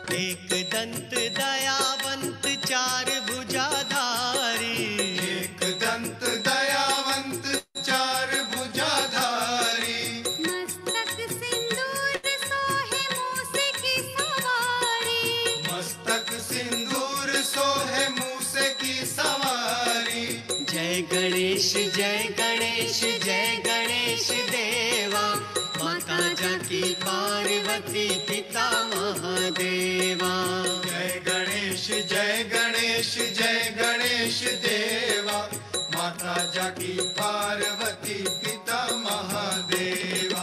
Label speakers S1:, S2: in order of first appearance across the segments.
S1: एक दंत दयावंत चार भुजाधारी,
S2: एक दंत दयावंत चार भुजाधारी,
S3: मस्तक सिंदूर सोहे मूसे की सवारी,
S2: मस्तक सिंदूर सोहे मूसे की सवारी।
S1: जय गणेश जय गणेश जय गणेश देवा, माता जाकी पार्वती पिता महादेवा।
S2: जय गणेश जय गणेश जय गणेश देवा, माता जाकी पार्वती पिता महादेवा।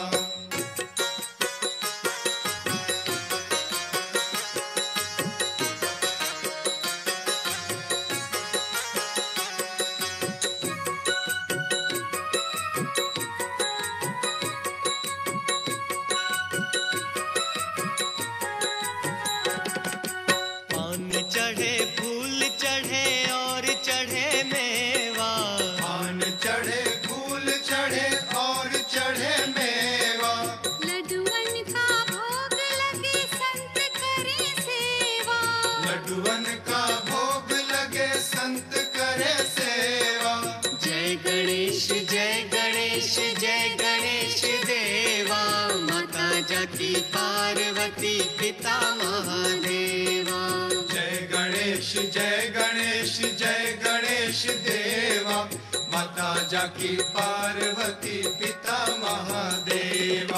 S1: पान चढ़े फूल चढ़े और चढ़े मेवा,
S2: पान चढ़े फूल चढ़े और चढ़े मेवा,
S3: लड्डुअन का भोग लगे संत करे सेवा,
S2: लड्डुअन का भोग लगे संत करे सेवा।
S1: जय गणेश जय गणेश जय गणेश देवा, माता जाकी पार्वती पिता महादेवा।
S2: जय गणेश जय गणेश जय गणेश देवा, माता जाकी पार्वती पिता महादेवा।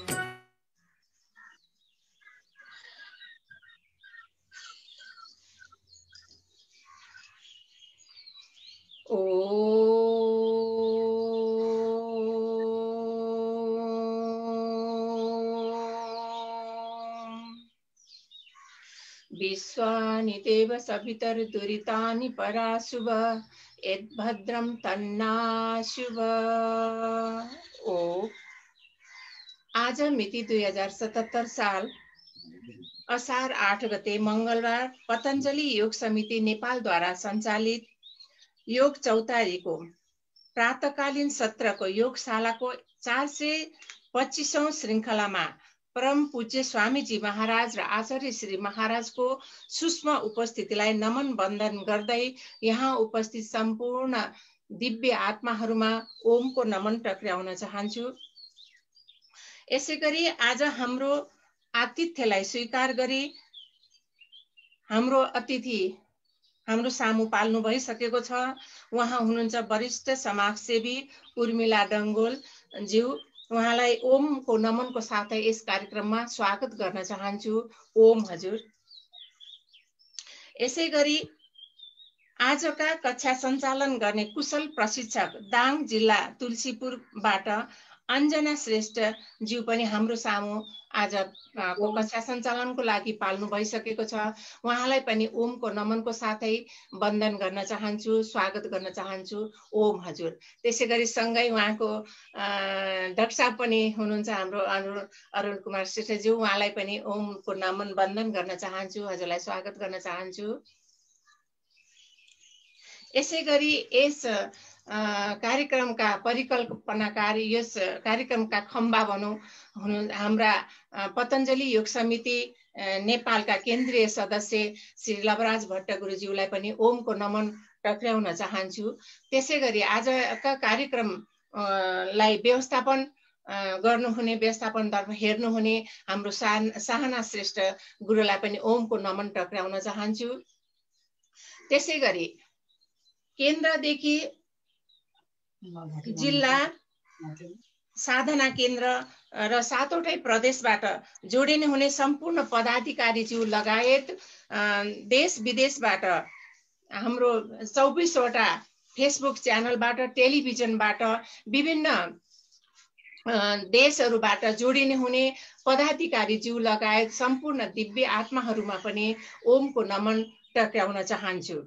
S4: विश्वानि देव सवितर्दुरितानि पराशुभ, यद्भद्रं तन्नाशुभ। ओ आज मिति 2077 साल असार 8 गते मंगलबार पतञ्जलि योग समिति नेपालद्वारा सञ्चालित योग चौतारीको प्रातकालीन सत्रको योगशालाको 425औं श्रृङ्खलामा परम पूज्य स्वामीजी महाराज र आचार्य श्री महाराजको सूक्ष्म उपस्थितिलाई नमन वन्दन गर्दै यहाँ उपस्थित सम्पूर्ण दिव्य आत्माहरूमा ओमको नमन टक्र्याउन चाहन्छु। यसैगरी आज हाम्रो आतिथ्यलाई स्वीकार गरी हाम्रो अतिथि हाम्रो सामु पाल्नु भइसकेको छ। उहाँ हुनुहुन्छ वरिष्ठ समाजसेवी उर्मिला डङ्गोल ज्यू। उहाँलाई ओमको नमनको साथै यस कार्यक्रममा स्वागत गर्न चाहन्छु। ओम हजुर। यसैगरी आजका कक्षा सञ्चालन गर्ने कुशल प्रशिक्षक दाङ जिल्ला तुलसीपुरबाट अञ्जना श्रेष्ठ ज्यू पनि हाम्रो सामु आज कक्षा सञ्चालनको लागि पाल्नु भइसकेको छ। उहाँलाई पनि ओमको नमनको साथै वन्दन गर्न चाहन्छु, स्वागत गर्न चाहन्छु। ओम हजुर। त्यसैगरी सँगै उहाँको डाक्टर साहब पनि हुनुहुन्छ हाम्रो अरुण कुमार श्रेष्ठज्यू। उहाँलाई पनि ओमको नमन वन्दन गर्न चाहन्छु, हजुरलाई स्वागत गर्न चाहन्छु। यसैगरी यस कार्यक्रमका परिकल्पनाकार, यस कार्यक्रमका खम्बा भनौँ हुनु हाम्रा पतञ्जलि योग समिति नेपालका केन्द्रीय सदस्य श्री लवराज भट्ट गुरुज्यूलाई पनि ओमको नमन टक्र्याउन चाहन्छु। त्यसैगरी आजका कार्यक्रमलाई व्यवस्थापन गर्नुहुने, व्यवस्थापनतर्फ हेर्नुहुने हाम्रो साहना श्रेष्ठ गुरुलाई पनि ओमको नमन टक्र्याउन चाहन्छु। त्यसैगरी केन्द्रदेखि जिल्ला साधना केन्द्र र 7वटै प्रदेशबाट जोडिने हुने सम्पूर्ण पदाधिकारीज्यू लगायत देश विदेशबाट हाम्रो 24वटा फेसबुक च्यानलबाट, टेलिभिजनबाट, विभिन्न देशहरूबाट जोडिने हुने पदाधिकारीज्यू लगायत सम्पूर्ण दिव्य आत्माहरूमा पनि ओमको नमन टक्र्याउन चाहन्छु।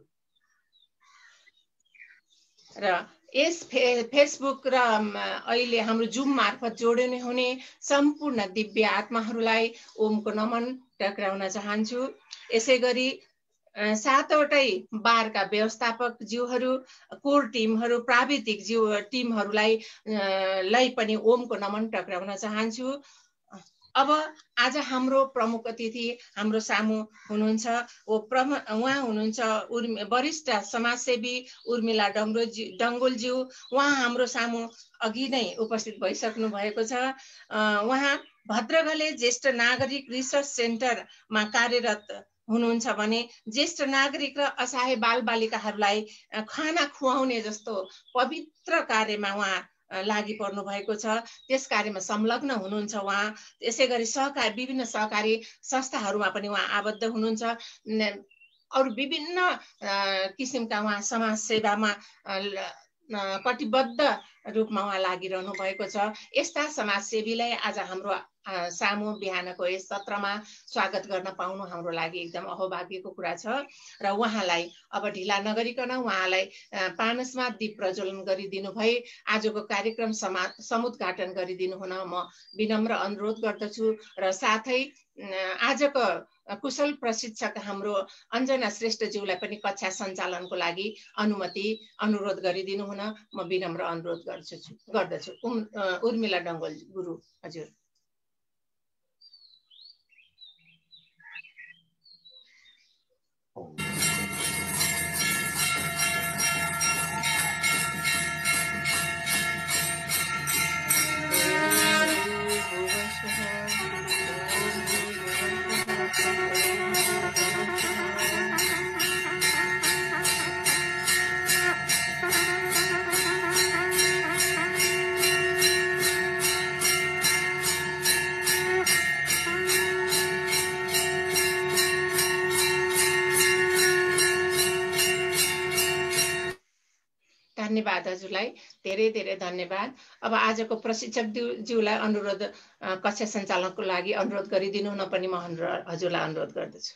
S4: र यस फेसबुक र अहिले हाम्रो जुम मार्फत जोडिने हुने सम्पूर्ण दिव्य आत्माहरूलाई ओमको नमन टक्र्याउन चाहन्छु। यसैगरी 7वटै बारका व्यवस्थापक ज्यूहरू, कोर टिमहरू, प्राविधिक ज्यू टिमहरूलाई पनि ओमको नमन टक्र्याउन चाहन्छु। अब आज हाम्रो प्रमुख अतिथि हाम्रो सामु हुनुहुन्छ उहाँ हुनुहुन्छ वरिष्ठ समाजसेवी उर्मिला डङ्गोलज्यू। उहाँ हाम्रो सामु अघि नै उपस्थित भइसक्नु भएको छ। उहाँ भद्रगले ज्येष्ठ नागरिक रिसर्च सेन्टरमा कार्यरत हुनुहुन्छ भने ज्येष्ठ नागरिक र असहाय बालबालिकाहरूलाई खाना खुवाउने जस्तो पवित्र कार्यमा उहाँ लागि पर्नु भएको छ। त्यस कार्यमा संलग्न हुनुहुन्छ उहाँ। त्यसै गरी विभिन्न सहकारी संस्थाहरूमा पनि उहाँ आबद्ध हुनुहुन्छ। अरू विभिन्न किसिमका उहाँ समाज सेवामा कटिबद्ध रूपमा उहाँ लागिरहनु भएको छ। यस्ता समाजसेवीलाई आज हाम्रो सामु बिहानको यस सत्रमा स्वागत गर्न पाउनु हाम्रो लागि एकदम अहोभाग्यको कुरा छ। र उहाँलाई अब ढिला नगरिकन उहाँलाई पानसमा दीप प्रज्वलन गरिदिनु भई आजको कार्यक्रम समुद्घाटन गरिदिनु हुन म विनम्र अनुरोध गर्दछु। र साथै आजको कुशल प्रशिक्षक हाम्रो अञ्जना श्रेष्ठज्यूलाई पनि कक्षा सञ्चालनको लागि अनुरोध गरिदिनु हुन म विनम्र अनुरोध गर्दछु। उर्मिला डङ्गोल गुरु हजुर। धन्यवाद हजुरलाई, धेरै धेरै धन्यवाद। अब आजको प्रशिक्षक ज्यूलाई अनुरोध कक्षा सञ्चालनको लागि अनुरोध गरिदिनु हुन पनि म हजुरलाई अनुरोध गर्दछु।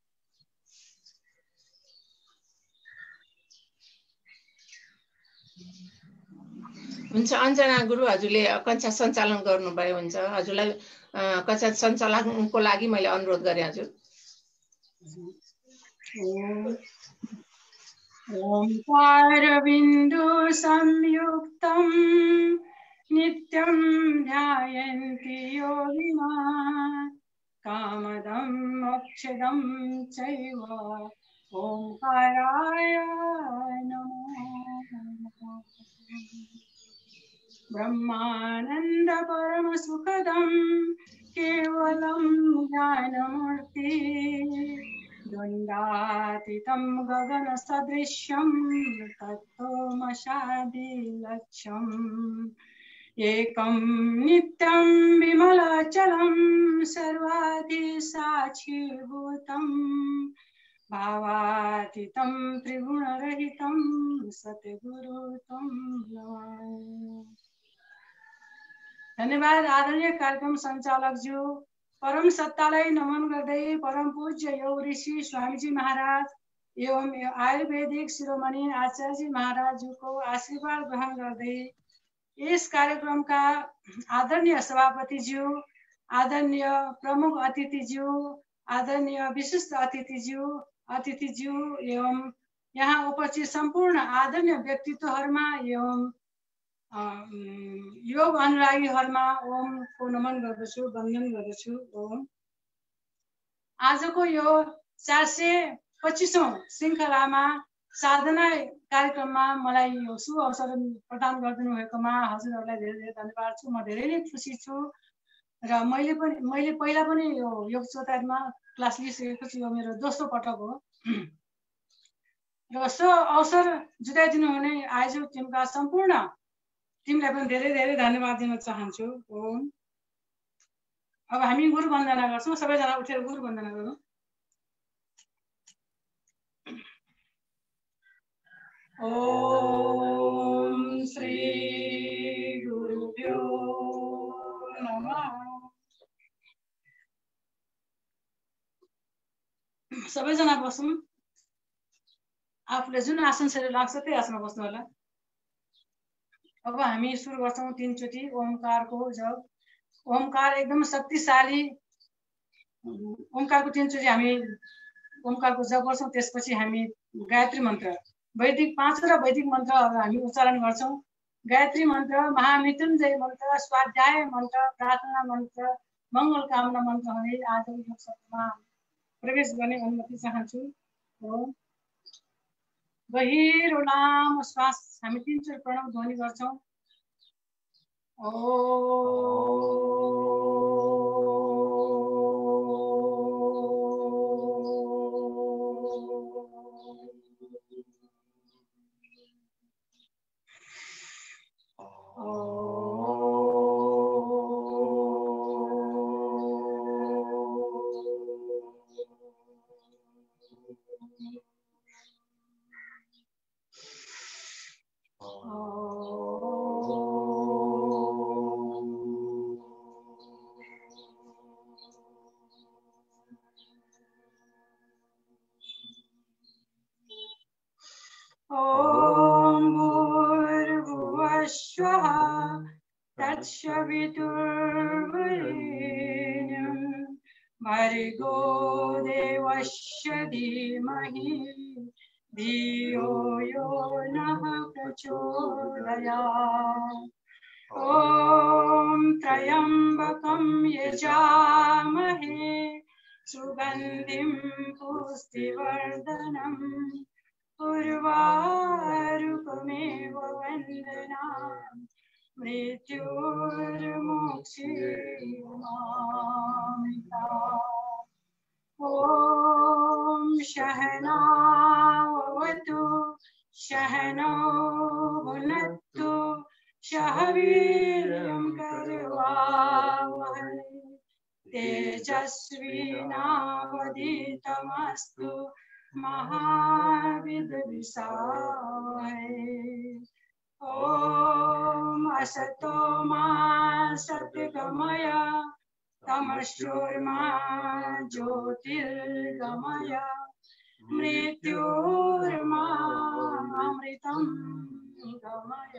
S4: हुन्छ अञ्जना गुरु हजुरले कक्षा सञ्चालन गर्नुभयो। हुन्छ हजुरलाई कक्षा सञ्चालनको लागि मैले अनुरोध गरेँ हजुर।
S5: ओंकार बिंदु संयुक्तं नित्यं ध्यायन्ति योगिना कामदं मोक्षदं चैव ओंकाराय नमः। ब्रह्मानंद परम सुखदं केवलं ज्ञानमूर्ति द्वन्द्वातीतं गगन सदृश्यं तत्त्वमशादिलक्ष्यम् एकं नित्यं विमलाचलं सर्वाधिसाक्षिभूतं भावातीतं त्रिगुणरहितं सद्गुरुं नमामि। धन्यवाद आदरणीय कार्यक्रम संचालक ज्यू। परम सत्तालाई नमन गर्दै परम पूज्य योग ऋषि स्वामीजी महाराज एवं आयुर्वेदिक शिरोमणि आचार्यजी महाराजको आशीर्वाद ग्रहण गर्दै यस कार्यक्रमका आदरणीय सभापतिज्यू, आदरणीय प्रमुख अतिथिज्यू, आदरणीय विशिष्ट अतिथिज्यू एवं यहाँ उपस्थित सम्पूर्ण आदरणीय व्यक्तित्वहरूमा एवं योग अनुरागीहरूमा ओमको नमन गर्दछु, वन्दन गर्दछु। ओम। आजको यो 425औं श्रृङ्खलामा साधना कार्यक्रममा मलाई यो शुभ अवसर प्रदान गरिदिनु भएकोमा हजुरहरूलाई धेरै धेरै धन्यवाद छु। म धेरै नै खुसी छु र मैले पहिला पनि यो योग चौतारीमा क्लास लिइसकेको छु। यो मेरो दोस्रो पटक हो र सो अवसर जुटाइदिनु हुने आयोजक टिमका सम्पूर्ण टिमलाई पनि धेरै धेरै धन्यवाद दिन चाहन्छु। ओम। अब हामी गुरु वन्दना गर्छौँ। सबैजना उठेर गुरु वन्दना गरौँ। ओम श्री गुरुभ्यो नमः। सबैजना बसौँ। आफूले जुन आसन सही लाग्छ त्यही आसनमा बस्नु होला। अब हामी सुरु गर्छौँ 3 चोटि ओमकारको जप। ओमकार एकदम शक्तिशाली। ओमकारको 3 चोटि हामी ओमकारको जप गर्छौँ। त्यसपछि हामी गायत्री मन्त्र वैदिक 5वटा वैदिक मन्त्रहरू हामी उच्चारण गर्छौँ। गायत्री मन्त्र, महामृत्युञ्जय मन्त्र, स्वाध्याय मन्त्र, प्रार्थना मन्त्र, मङ्गल कामना मन्त्र हुँदै आजको यो सत्रमा प्रवेश गर्ने अनुमति चाहन्छु। हो गहिरो लामो श्वास हामी 3 चोटि प्रणव ध्वनि गर्छौँ। तत्सवितुर्वरेण्यं भर्गो देवस्य धीमहि धियो यो नः प्रचोदयात्। ॐ त्र्यम्बकं यजामहे सुगन्धिं पुष्टिवर्धनम् उर्वारुकमेव वन्दनात् मृत्युर्मुक्षीयमामृतात्। ॐ सहनावतु सहनौ भुनक्तु सह वीर्यं करवावहै तेजस्विनावधीतमस्तु महाविद्विषावहै। ॐ असतो मा सद्गमय तमस्योर्मा ज्योतिर्गमय मृत्योर्मामृतं गमय।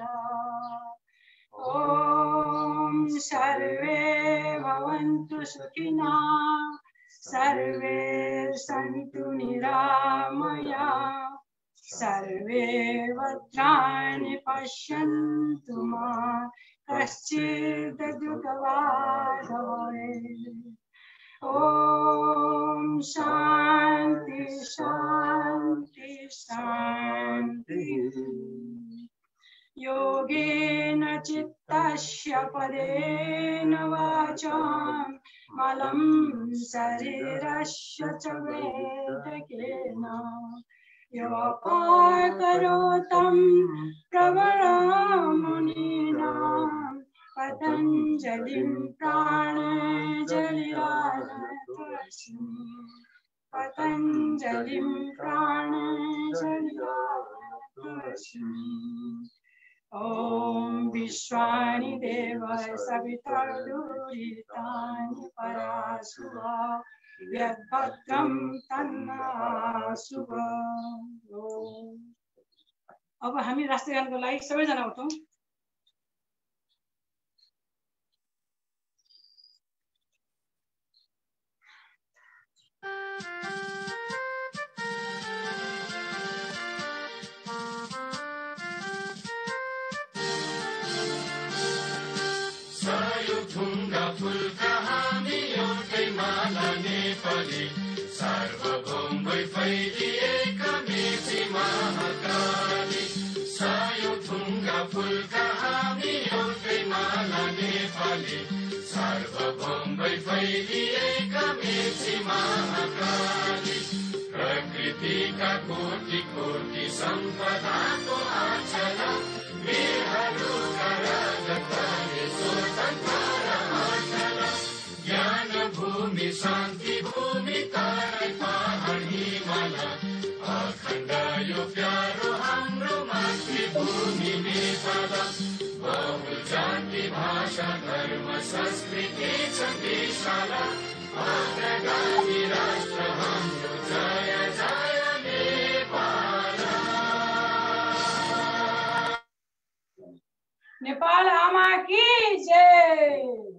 S5: ॐ सर्वे भवन्तु सुखिनः सर्वे सन्तु निरामयाः सर्वे भद्राणि पश्यन्तु मा कश्चित् दुःखभाग् भवेत्। ॐ शान्ति शान्ति शान्ति। योगेन चित्तस्य पदेन वाचां मलं शरीरस्य च वेदकेन योपाकरोतं प्रवरामुनीनां पतञ्जलिं प्राणजलिरानतोऽस्मि पतञ्जलिं प्राणजलिरानतोऽस्मि। ॐ विश्वानि देव सवितर्दुरितानि पराशुवा यद्भद्रं तन्नाशु। अब हामी राष्ट्रगानको लागि सबैजना उठौँ।
S1: सार्वभौम फैलिएका मेची महाकाली सायो थुङ्गा फुलका हामी एउटै माला नेपाली सार्वभौम फैलिएका मेची महाकाली प्रकृतिका कोटि कोटि सम्पदाको आचरा वीरहरूका राजकाले स्वतन्त्र आचरा ज्ञान भूमि शान्ति भूमि तारै पहाड हिमाल अखण्ड यो प्यारो हाम्रो मातृभूमि नेपाल बहु जाति भाषा धर्म संस्कृति छ विशाल अग्रगामी राष्ट्र हाम्रो जय जय नेपाल।
S5: नेपाल आमा की जय।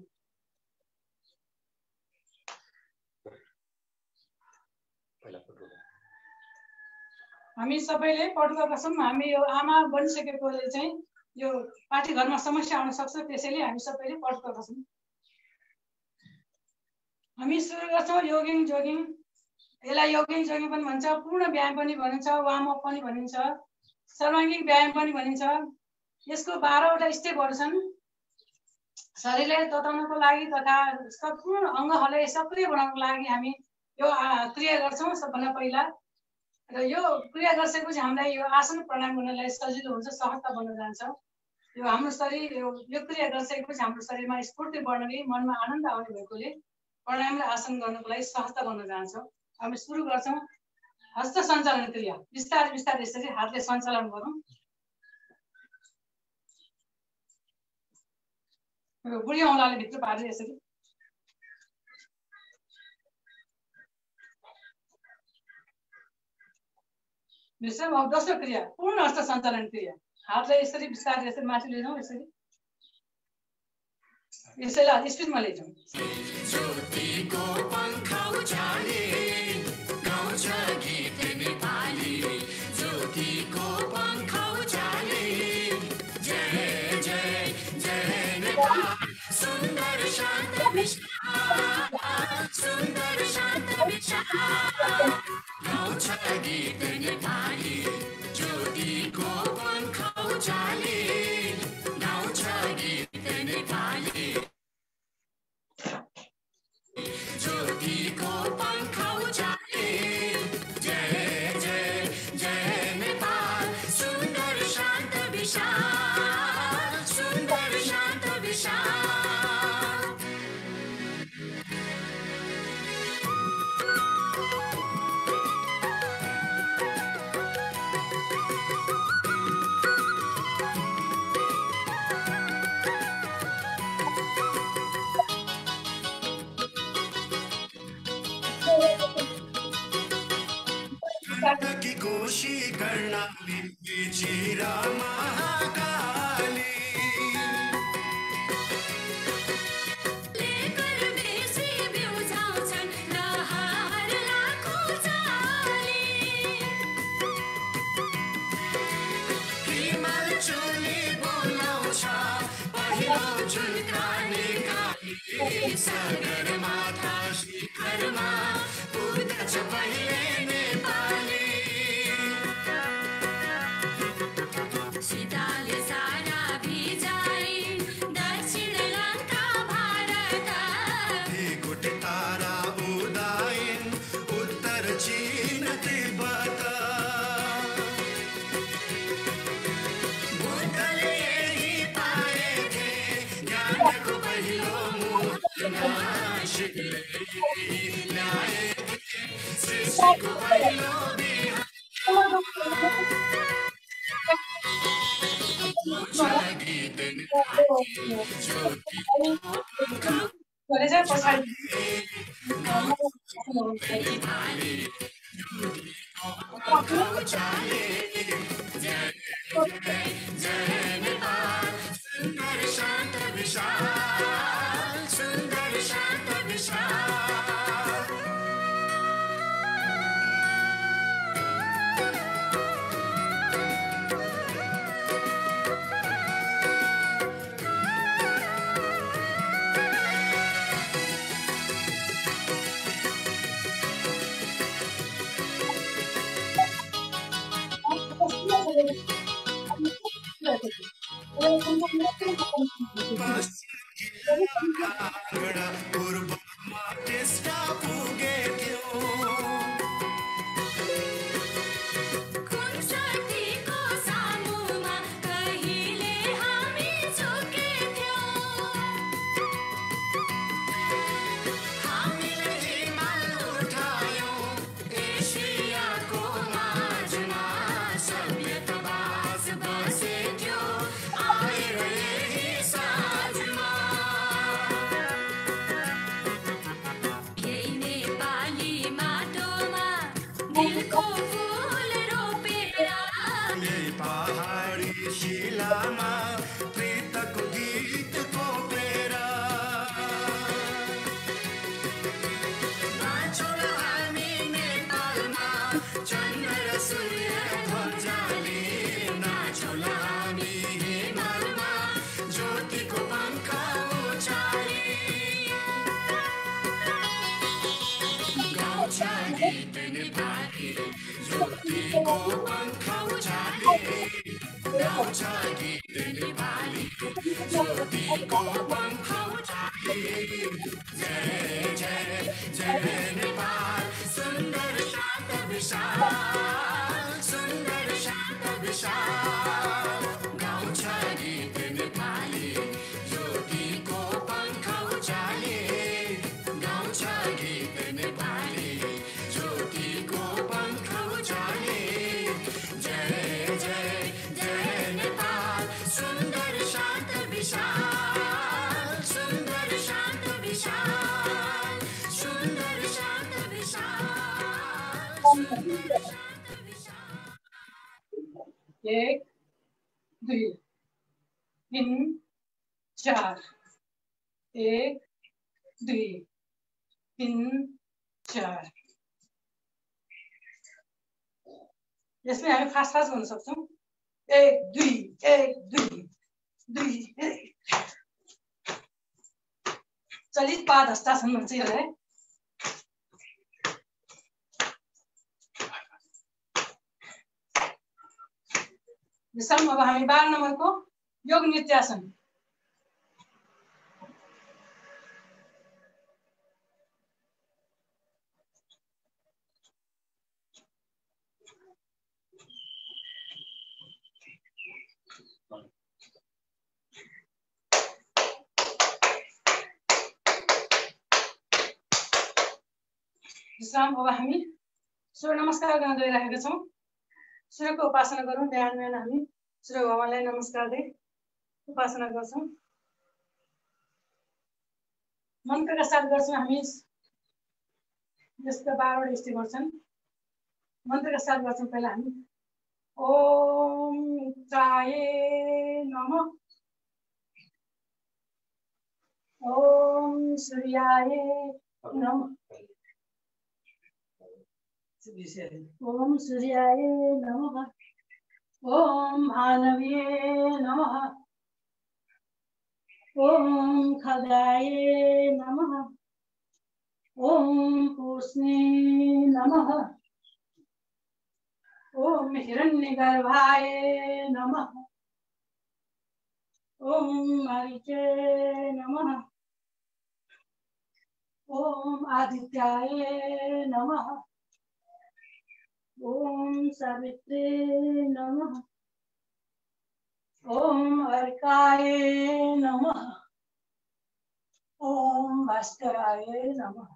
S5: हामी सबैले पढ्दा छौँ। हामी यो आमा बनिसकेकोले चाहिँ यो पार्टी घरमा समस्या आउन सक्छ, त्यसैले हामी सबैले पढ्दा छौँ। हामी सुरु गर्छौँ योगिङ जोगिङ। यसलाई योगिङ जोगिङ पनि भन्छ, पूर्ण व्यायाम पनि भनिन्छ, वार्म अप पनि भनिन्छ, सर्वाङ्गिक व्यायाम पनि भनिन्छ। यसको 12वटा स्टेपहरू छन्। शरीरलाई तताउनको लागि तथा सम्पूर्ण अङ्गहरूलाई सक्रिय बनाउनको लागि हामी यो क्रिया गर्छौँ सबभन्दा पहिला। र यो क्रिया गरिसकेपछि हामीलाई यो आसन प्राणायाम गर्नलाई सजिलो हुन्छ, सहजता बन्न जान्छ। यो हाम्रो शरीर यो क्रिया गरिसकेपछि हाम्रो शरीरमा स्फूर्ति बढ्ने, मनमा आनन्द आउने भएकोले प्राणायाम र आसन गर्नको लागि सहजता बन्न जान्छ। हामी सुरु गर्छौँ हस्त सञ्चालन क्रिया। बिस्तारै बिस्तारै यसरी हातले सञ्चालन गरौँ। बुढी औँलाले भित्र पारेर यसरी दोस्रो क्रिया पूर्ण हस्त सञ्चालन क्रिया। हातलाई यसरी बिस्तारै यसरी माथि लैजाउँ, यसरी यसैलाई स्पिडमा लैजाउँ।
S1: ज्योतिको पंख उजाले गाउँछ गीत नेपाली, ज्योतिको पंख उजाले जय जय जय नेपाल। सुन्दर शान्त विशाल, सुन्दर शान्त विशाल गाउँछ गीत नेपाली, ज्योतिको पंख उजाले गाउँछ गीत नेपाली, ज्योतिको पंख उजाले जय जय जय नेपाल। सुन्दर शान्त विशाल, सुन्दर शान्त विशाल।
S2: की कोशी कर्णाली चिरा महाकाली,
S1: लेकर बेसी बिउझाउँछन् लहर लाखो जाली, हिमाल चोली बोलाउँछ पहिलो झुल्काने काली, सगरमाथा शिखरमा पुग्दछ पहिले नेपाली। सीताले सारा भिजाइन् दक्षिण लङ्का भारत,
S2: गुटे तारा उदाइन् उत्तर चीन तिब्बत,
S1: बुद्धले यही पाएथे ज्ञानको पहिलो मुद्रा, शिवले यही ल्याएथे सृष्टिको पहिलो बिहान। गीत नेपाली, ज्योतिको पंख
S5: पछाडि
S1: नेपाली, ज्योतिको पंख उजाले जय जय जय नेपाल। सुन्दर शान्त विशाल, सुन्दर शान्त विशाल।
S2: पूर्वमा टेस्टा पुगेथ्यो,
S1: कुन शक्तिको सामुमा कहिले हामी झुकेथ्यौँ, हामीले हिमाल उठायौँ एसियाको माझमा, सभ्यतावास बसेथ्यो आएर यही साँझमा।
S2: नेपाली ज्योतिको पंख उचाले गाउँछ गीत नेपाली ज्योतिको पंख उचाले जय जय जय नेपाल सुन्दर शान्त विशाल सुन्दर शान्त विशाल गाउँछ गीत नेपाली ज्योतिको पंख उचाले गाउँछ गीत नेपाली ज्योतिको पंख उचाले जय जय जय नेपाल सुन्दर शान्त विशाल सुन्दर शान्त विशाल सुन्दर शान्त विशाल सुन्दर शान्त विशाल
S5: 1 2 3 4 1 2 3 4 यसमै हामी फास्ट फास्ट गर्न सक्छौँ 1 2 1 2 2 1 चलित पाद हस्तासन भन्छ यसलाई विषम अब हामी 12 नम्बरको योग नृत्यासन विश्राम अब हामी सूर्य नमस्कार गर्न गइरहेका छौँ सूर्यको उपासना गरौँ बिहान बिहान हामी सूर्य भगवानलाई नमस्कार दिई उपासना गर्छौँ मन्त्रका साथ गर्छौँ हामी यस्ता 12 वटा स्टेप गर्छन् मन्त्रका साथ गर्छौँ पहिला हामी ओम चाये नमः ओम सूर्याय नमः ओम सूर्याय नमः ओम भानवे नमः ओम खगाय नमः ओम पूष्णे नमः ओम हिरण्यगर्भाय नमः ओम मारीचे नमः ओम आदित्याय नमः ओम सावित्रे नमः ओम अर्काय नमः ओम भास्कराय नमः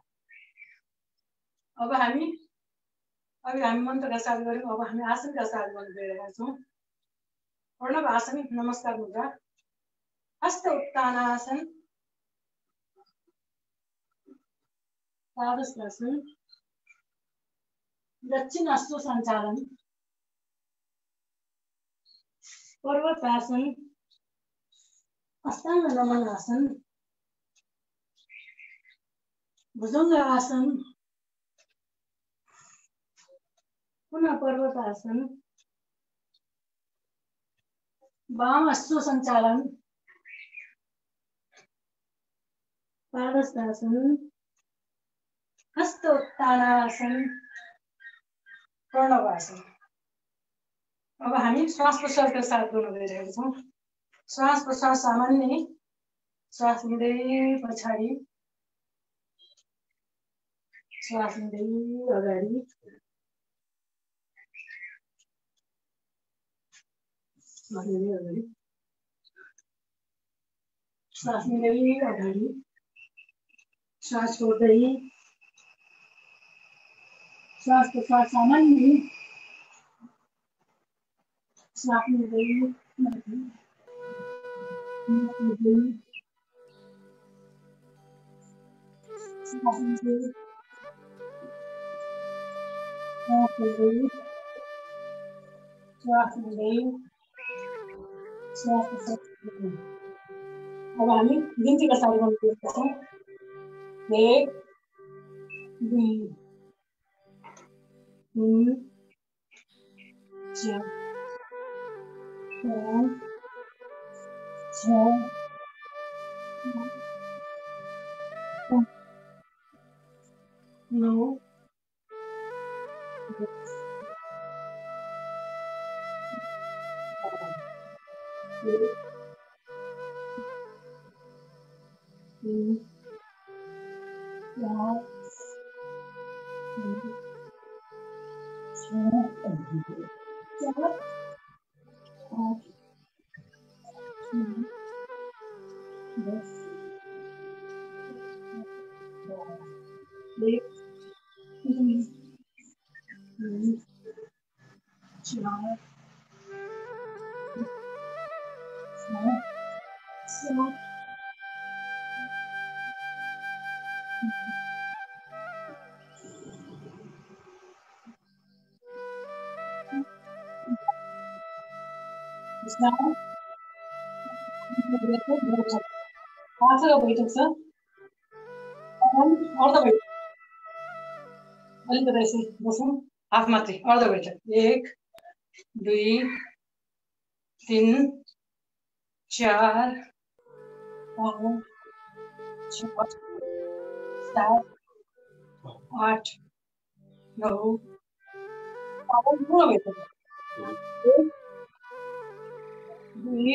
S5: अब हामी मन्त्रका साथ गऱ्यौँ अब हामी आसनका साथ गर्न गइरहेका छौँ प्रणव आसन नमस्कार मुद्रा हस्त उत्तानासन पादस्तासन दक्षिण हस्त सञ्चालन पर्वतासन अष्टाङ्ग नमन आसन भुजङ्ग आसन पुनः पर्वतासन वाम हस्त सञ्चालन पादस्तासन हस्त उत्तानासन प्रणवासन अब हामी श्वास प्रश्वासका साथ गर्न गइरहेका छौँ श्वास प्रश्वास सामान्य श्वास लिँदै पछाडि श्वास लिँदै अगाडि श्वास लिँदै अगाडि श्वास छोड्दै श्वास प्रश्वास सामान्य श्वास लिँदै अब हामी गिन्तीका साथ गर्छौँ 1 2 3 4 5 6 9 बैठक छ अर्ध बैठक अलिकति यसो बसौँ हाफ मात्रै अर्ध बैठक 1 2 3 4 5 6 7 8 9 पूर्ण बैठक 1 2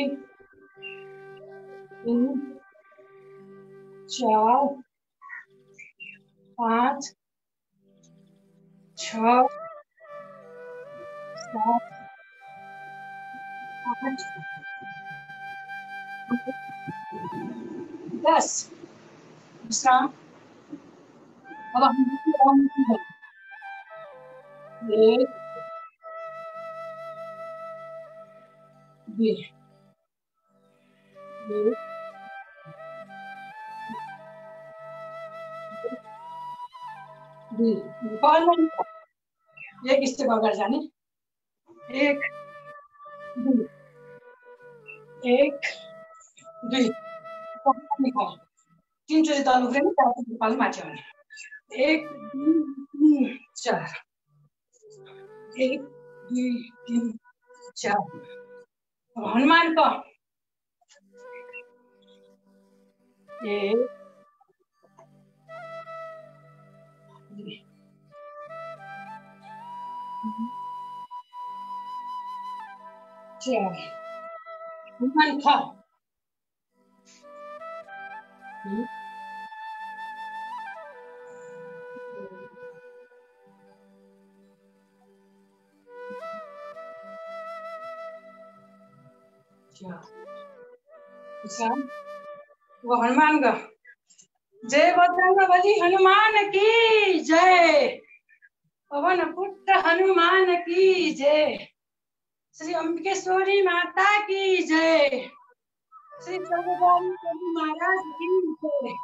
S5: 3 4 5 6 7 8 10 विश्राम अब हम 1 2 एक स्टेप अगाडि जाने 1 2 1 2 तीनचोटि तल उफ्रिने चारचोटि पाल माथि आउने 1 2 3 4 1 2 3 4 हनुमान का 1 2 4 हनुमान का 4 वो हनुमान का जय बजरंगबली हनुमान की जय पवन पुत्र हनुमान की जय श्री अंबिकेश्वरी माता की जय श्री सर्वदारी प्रभु महाराज की जय।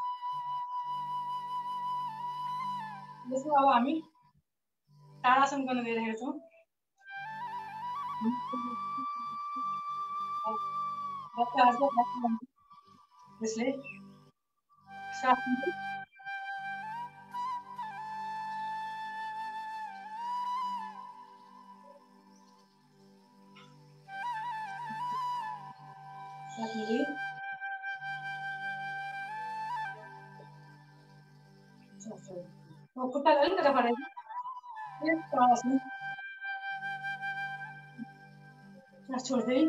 S5: जस्तो अब हामी ताडासन गर्न गइरहेका छौँ। यसले खुट्टा अलिकति बढाइदिनु छोड्दै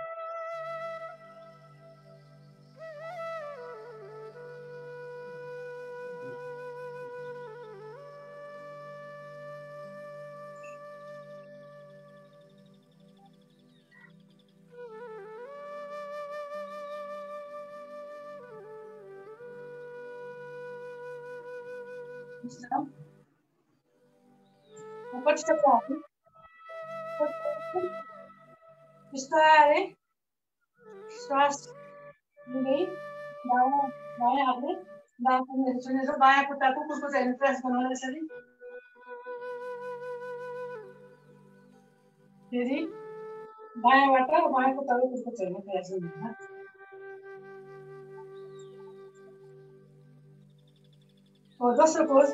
S5: बिस्तारै श्वास लिँदै बायाँ हातले दाहिने छुनेर बायाँ खुट्टाको कुर्कुचा हेर्ने प्रयास गर्नु यसरी फेरि बायाँबाट बायाँ खुट्टाको कुर्कुचा हेर्ने प्रयास गर्नु। दोस्रो पोज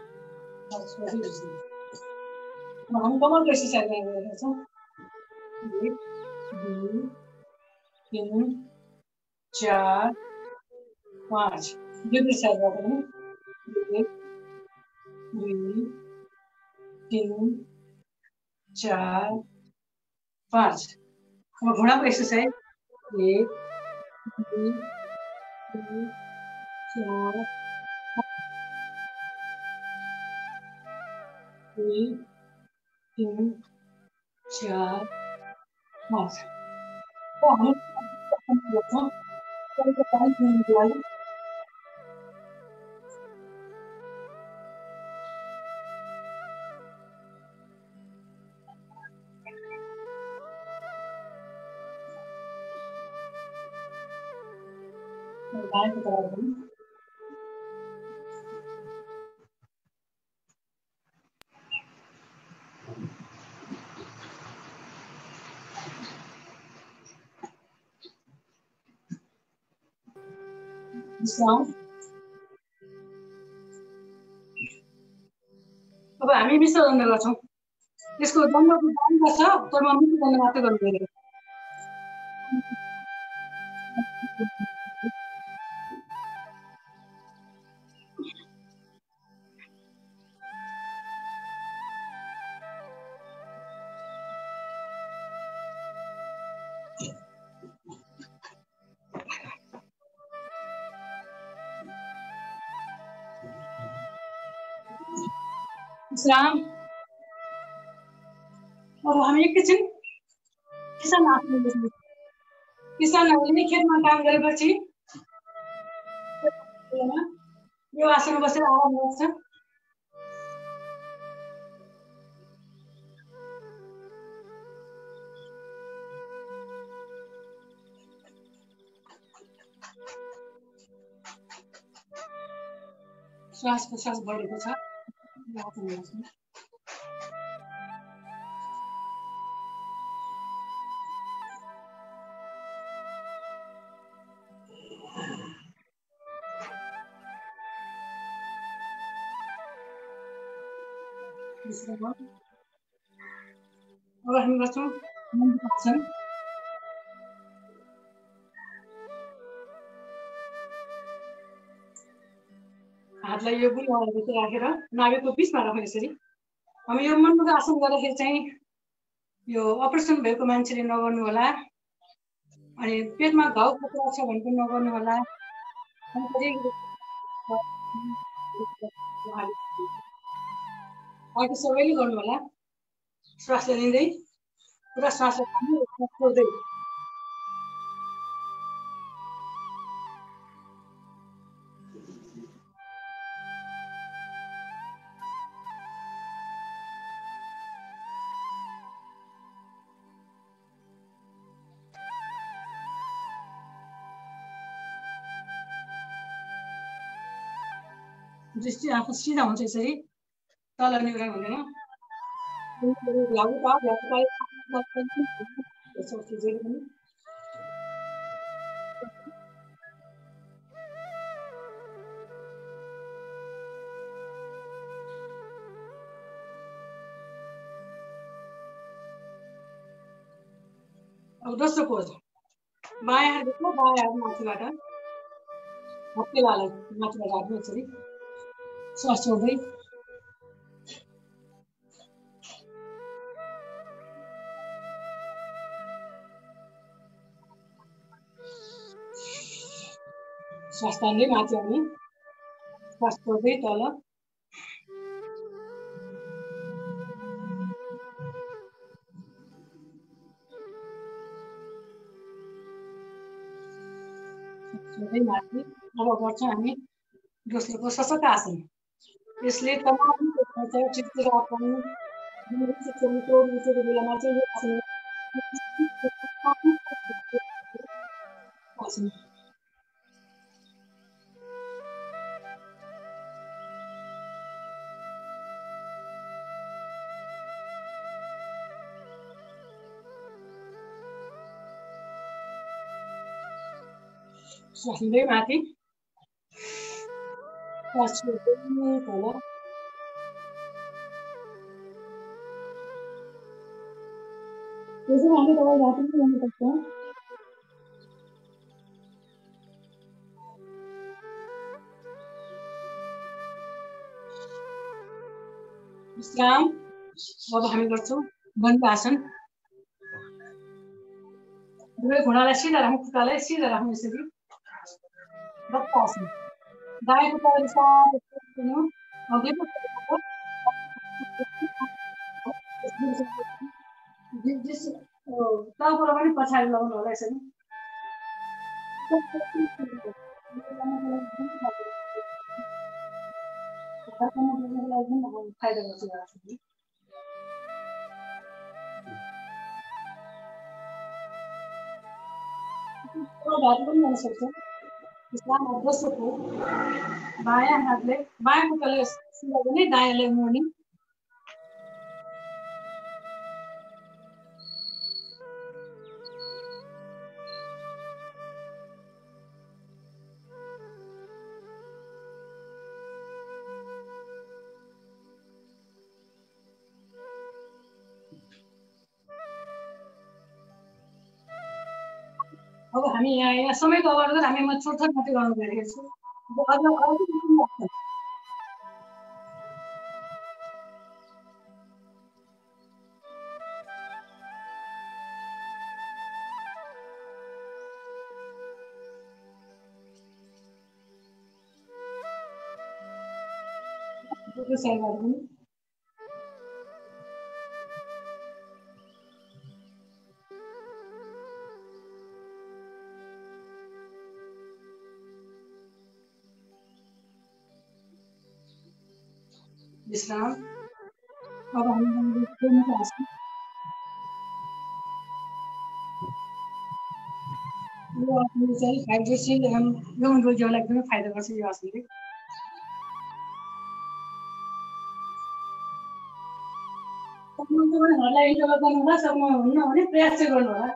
S5: हम कमर को एक्सरसाइज गरेका छौँ। 1 2 3 4 5 दुई साइडबाट पनि 1 2 3 4 5 अब घुँडाको एक्सर्साइज 1 2 3 4 2 3 4 5 हामी गर्छौँ त्यसको पानी पिउनुको लागि गाएको तयार गर्नु विश्राम अब हामी मिश्र दण्ड गर्छौँ यसको दण्डको दाम गर्छ तर म मिश्र दण्ड मात्रै गर्नु गएको विश्राम अब हामी एकैछिन किसान आसन बस्नु किसानहरूले खेतमा काम गरेपछि यो आसन बसेर आराम गर्छ श्वास प्रश्वास बढेको छ आसन बस्नु विश्राम अब हामी गर्छौँ आसन हातलाई यो बुढाभित्र राखेर नाभिकको बिचमा राख्नु यसरी हामी यो मण्डलको आसन गर्दाखेरि चाहिँ यो अपरेसन भएको मान्छेले नगर्नु होला अनि पेटमा घाउ खतरा छ भने पनि नगर्नु होला अघि सबैले गर्नु होला श्वास लिँदै पुरा श्वास छोड्दै दृष्टि आँखा सिधा हुन्छ यसरी तल निहुरा हुँदैन अब दोस्रो पोज बायाँ हातको बायाँ हात माथिबाट हप्केलालाई माथिबाट राख्नु यसरी श्वास छोड्दै श्वास तान्दै माथि आउने श्वास छोड्दै तल छोड्दै माथि अब गर्छौँ हामी दोस्रोको सशक्त आसन यसले तमाम चित्तरापन बेलामा चाहिँ यो आसन श्वास लिँदै माथि श्वास छोड्दै तल हामी कपालभाति पनि गर्न सक्छौँ। विश्राम। अब हामी गर्छौँ बन्द आसन। दुवै घुँडालाई सिधा राख्नु, खुट्टालाई सिधा राख्नु यसरी। बक्क आसन। दायाँ खुट्टालाई साथै छोड्नु, अघि पो टाउकोलाई पनि पछाडि लगाउनु होला यसरी। फाइदा गर्छ यो आसनले। कपालभाति पनि गर्न सक्छौँ। विश्राम। अब दोस्रो पोज। बायाँ हातले बायाँ खुट्टाले सिधा गर्ने, दायाँले मोड्ने। अब हामी यहाँ समयको अगाडि गर्दा हामी छोटो छोटो मात्रै गर्नु गइरहेको छु। विश्राम। अब हामी आसन। यो आसनले चाहिँ हाइड्रेसन यौन रोगीहरूलाई एकदमै फाइदा गर्छ यो आसनले। सक्नुहुन्छ भने घरलाई इन्जोय गर्नु होला, सक्नुहुन्न भने प्रयास चाहिँ गर्नु होला।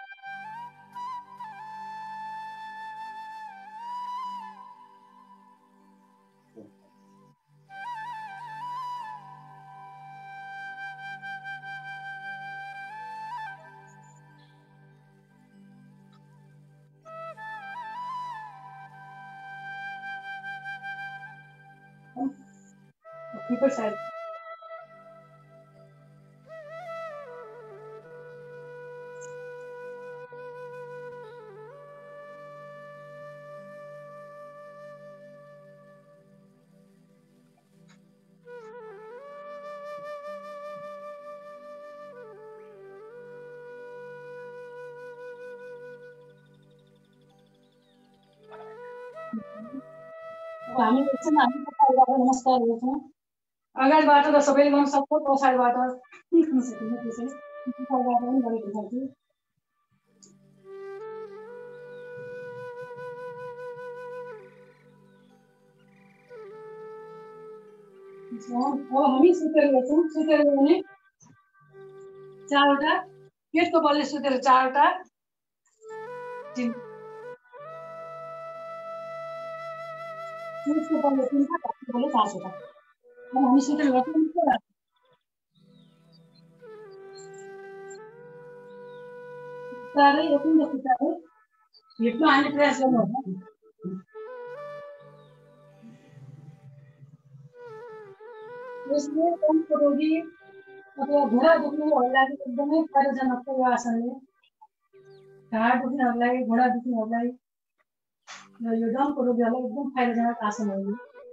S5: People said. हामी एकछिन हामी नमस्कार गर्छौँ। अगाडिबाट त सबैले गर्न सक्छ, पछाडिबाट सिक्न सकिन्छ। त्यसै पछाडिबाट पनि गरेको सक्छु। अब हामी सुतेर गर्छौँ। सुतेर गर्ने 4वटा पेटको बलले सुतेर 4वटा पेटको बलले 3वटा, घाँटीको बलले 5वटा। अब हामी सुतेर गर्छौँ। खुट्टाले एकैचोटि खुट्टाले हिप्न हाल्ने प्रयास गर्नु होला। यसले कम्को रोगी अथवा घुँडा दुख्नेहरूलाई लागि एकदमै फाइदाजनक हो यो आसनले। ढाड दुख्नेहरूलाई, घुँडा दुख्नेहरूलाई र यो दमको रोगीहरूलाई एकदम फाइदाजनक आसन हो।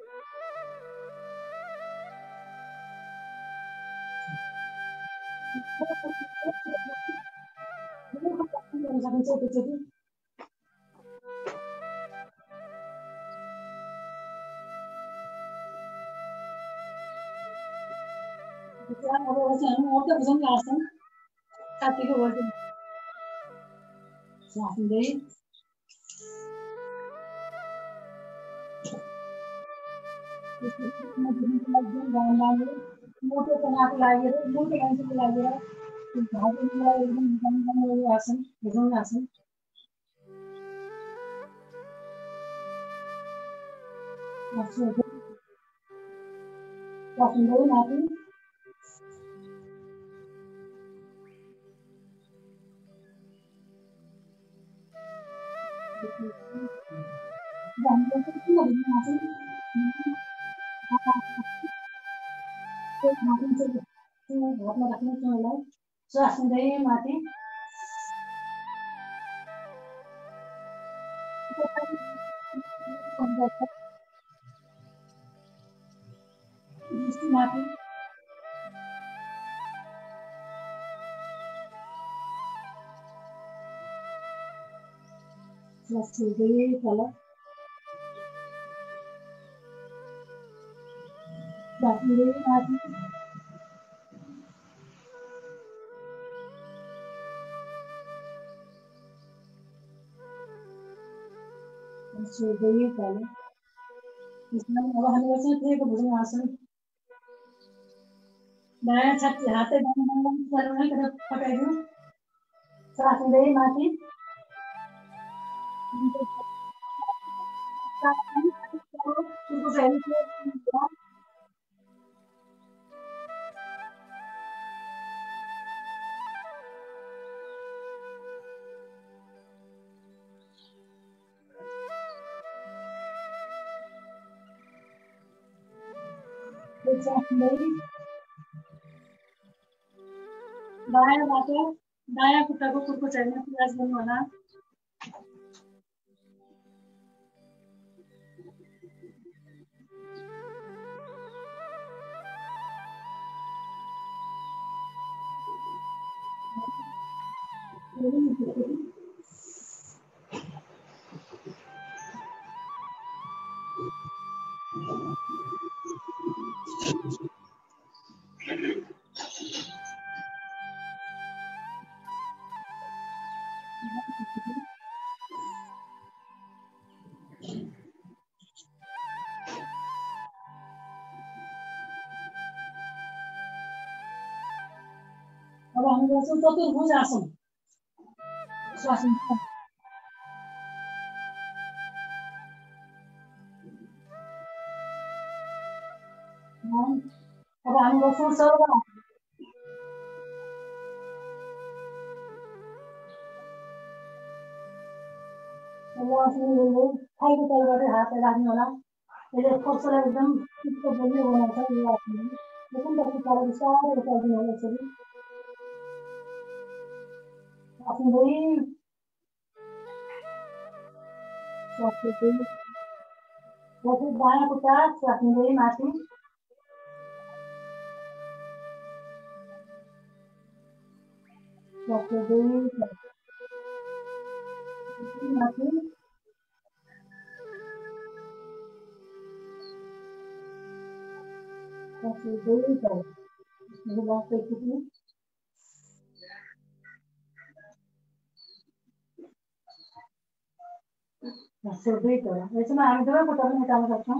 S5: अब हामी अर्को बुझाउने आसन छातीको वजन राख्दै मोटो तनावको लागि मोटो मान्छेको लागि घाँटीलाई एकदम राम्रो आसन बुझाउने आसन। माथि हाम्रो चाहिँ के भन्नु आउँछ हातमा राख्ने चुनालाई श्वास लिँदै माथि दृष्टि माथि श्वास छोड्दै तल श्वास लिँदै माथि छोड्दै तल त्यसमा अब हामीले चाहिँ फेरि भुजङ्गासन दायाँ छाती हातै दायाँ पकाइदिउँ श्वास लिँदै माथि दायाँबाट दायाँ खुट्टाको कुर्कुचाइमा प्रयास गर्नु होला अब हामी गर्छौँ चतुर्भुज आसन श्वास लिन्छ अब हामी गर्छौँ सर्वासन थाइको तलबाटै हात राख्नु होला यसले फोक्सोलाई एकदम चित्त बलियो बनाउँछ यो आसनले एकदम त खुट्टालाई बिस्तारै उचाल्दिनु होला यसरी आफूलाई श्वास लिँदै दायाँ खुट्टा श्वास लिँदै माथि श्वास लिँदै माथि श्वास लिँदै तल लास्ट एकचोटि छोड्दै तल यसमा हामी दुवै खुट्टा पनि निकाल्न सक्छौँ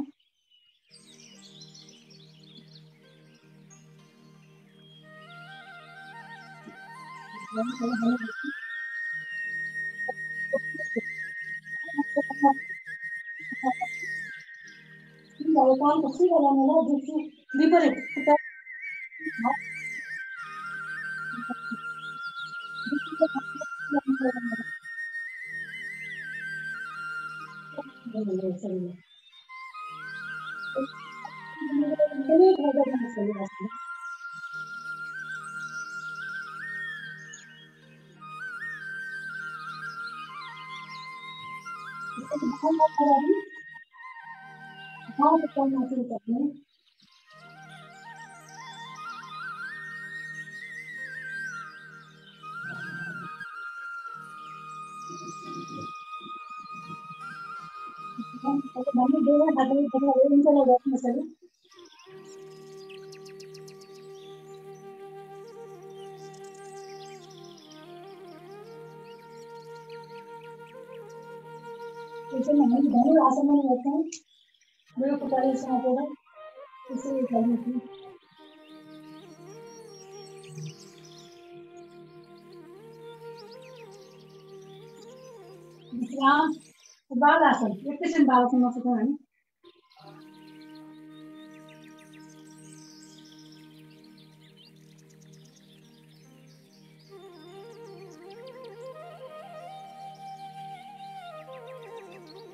S5: कानको सिधा बनाउनुलाई दृष्टि विपरीत खुट्टा आसनमा गर्छौँ दुई खुट्टाले समातेर त्यसरी गर्नु विश्राम बालासन एकैछिन बालासन नसक्छौँ हामी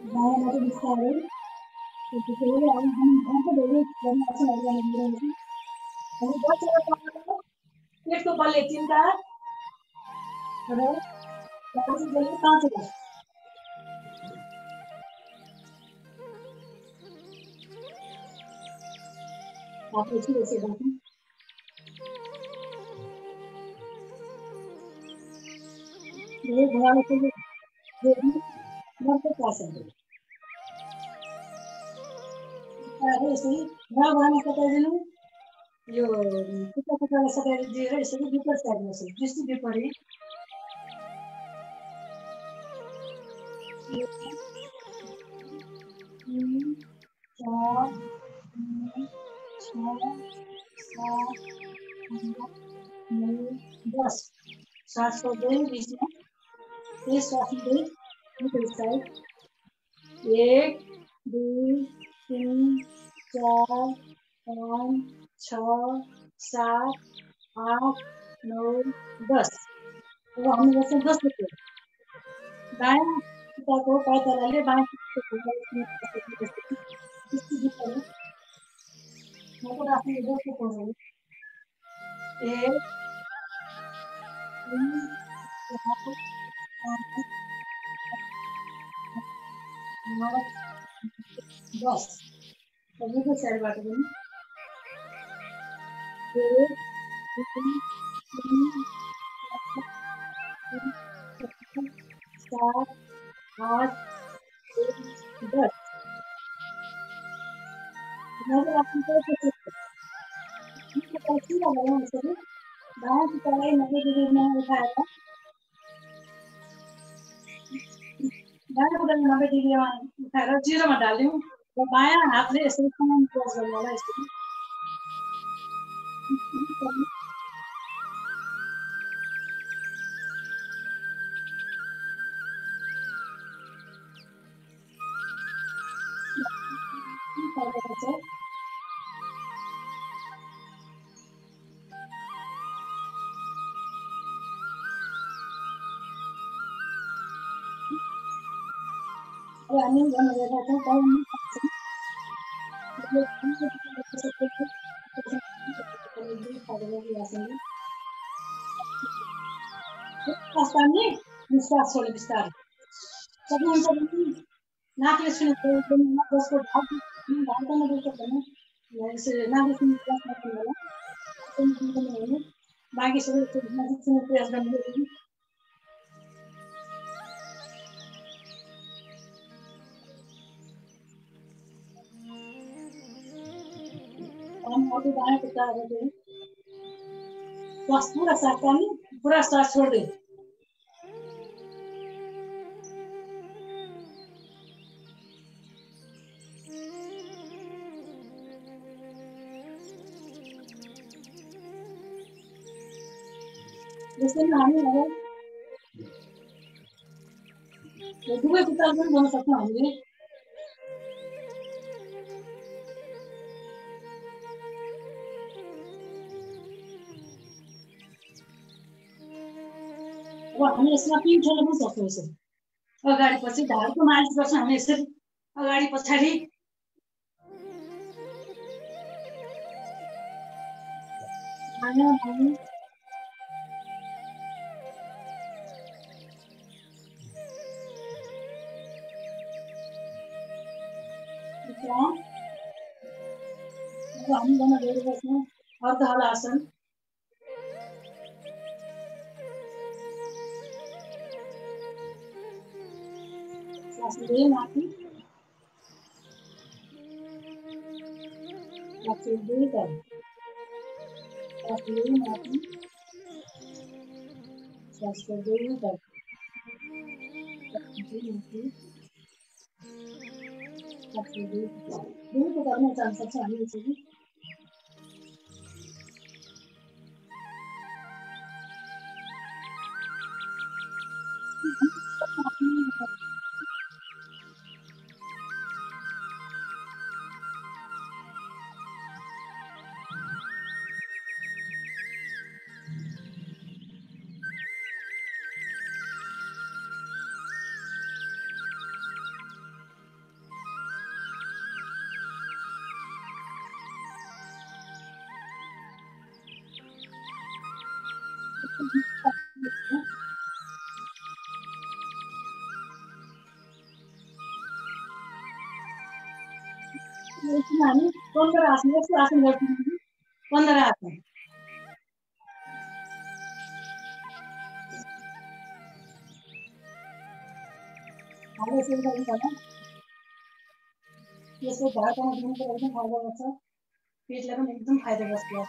S5: दायाँबाट बिस्तारै त्यसरी हामी धेरै आसनहरू गर्ने गरिरहेछौँ। हामी बसेर गर्दा पेटको बलले 3 र घाँटी बलले 5 हात यसो राखौँ। धेरै घुँडाले चाहिँ मर्को आसनहरू यसरी घुँडामा सताइदिनु। यो खुट्टालाई सताइदिएर यसरी विपरीत साइडमा यसरी दृष्टि विपरीत। एक, दुई, 4, 5, 6, 7, 8, 9, 10 श्वास गर्दै बिचमा यस श्वास लिँदै विपरीत साइड 1, 2, 3, 4, 5, 6, 7, 8, 9, 10 अब हामी गर्छौँ 10 रुपियाँ दायाँ खुट्टाको पाइतालाले बायाँ खुट्टाको मको राख्ने 10 रुपियाँ 1, 2, 4, 5, 10 सबैको साइडबाट पनि 1, 2, 3, 4, 5, 10 मको राख्ने 10 रुपियाँ यसरी दायाँ खुट्टालाई 90 डिग्रीमा उठाएर दायाँ खुट्टालाई 90 डिग्रीमा उठाएर 0 मा ढाल्यौँ र बायाँ हातले यसरी कमान क्रस गर्नु होला यसरी हामी गर्न गएका छौँ पानी श्वास छोड्ने बिस्तारै सक्नुहुन्छ भने नाकले छुने जसको ढाडमा दुख्छ भने नाकले छुने प्रयास गर्नु होला बाँकी सबै नजिक छुने प्रयास गर्नु अरू दायाँ खुट्टाहरू चाहिँ श्वास पुरा साथ पानी पुरा श्वास छोड्दै जस्तै हामी अब दुवै खुट्टाहरू पनि गर्न सक्छौँ हामीले अब हामी यसमा पिन ठोल्न पनि सक्छौँ यसरी अगाडि पछि ढाडको मालिस गर्छौँ हामी यसरी अगाडि पछाडि दायाँ बायाँ अब हामी गर्न गइरहेका छौँ अर्ध हलासन श्वास लिँदै माथि श्वास छोड्दै तल श्वास लिँदै माथि श्वास छोड्दै तल दुईको गर्न चाहन सक्छ हामी यसरी एकछिन हामी 15 आसन यस्तो आसन गर्छौँ 15 आसन हामीले यसरी गर्नु पर्छ यसको घाटामा दिनुको एकदम फाइदा गर्छ पेटलाई पनि एकदम फाइदा गर्छ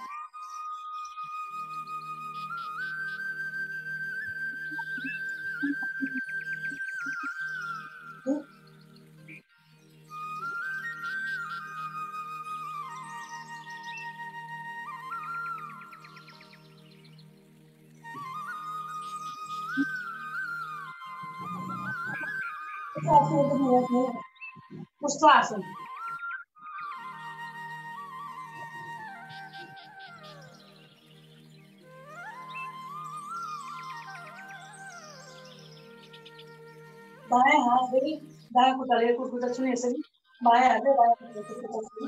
S5: कस्तो आसन बायाँ हात फेरि दायाँ खुट्टाले एक खुट्टा छुने यसरी बायाँ हातले दायाँ खुट्टाले खुट्टा छुने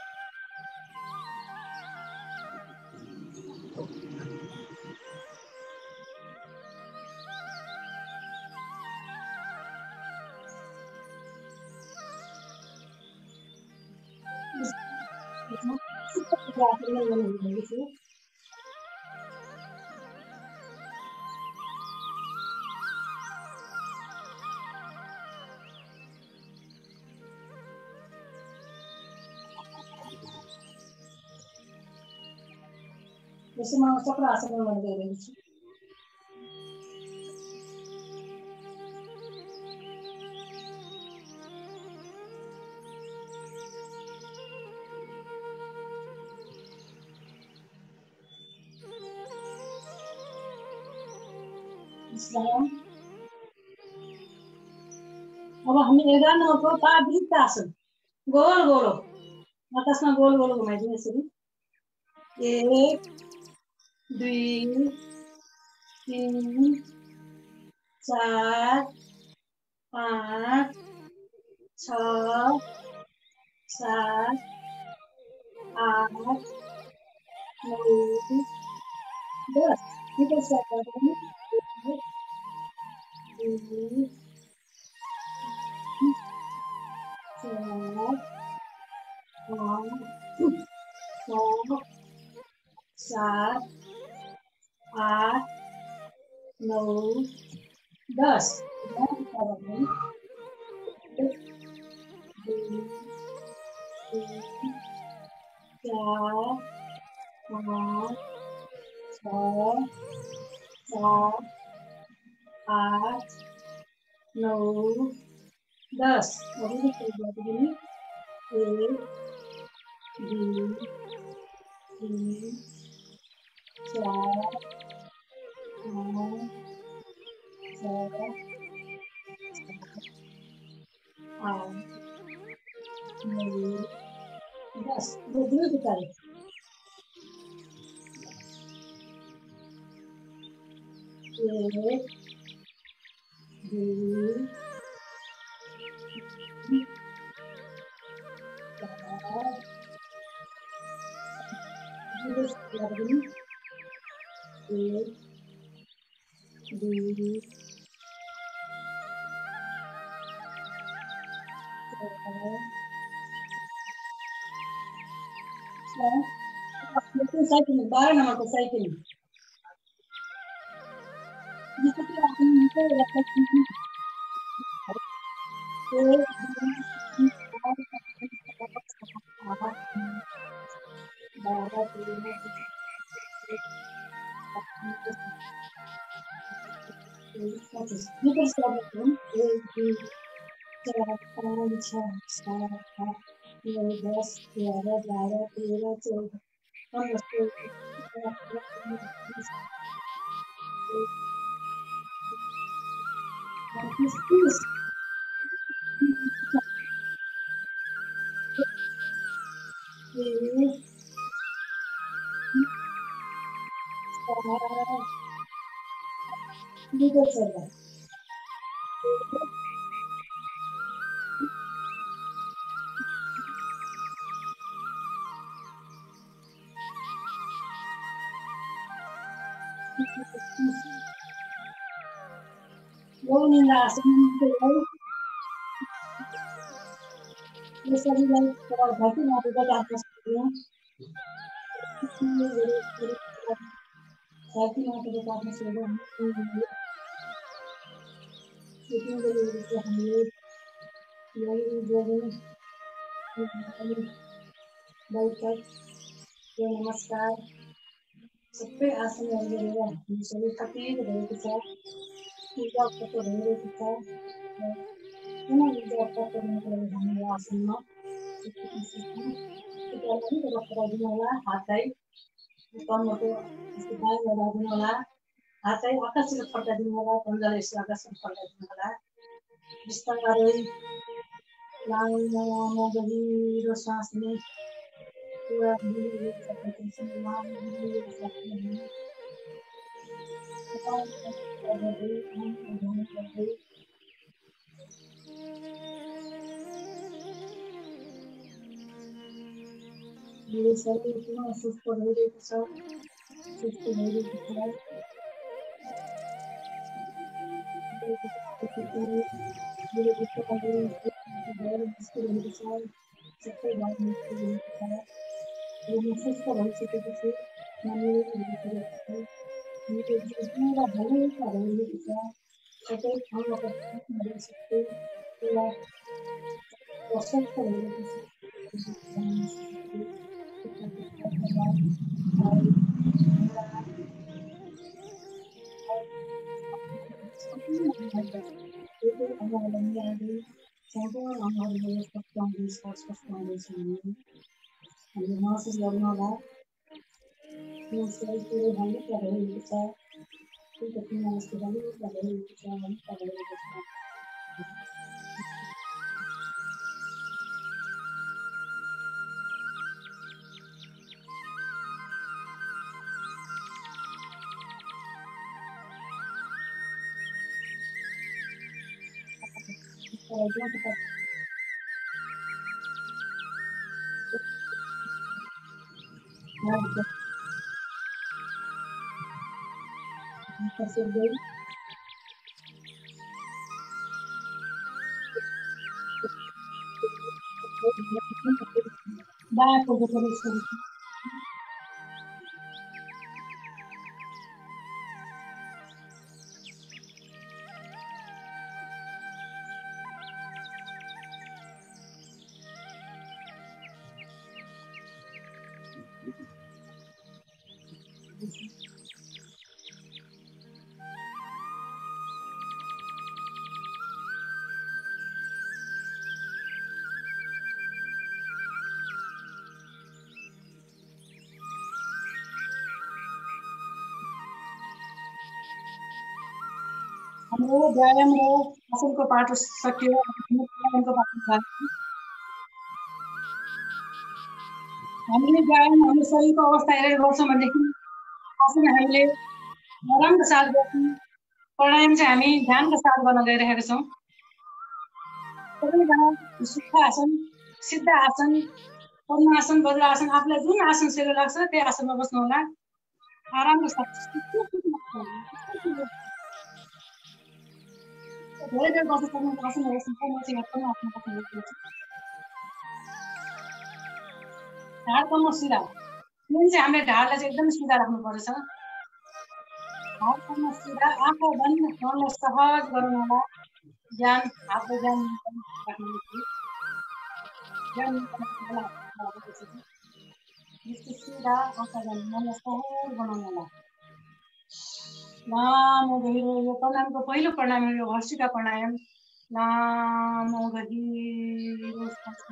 S5: यसमा चक्र आसन गर्न गइरहेको छु अब हामी 11 नम्बरको पादयुक्त आसन गोल गोल हो आकाशमा गोल गोल घुमाइदिउँ यसरी 1 2 3 4 5 6 7 8 9 10 निकल सकता है 2 4 5 6 7 8 9 10 4 5 6 7 8 9 10 अभी भी चल जाती है 1 2 3 4 5 6 8 9 10 दो की तारीख 1 2 साइकिल 12 नंबर को साइकिल यो निन्द्रा आसनको यो शरीरलाई धरती मातेको आत्मा धरती मातेको आत्मा हामीले बैठक नमस्कार सबै आसनहरू गरेर हाम्रो शरीर थपिएको भएको छ ऊर्जा प्राप्त भइरहेको छ पुनः ऊर्जा प्राप्त गर्नको लागि हामीले आसनमा दिनु होला हातलाई कम्मरको दायाँ लगाइदिनु होला हातलाई आकाशतिर फर्काइदिनु होला पन्जालाई यसो आकाशतिर फर्काइदिनु होला बिस्तारै लामो गहिरो सास लिने पुरा मेरो शरीर पुनः सुस्त भइरहेको छ सुस्त भइरहेको छ मेरो सबै यो सुस्त भइसकेपछि मेरो पुरा हल्का भइरहेको छ सबै ठाउँमा पुरा प्रशस्त भइरहेको छ हामीले महसुस गर्नु होला यो शरीर हल्का भइरहेको छ हल्का भइरहेको छ बाटो हाम्रो व्यायाम र आसनको पाठ सकियो व्यायामको पाठ हामीले व्यायाम हाम्रो शरीरको अवस्था हेरेर गर्छौँ भनेदेखि आसन हामीले आरामको साथ गर्छौँ प्राणायाम चाहिँ हामी ध्यानको साथ गर्न गइरहेका छौँ सबैजना सुक्खा आसन सिद्ध आसन पद्मासन वज्रासन आफूलाई जुन आसन सजिलो लाग्छ त्यही आसनमा बस्नु होला आरामको साथ धेरै बेर बस्न सक्ने आसनहरू छ म चाहिँ यहाँ पनि आफ्नो पसन्द गर्छु ढाड कम्मर सिधा मेन चाहिँ हामीले ढाडलाई चाहिँ एकदम सिधा राख्नुपर्छ ढाड कम्मर सिधा आँखा बन्द मनलाई सहज गराउनु होला ज्ञान हातको ज्ञान राख्नु ज्ञान सिधा आँखा बन्द मनलाई सहज बनाउनु होला लामो गहिरो यो प्राणायामको पहिलो प्राणायाम यो हर्षिका प्राणायाम लामो गहिरो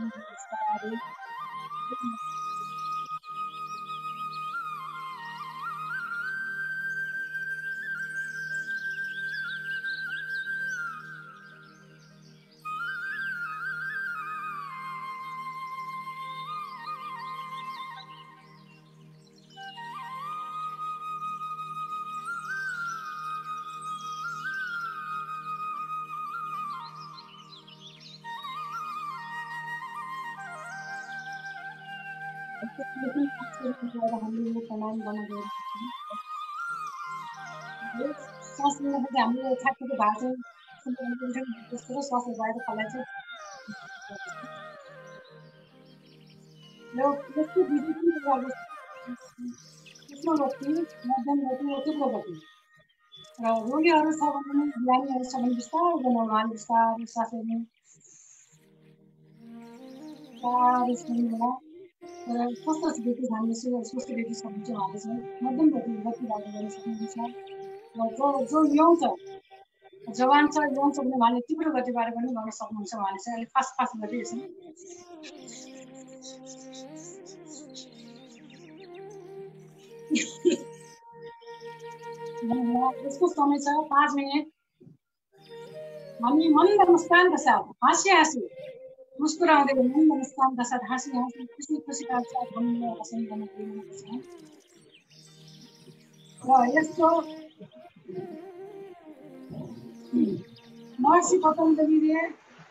S5: हामीले प्राणायाम गर्न गइरहेको छौँ सास लिँदाखेरि हामीले छातीको भाग चाहिँ स्वास्थ्य बाहिर फैलाइ चाहिँ यो यसको विधि के गर्छ त्यसमा गति मध्यम गति र तीव्र गति र रोगीहरू छ भने बिरामीहरू छ भने बिस्तारै गर्न उहाँले बिस्तारै सास लिने बिस्तारै छोड्नु होला र कस्तो गति हामीले स्वास्थ्य गति छ भने चाहिँ उहाँले चाहिँ मध्यम गतिबाट गर्न सक्नुहुन्छ र जो यङ छ जवान छ यङ छ भने उहाँले तीव्र गतिबाट पनि गर्न सक्नुहुन्छ उहाँले चाहिँ अलिक फास्ट गति यसो यसको समय छ 5 मिनट हामी मन मुस्कान के साथ हाँसी मुस्कुराउँदै मन मुस्कान के साथ हाँसी खुसी का साथ हामीले आसन गर्न पर्छ र यसको महर्षि पतञ्जलिले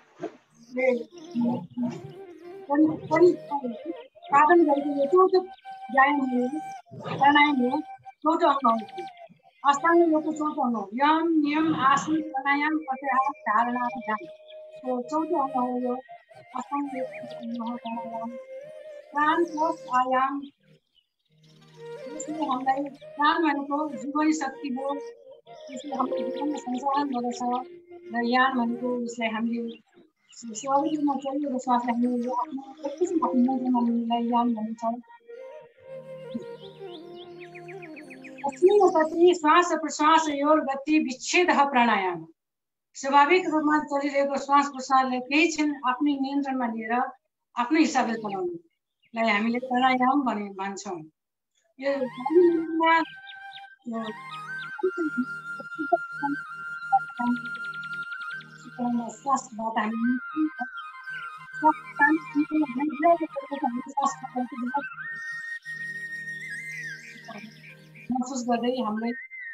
S5: साधन गरेको चौथो व्यायाम हो प्राणायाम हो चौथो अङ्ग हो अष्टाङ्ग योगको चौथो अङ्ग हो यम नियम आसन प्राणायाम प्रत्याहार धारणा ध्यान चौथो अङ्ग हो यो अष्टाङ्ग योगको प्राणायाम प्राण कोष आयाम यसले हामीलाई प्राण भनेको जीवनी शक्ति हो यसले हाम्रो जीवनमा सञ्चालन गर्दछ र यान भनेको यसलाई हामीले शरीरमा चलिरहेको श्वासलाई हामीले आफ्नो एकैछिन आफ्नो नियन्त्रणमा लिनुलाई यान भनिन्छ अस्मिन् गति श्वास प्रश्वास योग गति विच्छेद प्राणायाम स्वाभाविक रूपमा चलिरहेको श्वास प्रश्वासलाई केही क्षण आफ्नै नियन्त्रणमा लिएर आफ्नै हिसाबले चलाउनुलाई हामीले प्राणायाम भन्छौँ यो श्वासबाट हामी महसुस गर्दै हामीले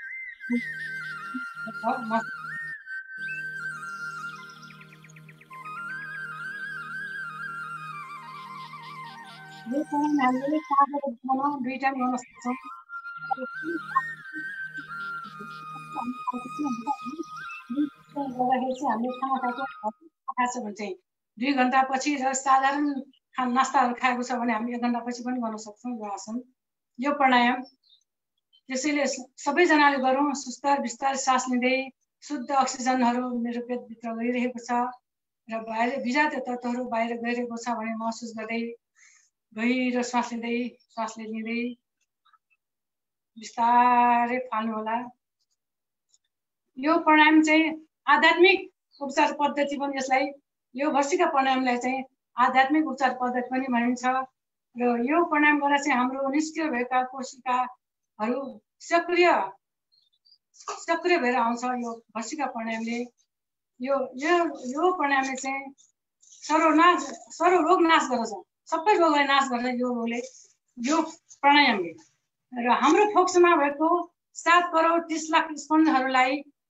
S5: यो कारण हामीले कागज बनाउन 2 टाइम गर्न सक्छौँ गर्दाखेरि चाहिँ हामीले खाना खाएको छ भने चाहिँ 2 घण्टापछि र साधारण नास्ताहरू खाएको छ भने हामी 1 घण्टापछि पनि गर्न सक्छौँ यो आसन यो प्राणायाम त्यसैले सबैजनाले गरौँ सुस्तार बिस्तार सास लिँदै शुद्ध अक्सिजनहरू मेरो पेटभित्र गइरहेको छ र बाहिर विजातीय तत्त्वहरू बाहिर गइरहेको छ भने महसुस गर्दै गहिरो श्वास लिँदै बिस्तारै फाल्नु होला यो प्राणायाम चाहिँ आध्यात्मिक उपचार पद्धति पनि यसलाई यो भस्त्रिका प्राणायामलाई चाहिँ आध्यात्मिक उपचार पद्धति पनि भनिन्छ र यो प्राणायाम गर्दा चाहिँ हाम्रो निष्क्रिय भएका कोशिकाहरू सक्रिय भएर आउँछ यो भस्त्रिका प्राणायामले यो प्राणायामले चाहिँ सर्व रोग नाश गर्दछ सबै रोगलाई नाश गर्छ यो रोगले यो प्राणायामले र हाम्रो फोक्सोमा भएको 7 करोड 30 लाख स्पन्जहरूलाई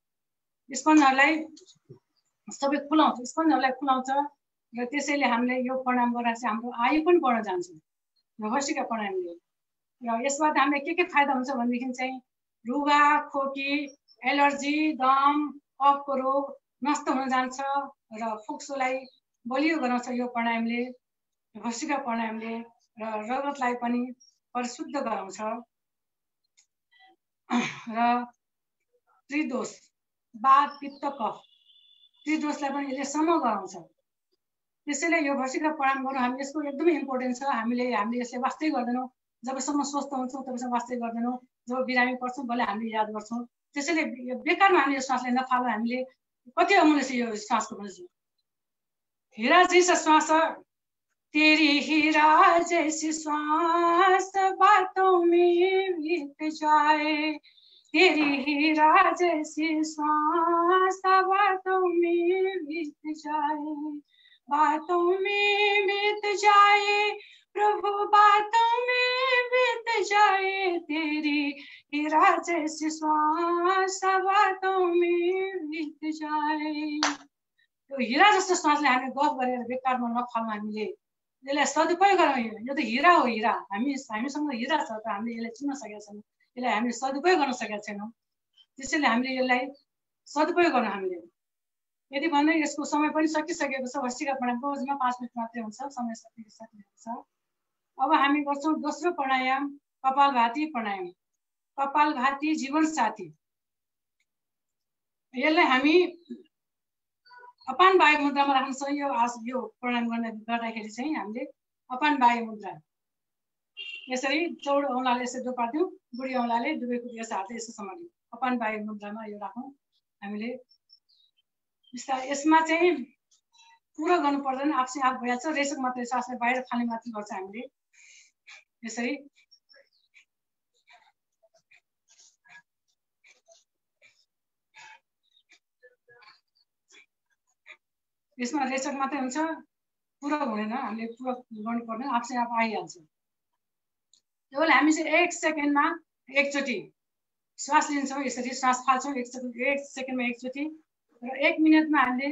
S5: सबै स्पन्जहरूलाई खुलाउँछ र त्यसैले हामीले यो प्राणायाम गर्दा चाहिँ हाम्रो आयु पनि बढ्न जान्छ भस्त्रिका प्राणायामले र यसबाट हामीले के फाइदा हुन्छ भनेदेखि चाहिँ रुगा खोकी एलर्जी दम कफको रोग नष्ट हुन जान्छ र फोक्सोलाई बलियो गराउँछ यो प्राणायामले भस्त्रिका प्राणायामले र रगतलाई पनि परिशुद्ध गराउँछ र त्रिदोष वात पित्त कफ त्रिदोषलाई पनि यसले सम गराउँछ त्यसैले यो भस्त्रिका प्राणायाम गर्नु हामी यसको एकदमै इम्पोर्टेन्ट छ हामीले यसले वास्तै गर्दैनौँ जबसम्म स्वस्थ हुन्छौँ तबसम्म वास्तै गर्दैनौँ जब बिरामी पर्छौँ भले हामीले याद गर्छौँ त्यसैले बेकारमा हामीले यो श्वासलाई नफाल्नु हामीले कति अमूल्य छ यो श्वासको पनि हीरा जैसा श्वास तेरी हीरा जैसी श्वास बातों में बीत जाए तेरी हीरा जैसी श्वास बातों में बीत जाए प्रभु बातों में बीत जाए तेरी हीरा जैसी श्वास बातों में बीत जाए यो हीरा जस्तो श्वासले हामी गफ गरेर बेकारमा नफाल्नु हामीले यसलाई सदुपयोग गरौँ यो त हीरा हो हीरा हामीसँग हीरा छ त हामीले यसलाई चिन्न सकेका छैनौँ यसलाई हामीले सदुपयोग गर्न सकेका छैनौँ त्यसैले हामीले यसलाई सदुपयोग गर्नु हामीले यदि भन्दै यसको समय पनि सकिसकेको छ। भस्त्रिका प्राणायामको 5 मिनट मात्रै हुन्छ, समय सकिसकेको छ। अब हामी गर्छौँ दोस्रो प्राणायाम कपालभाती प्राणायाम। कपालभाती जीवन साथी, यसलाई हामी अपान वायु मुद्रामा राख्छौँ। यो प्राणायाम गर्दाखेरि चाहिँ हामीले अपान वायु मुद्रा यसरी चौडो औँलाले यसरी डोपार्दिउँ, बुढी औँलाले दुवैको यस हातले यसो समात्दिउँ। अपान वायु मुद्रामा यो राखौँ हामीले। यसमा चाहिँ पुरो गर्नु पर्दैन, आफै आफ भइहाल्छ। रेचक मात्रै सासलाई बाहिर फाल्ने मात्रै गर्छ हामीले। यसरी यसमा रेचक मात्रै हुन्छ, पुरो हुँदैन। हामीले पुरो गर्नु पर्दैन, आफै आफ आइहाल्छ। त्यसैले हामी चाहिँ 1 सेकेन्डमा एकचोटि श्वास लिन्छौँ। यसरी श्वास फाल्छौँ 1 सेकेन्डमा एकचोटि, र 1 मिनटमा हामीले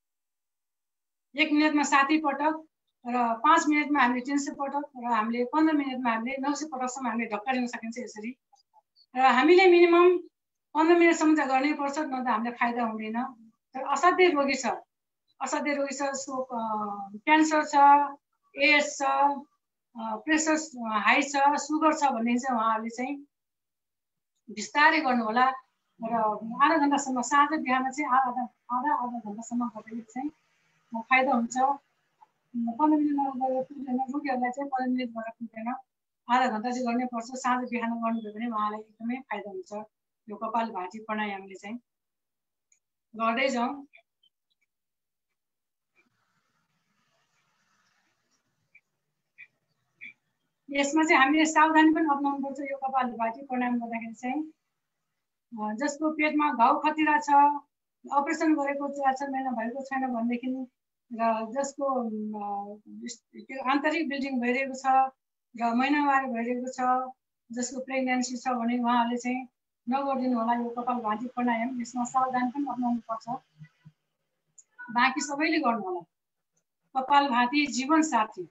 S5: 1 मिनटमा 70 पटक, र 5 मिनटमा हामीले 300 पटक, र हामीले 15 मिनटमा हामीले 900 पटकसम्म हामीले ढक्कालिन सकिन्छ यसरी। र हामीले मिनिमम 15 मिनटसम्म चाहिँ गर्नै पर्छ, न त हामीलाई फाइदा हुँदैन। तर असाध्यै रोगी छ, जसको क्यान्सर छ, एड्स छ, प्रेसर हाई छ, सुगर छ भने चाहिँ उहाँहरूले चाहिँ बिस्तारै गर्नु होला। र आधा घन्टासम्म साँझ बिहान चाहिँ आधा घन्टासम्म गर्दाखेरि चाहिँ फाइदा हुन्छ। 15 मिनटमा गरेर पुग्दैन, रोगीहरूलाई चाहिँ 15 मिनट गरेर पुग्दैन, आधा घन्टा चाहिँ गर्नै पर्छ। साँझ बिहान गर्नुभयो भने उहाँलाई एकदमै फाइदा हुन्छ। यो कपालभाती प्राणायामले चाहिँ गर्दै जाउँ। यसमा चाहिँ हामीले सावधानी पनि अपनाउनु पर्छ। यो कपालभाती प्राणायाम गर्दाखेरि चाहिँ जसको पेटमा घाउ खतिरा छ, अपरेसन गरेको छ, महिना भएको छैन भनेदेखि, र जसको आन्तरिक ब्लिडिङ भइरहेको छ, र महिनावारी भइरहेको छ, जसको प्रेग्नेन्सी छ भने उहाँहरूले चाहिँ नगरिदिनु होला यो कपालभाती प्राणायाम। यसमा सावधानी पनि अपनाउनु पर्छ, बाँकी सबैले गर्नु होला। कपालभाती जीवन साथी।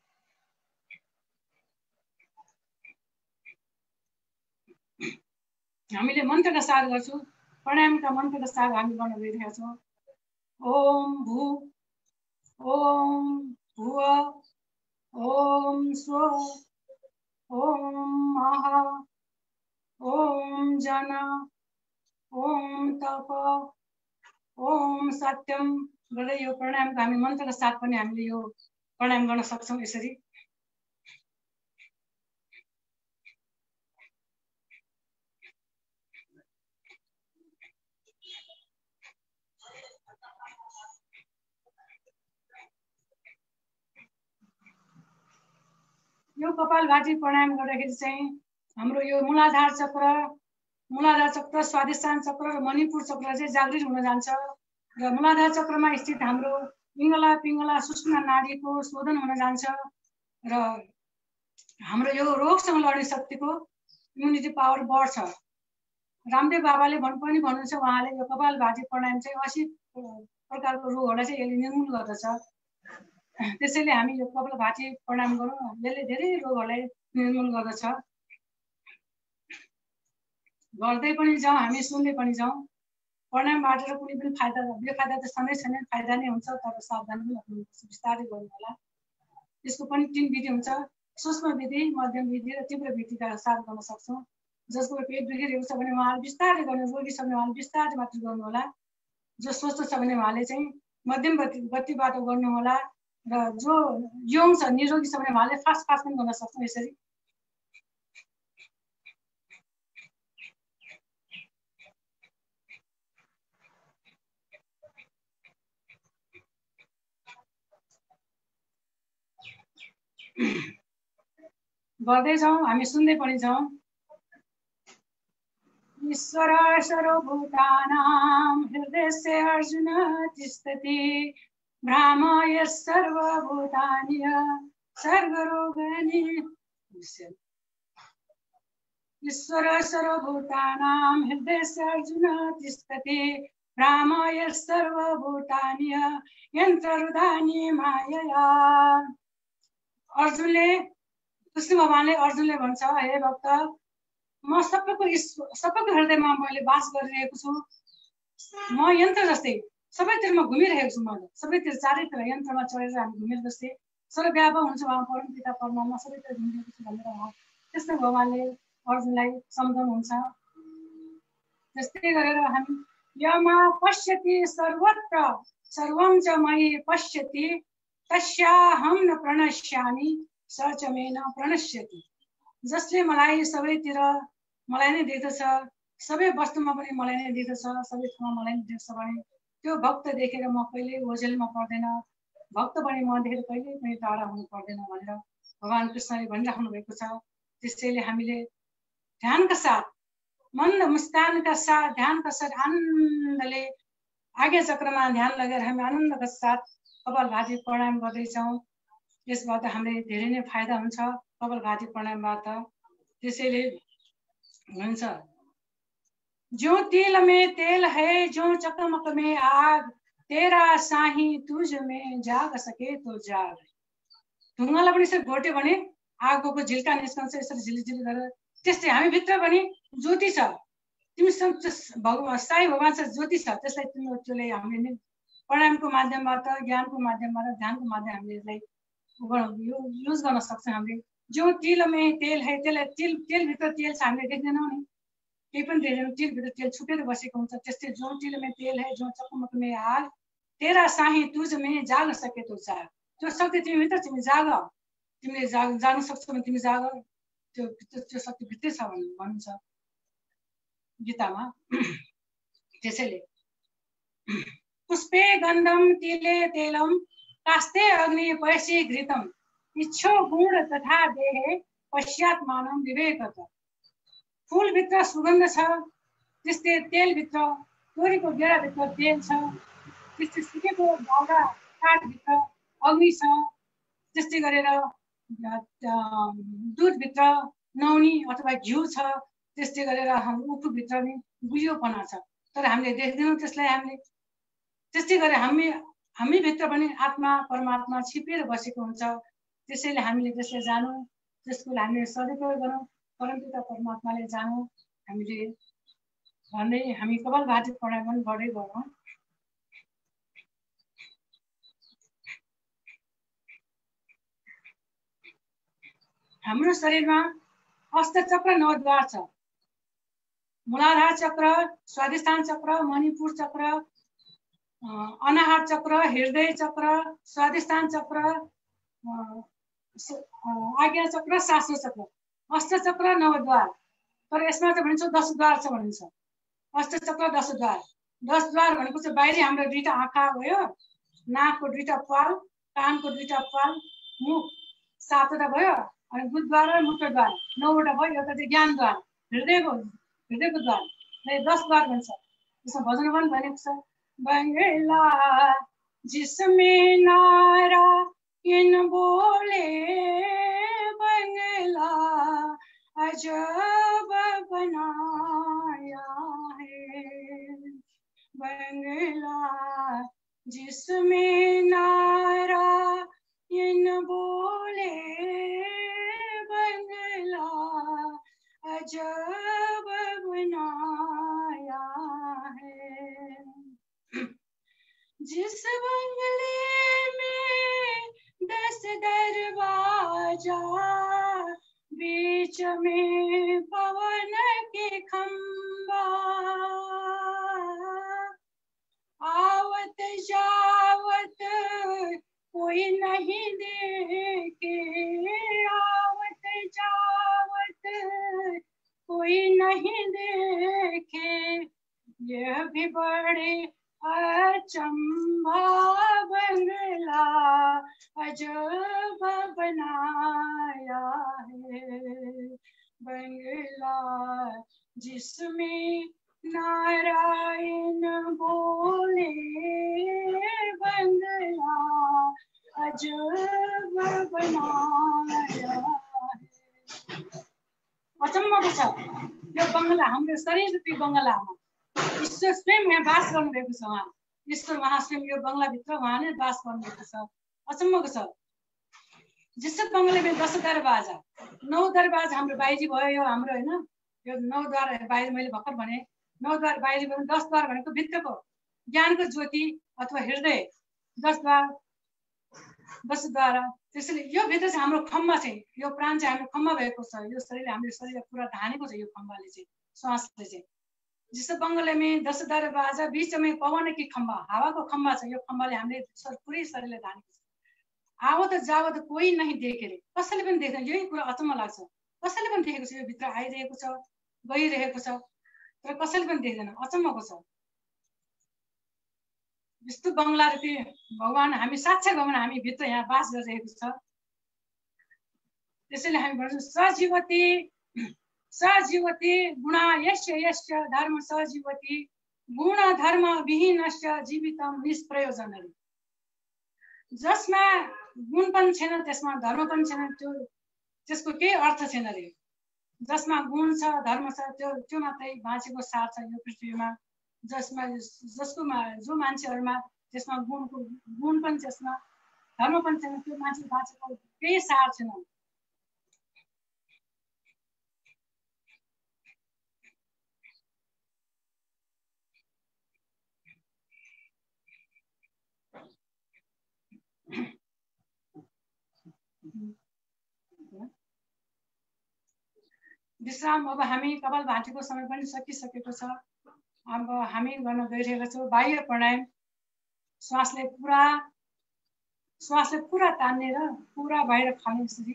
S5: हामीले मन्त्रका साथ गर्छौँ। प्राणायामका मन्त्रका साथ हामी गर्न गइरहेका छौँ। ओम भू, ओम भुव, ओम स्व, ओम मह, ओम जन, ओम तप, ओम सत्यम गर्दै यो प्राणायामको हामी मन्त्रका साथ पनि हामीले यो प्राणायाम गर्न सक्छौँ यसरी। यो कपालभाती प्राणायाम गर्दाखेरि चाहिँ हाम्रो यो मूलाधार चक्र, स्वादिष्ठान चक्र र मणिपुर चक्र चाहिँ जागृत हुन जान्छ। र मूलाधार चक्रमा स्थित हाम्रो पिङ्गला पिङ्गला सूक्ष्म नाडीको शोधन हुन जान्छ, र हाम्रो यो रोगसँग लड्ने शक्तिको इम्युनिटी पावर बढ्छ। रामदेव बाबाले पनि भन्नुहुन्छ, उहाँले यो कपालभाती प्राणायाम चाहिँ 80 प्रकारको रोगहरूलाई चाहिँ यसले निर्मूल गर्दछ। त्यसैले हामी यो कपालभाती प्राणायाम गरौँ, यसले धेरै रोगहरूलाई निर्मूल गर्दछ। गर्दै पनि जाउँ, हामी सुन्दै पनि जाउँ। प्राणायामबाट र कुनै पनि फाइदा बेफाइदा त छँदै छैन, फाइदा नै हुन्छ, तर सावधानी पनि अपनाउनुपर्छ, बिस्तारै गर्नु होला। यसको पनि 3 विधि हुन्छ, सूक्ष्म विधि, मध्यम विधि र तीव्र विधिका साथ गर्न सक्छौँ। जसको पेट दुखिरहेको छ भने उहाँले बिस्तारै गर्नु, रोगी छ भने उहाँले बिस्तारै मात्र गर्नु होला। जो स्वस्थ छ भने उहाँले चाहिँ मध्यम गतिबाट गर्नु होला, र जो यङ छ, निरोगी छ भने उहाँले फास्ट पनि गर्न सक्छौँ यसरी। गर्दै जाउँ, हामी सुन्दै पनि जाउँ। ईश्वर सर्वभूतानां हृदयस्य अर्जुन तिष्ठति, भ्रामय सर्वभूतानि सर्वरोगाणि। ईश्वर सर्वभूतानां हृदयस्य अर्जुन तिष्ठति, भ्रामय सर्वभूतानि यन्त्ररुदानि मायया। अर्जुनले, कृष्ण भगवानले अर्जुनले भन्छ, हे भक्त, म सबैको हृदयमा मैले वास गरिरहेको छु। म यन्त्र जस्तै सबैतिरमा घुमिरहेको छु म सबैतिर चारैतिर यन्त्रमा चढेर हामी घुमेर जस्तै सर्वव्यापक हुन्छ उहाँ परमपिता परमात्मा सबैतिर घुमिरहेको छु भनेर उहाँ त्यस्तै भगवान्ले अर्जुनलाई सम्झाउनुहुन्छ। त्यस्तै गरेर हामी यमा पश्यति सर्वत्र सर्वं च मयि पश्यति तस्याहं न प्रणश्यामि स च मे न प्रणश्यति। जसले मलाई सबैतिर मलाई नै देख्दछ सबै वस्तुमा पनि मलाई नै देख्दछ सबै ठाउँमा मलाई नै देख्छ भने त्यो भक्त देखेर म कहिल्यै ओझेलमा पर्दैन भक्त पनि म देखेर कहिल्यै पनि टाढा हुनु पर्दैन भनेर भगवान् कृष्णले भनिराख्नु भएको छ। त्यसैले हामीले ध्यानका साथ मन मुस्कानका साथ ध्यानका साथ आनन्दले आज्ञा चक्रमा ध्यान लगाएर हामी आनन्दका साथ कपालभाति प्राणायाम गर्दैछौँ। यसबाट हामीले धेरै नै फाइदा हुन्छ कपालभाति प्राणायामबाट। त्यसैले भन्छ जो तिल में तेल है जो चकमक में आग तेरा साही तुझ में जाग सके तो जाग। ढुङ्गालाई पनि यसरी घोट्यो भने आगोको झिल्का निस्कन्छ यसरी झिलिझिली गरेर। त्यस्तै हामी भित्र पनि ज्योति छ तिमीसँग भगवान् साई भगवान् छ ज्योति छ त्यसलाई त्यसले हामीले प्राणायामको माध्यमबाट ज्ञानको माध्यमबाट ध्यानको माध्यम हामीले यसलाई युज गर्न सक्छौँ। हामीले जो तिल में तेल है त्यसलाई तेलभित्र तेल छ हामीले देख्दैनौँ नि केही पनि देख्दैनौँ तेलभित्र तेल छुपेर बसेको हुन्छ। त्यस्तै जो तिल में तेल है जो चकमक में आग तेरा साही तुझ में जाग सके तो जाग। त्यो शक्ति तिमीभित्र तिमी जाग तिमीले जाग्न सक्छौ भने तिमी जाग त्यो शक्ति भित्रै छ भन्नुहुन्छ गीतामा। त्यसैले पुष्पे गन्धम तिले तेलम कास्ते अग्नि पयसी घृतम इच्छो गुण तथा देहे पश्चात मानव विवेकत। फूलभित्र सुगन्ध छ त्यस्तै तेलभित्र तोरीको गेडाभित्र तेल छ त्यस्तै सुकेको दाउरा काठभित्र अग्नि छ त्यस्तै गरेर दुधभित्र नौनी अथवा घिउ छ त्यस्तै गरेर उखुभित्र नि गुलियोपना छ तर हामीले देख्दैनौँ त्यसलाई। हामीले त्यस्तै गरेर हामीभित्र पनि आत्मा परमात्मा छिपेर बसेको हुन्छ। त्यसैले हामीले त्यसलाई जानु त्यसको हामीले सदुपयोग गरौँ परमपिता परमात्माले जानु हामीले भन्दै हामी कपालभाति प्राणायाम पनि गर्दै गरौँ। हाम्रो शरीरमा अष्टचक्र 9 द्वार छ मूलाधार चक्र स्वाधिष्ठान चक्र मणिपुर चक्र अनाहत चक्र हृदय चक्र स्वाधिष्ठान चक्र आज्ञा चक्र शास्त्र चक्र अष्टचक्र 9 द्वार। तर यसमा चाहिँ भनिन्छ 10 द्वार छ भनिन्छ अष्टचक्र 10 द्वार। 10 द्वार भनेको चाहिँ बाहिरी हाम्रो 2टा आँखा भयो नाकको 2टा पाल कानको 2टा पाल मुख 7वटा भयो अनि बुधद्वार र मूत्रद्वार 9वटा भयो। एउटा चाहिँ ज्ञानद्वार हृदयको द्वार 10 द्वार भन्छ। त्यसमा भजन पनि भनेको छ बंगला जिसमें नारायण बोले बंगला अजब बनाया है बंगला जिसमें नारायण बोले बंगला अजब बनाया है। जिस बंगले में 10 दरवाजा बीच में पवन के खंबा आवत जावत कोई नहीं देखे आवत जावत कोई नहीं देखे यह भी बड़े अचंभा बंगला अजब बनाया है बंगला जिसमें नारायण बोले बंगला अजब बनाया है। अचम्मको छ यो बंगला हाम्रो शरीर रूपी बंगलामा ईश्वर स्वयं यहाँ वास गर्नुभएको छ। उहाँ ईश्वर महास्वयं यो बंगलाभित्र उहाँले वास गर्नुभएको छ। अचम्मको छ जिस बंगले में 10 दरवाजा 9 दरवाजा हाम्रो बाहिरी भयो यो हाम्रो होइन यो 9 द्वार बाहिर मैले भर्खर भने 9 द्वार बाहिरी भयो 10 द्वार भनेको भित्रको ज्ञानको ज्योति अथवा हृदय जसद्वारा त्यसैले यो भित्र चाहिँ हाम्रो खम्बा चाहिँ यो प्राण चाहिँ हाम्रो खम्बा भएको छ यो शरीरले हाम्रो शरीर पुरा धानेको छ यो खम्बाले चाहिँ श्वासले चाहिँ जिस बंगले में 10,000 बाजा बीच में पवन की खम्बा हावा को खम्बा छ यो खम्बाले हामीले पुरै शरीरले धानेको छ आવો त जाओ त कोही नहीं देखे रे कसैले पनि देख्दैन यही कुरा अचम्म लाग्छ कसैले पनि देखेको छ यो भित्र आइरहेको छ गइरहेको छ तर कसैले पनि देख्दैन अचम्मको छ यस्तो बंगला रूपी भगवान हामी साक्षात भगवान हामी भित्र यहाँ वास गरिरहेको छ त्यसैले हामी भन्छौँ सजीवती गुणा यस्य धर्म सजीवती गुण धर्म विहीनस्य जीवितम निष्प्रयोजन जसमा गुण पनि छैन त्यसमा धर्म पनि छैन त्यसको केही अर्थ छैन रे जसमा गुण छ धर्म छ त्यो मात्रै बाँचेको सार छ यो पृथ्वीमा जसमा जो मान्छेहरुमा त्यसमा गुण पनि त्यसमा धर्म पनि छैन त्यो मान्छे बाँचेको केही सार छैन विश्राम अब हामी कपालभातीको समय पनि सकिसकेको छ अब हामी गर्न गइरहेका छौं बाह्य प्राणायाम श्वासले पुरा तान्नेर पुरा बाहिर फाल्ने यसरी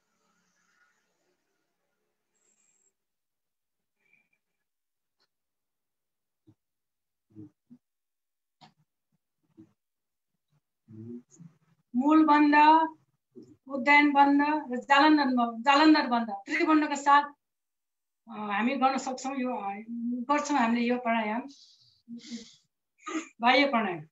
S5: मूल बन्द उद्यान बन्द र जालन्धर बन्द त्रिबन्धका साथ हामी गर्न सक्छौं यो गर्छौं हामीले यो प्राणायाम बाह्य प्राणायाम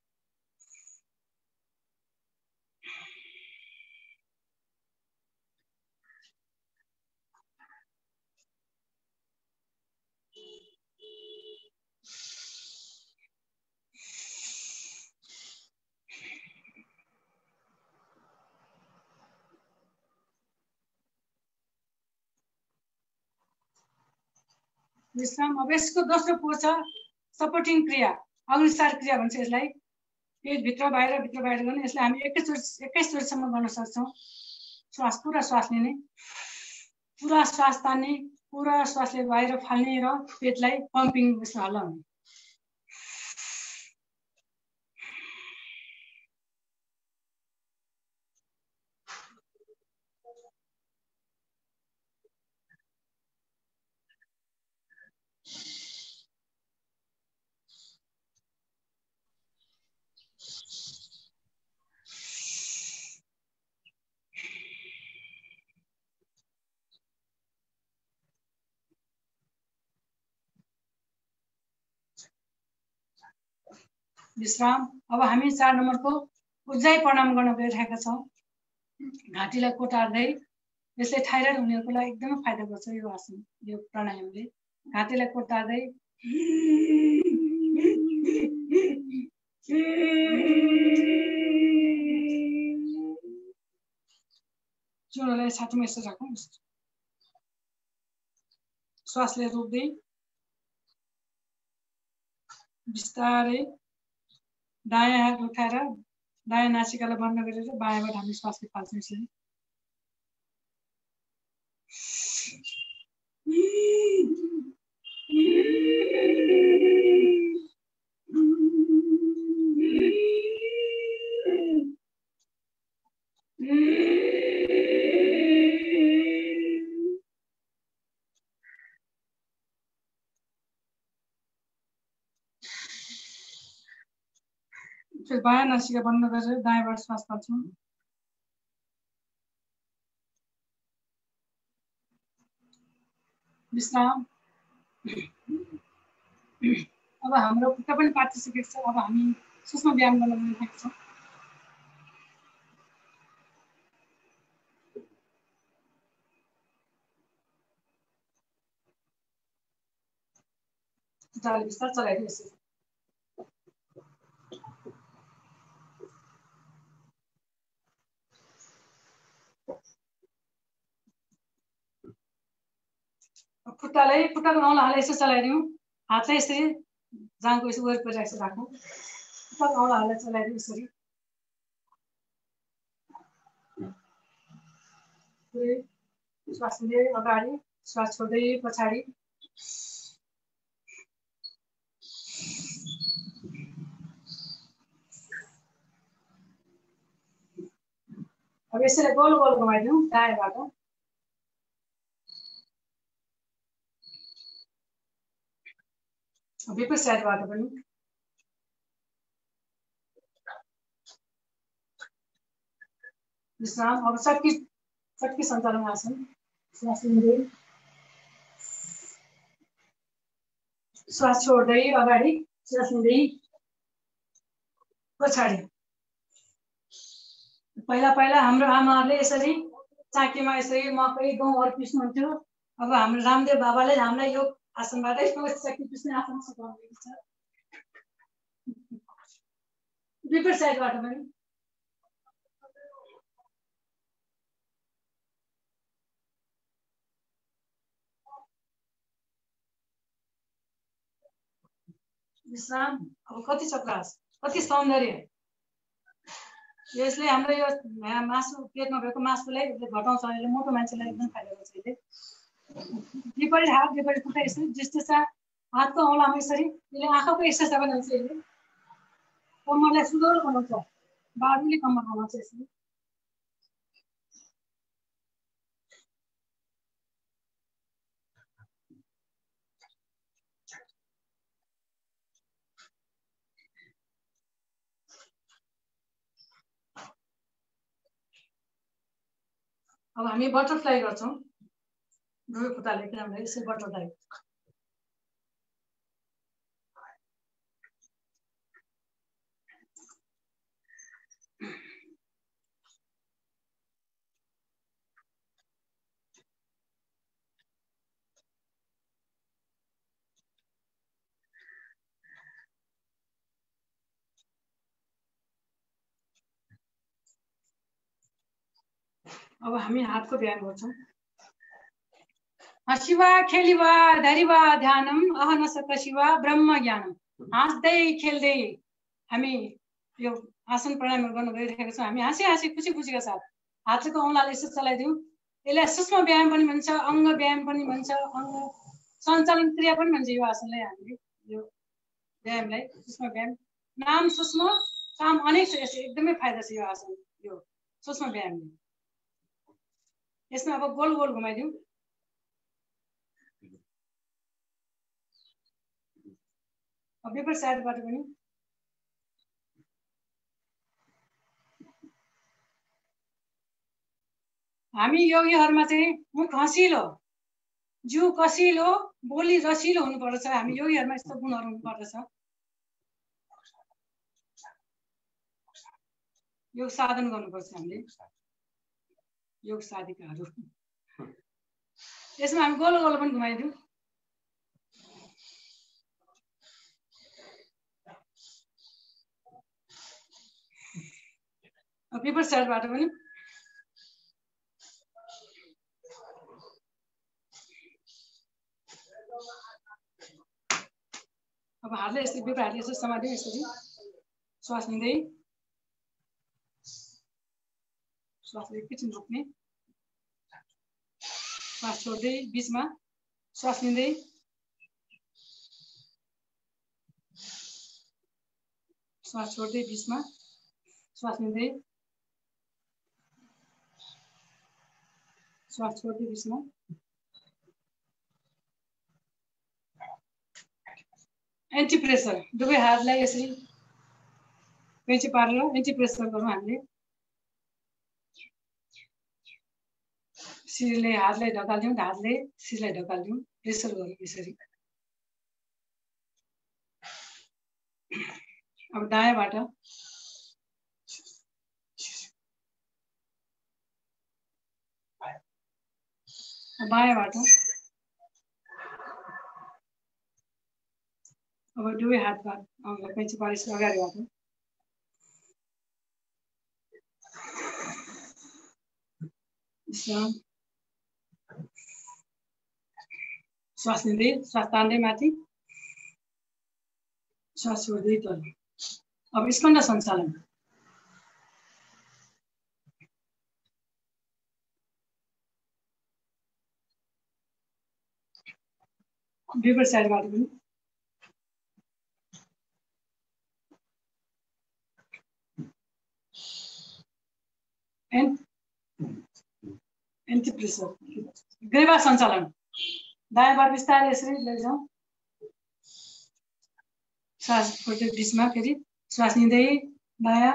S5: विश्राम अब यसको दोस्रो पो छ सपोर्टिङ क्रिया अग्निसार क्रिया भन्छ यसलाई पेट भित्र बाहिर गर्ने यसलाई हामी 21 चोटिसम्म गर्न सक्छौं पुरा श्वास लिने पुरा श्वास तान्ने पुरा श्वासले बाहिर फाल्ने र पेटलाई पम्पिङ यसो हल्लाउने विश्राम अब हामी 4 नम्बरको उज्जाई प्रणाम गर्न गइरहेका छौं घाँटीलाई कोटार्दै यसले थाइरोइड हुनेहरुको लागि एकदमै फाइदा गर्छ यो आसन यो प्राणायामले घाँटीलाई कोटार्दै चुरोलाई छातीमा यसो राखौं श्वासले रोक्दै बिस्तारै दायाँ हात उठाएर दायाँ नासिकालाई बन्द गरेर बायाँबाट हामी श्वासले फाल्छौं यसरी फिर बायाँ नासिका बन्द गरेर दायाँबाट श्वास फाल्छौं विश्राम अब हाम्रो खुट्टा पनि पाटिसकेको छ अब हामी सूक्ष्म व्यायाम गर्न गइरहेका छौं खुट्टाले बिस्तारै चलाइदिनुहोस् खुट्टाको नौला हाले यसो चलाइदिउँ हातलाई यसरी जाँघको यसो वरिपरि यसो राखौं तक औँलाहरूलाई चलाइदियो यसरी श्वास लिँदै अगाडि श्वास छोड्दै पछाडि अब यसरी गोल गोल घुमाइदिउँ दायाँबाट विपरीत साइडबाट पनि विश्राम अब चटकी सञ्चालन आसन श्वास लिँदै श्वास छोड्दै अगाडि श्वास लिँदै पछाडि पहिला पहिला हाम्रो आमाहरूले यसरी चाकीमा यसरी मकै गहुँहरू पिस्नुहुन्थ्यो अब हाम्रो रामदेव बाबाले हामीलाई यो आसनबाटै चक्की पिस्ने आसन सिकाउनुहुन्छ विपरीत साइडबाट पनि विश्राम अब कति चक्रास कति सौन्दर्य यसले हाम्रो यो मासु पेटमा भएको मासुलाई घटाउँछ यसले मोटो मान्छेलाई एकदम फाइदा गर्छ यसले विपरीत हात विपरीत खुट्टा यसरी जस्तो हातको औँलामा यसरी यसले आँखाको एक्सर्साइज बनाउँछ यसले कम्मरलाई सुदोर बनाउँछ बाहुली कम्मर बनाउँछ यसले अब हामी बटरफ्लाई गर्छौँ दुवै खुट्टाले किनभने यसरी बटरफ्लाई अब हामी हातको व्यायाम गर्छौँ हसिवा खेलिवा धरिवा ध्यानम अहन सक शिवा ब्रह्म ज्ञानम हाँस्दै खेल्दै हामी यो आसन प्राणायामहरू गर्न गइरहेका छौँ हामी हाँसी हाँसी खुसी खुसीका साथ हातको औँलाले यसो चलाइदिउँ यसलाई सूक्ष्म व्यायाम पनि भन्छ अङ्ग व्यायाम पनि भन्छ अङ्ग सञ्चालन क्रिया पनि भन्छ यो आसनलाई हामीले यो व्यायामलाई सूक्ष्म व्यायाम नाम सूक्ष्म काम अनेक छ एकदमै फाइदा छ यो आसन यो सूक्ष्म व्यायामले यसमा अब गोल गोल घुमाइदिउँ विपरीत साइडबाट पनि हामी योगीहरूमा चाहिँ मुख हँसिलो जिउ कसिलो बोली रसिलो हुनुपर्दछ हामी योगीहरूमा यस्तो गुणहरू हुनुपर्दछ योग साधन गर्नुपर्छ हामीले योग साधिकाहरू यसमा हामी गोल गोल पनि घुमाइदिउँ विपरीत साइडबाट पनि अब हातले यसरी विपरीत हातले यसरी समात्यो यसरी श्वास लिँदै श्वास एकैछिन रोक्ने श्वास छोड्दै बिचमा श्वास लिँदै श्वास छोड्दै बिचमा श्वास लिँदै श्वास छोड्दै बिचमा एन्टी प्रेसर दुवै हातलाई यसरी पेन्ची पारेर एन्टी प्रेसर गरौँ हामीले शिरले हातलाई ढकाल्दिउँ हातले शिरलाई ढकाल्दिउँ प्रेसर गरौँ यसरी अब दायाँबाट बायाँबाट अब दुवै हातबाट पेन्ची पारेपछि अगाडिबाट श्वास लिँदै श्वास तान्दै माथि श्वास छोड्दै तल अब स्कन्द सञ्चालन विपरीत साइडबाट पनि एन्टिप्रेसर ग्रीवा सञ्चालन दायाँबाट बिस्तारै यसरी लैजाउँ श्वास छोड्दै बिचमा फेरि श्वास लिँदै दायाँ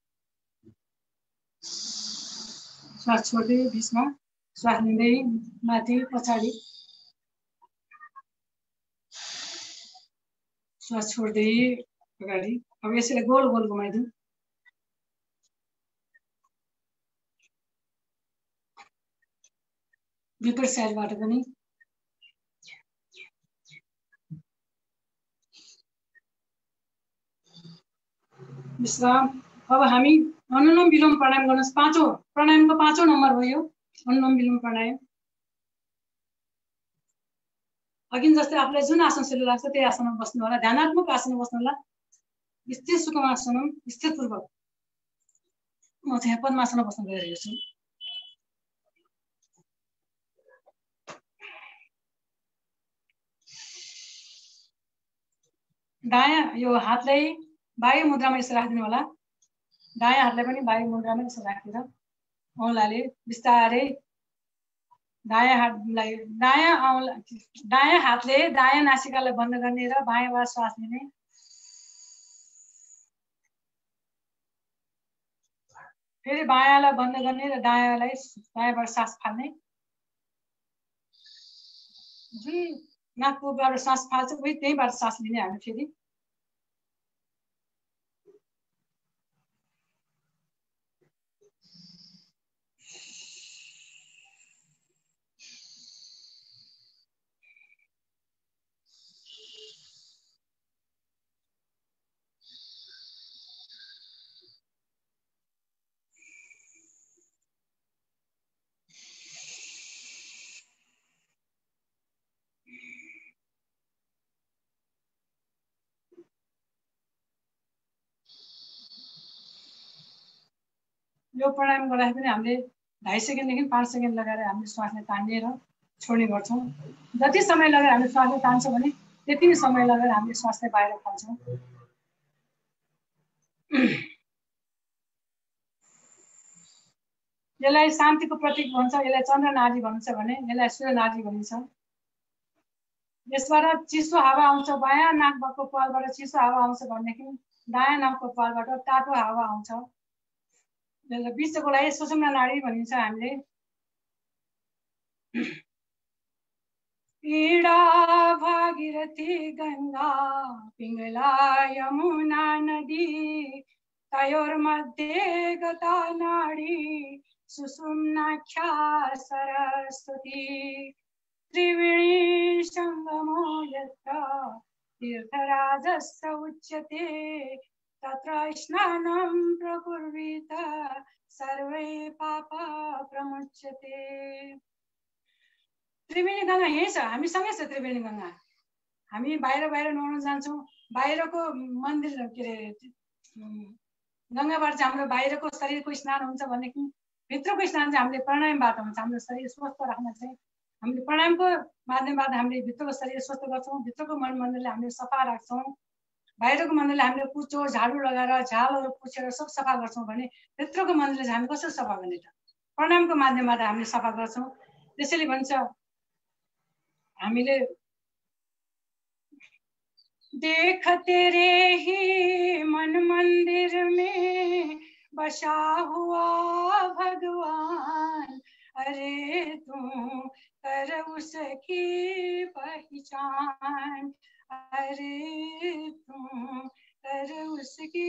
S5: श्वास छोड्दै बिचमा श्वास लिँदै माथि पछाडि श्वास छोड्दै अगाडि अब यसैलाई गोल गोल घुमाइदिउँ विपरीत साइडबाट पनि विश्राम अब हामी अनुलोम विलोम प्राणायाम गर्न प्राणायामको पाँचौं नम्बर हो यो अनुलोम विलोम प्राणायाम अघि जस्तै आफूलाई जुन आसन सजिलो लाग्छ त्यही आसनमा बस्नु होला ध्यानात्मक आसनमा बस्नु होला स्थिर सुखमासनम स्थिरपूर्वक म चाहिँ पद्मासनमा बस्न गइरहेको छु दायाँ यो हातलाई वायु मुद्रामा यसो राखिदिनु होला दायाँ हातलाई पनि वायु मुद्रामा यसो राखेर औँलाले बिस्तारै दायाँ हातले दायाँ नासिकालाई बन्द गर्ने र बायाँबाट श्वास लिने फेरि बायाँलाई बन्द गर्ने र दायाँबाट श्वास फाल्ने जुन नाकबाट श्वास फाल्छ उही त्यहीबाट श्वास लिने हामी फेरि यो प्राणायाम गर्दाखेरि पनि हामीले 2.5 सेकेन्डदेखि 5 सेकेन्ड लगाएर हामीले श्वासलाई तान्ने र छोड्ने गर्छौँ जति समय लगाएर हामीले श्वासलाई तान्छौँ भने त्यति नै समय लगाएर हामीले श्वासलाई बाहिर फाल्छौँ यसलाई शान्तिको प्रतीक भन्छ यसलाई चन्द्र नाडी भन्छ भने यसलाई सूर्य नाडी भनिन्छ यसबाट चिसो हावा आउँछ बायाँ नाकको पालबाट चिसो हावा आउँछ भनेदेखि दायाँ नाकको पालबाट तातो हावा आउँछ यसलाई बिचकोलाई सुषुम्ना नाडी भनिन्छ हामीले ईडा भागीरथी गंगा पिंगला यमुना नदी तयोर्मध्ये गता नाडी सुषुम्नाख्या सरस्वती त्रिवेणी संगमो यत्र तीर्थराजस्य उच्यते तत्र स्नानं प्रकुर्वीत सर्वे पापा प्रमुच्यते त्रिवेणी गंगा यही छ हामीसँगै छ त्रिवेणी गंगा हामी बाहिर नुहाउन जान्छौँ बाहिरको मन्दिर के अरे गंगाबाट चाहिँ हाम्रो बाहिरको शरीरको स्नान हुन्छ भनेदेखि भित्रको स्नान चाहिँ हामीले प्राणायामबाट हुन्छ हाम्रो शरीर स्वस्थ राख्न चाहिँ हामीले प्राणायामको माध्यमबाट हामीले भित्रको शरीर स्वस्थ गर्छौँ भित्रको मन मन्दिरलाई हामीले सफा राख्छौँ बाहिरको मन्दिरलाई हामीले कुचो झाडु लगाएर झालहरू पुछेर सब सफा गर्छौँ भने भित्रको मन्दिरलाई चाहिँ हामी कसरी सफा गर्ने त प्राणायामको माध्यमबाट हामीले सफा गर्छौँ त्यसैले भन्छ हामीले देख तेरे ही मन मंदिर में बसा हुआ भगवान अरे तू कर उसकी पहचान अरे तू कर उसकी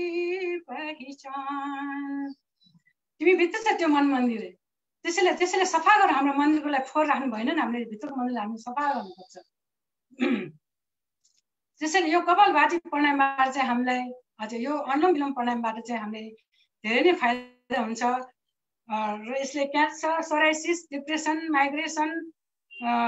S5: पहचान तिमी भित्र छ त्यो मन मन्दिर त्यसैले सफा गरेर हाम्रो मन्दिरको लागि फोहोर राख्नु भएन नि हामीले भित्रको मन्दिरलाई हामीले सफा गर्नुपर्छ त्यसैले यो कपालभाती प्राणायामबाट चाहिँ हामीलाई हजुर यो अनुलोम विलोम प्राणायामबाट चाहिँ हामीले धेरै नै फाइदा हुन्छ र यसले क्यान्सर सोराइसिस डिप्रेसन माइग्रेसन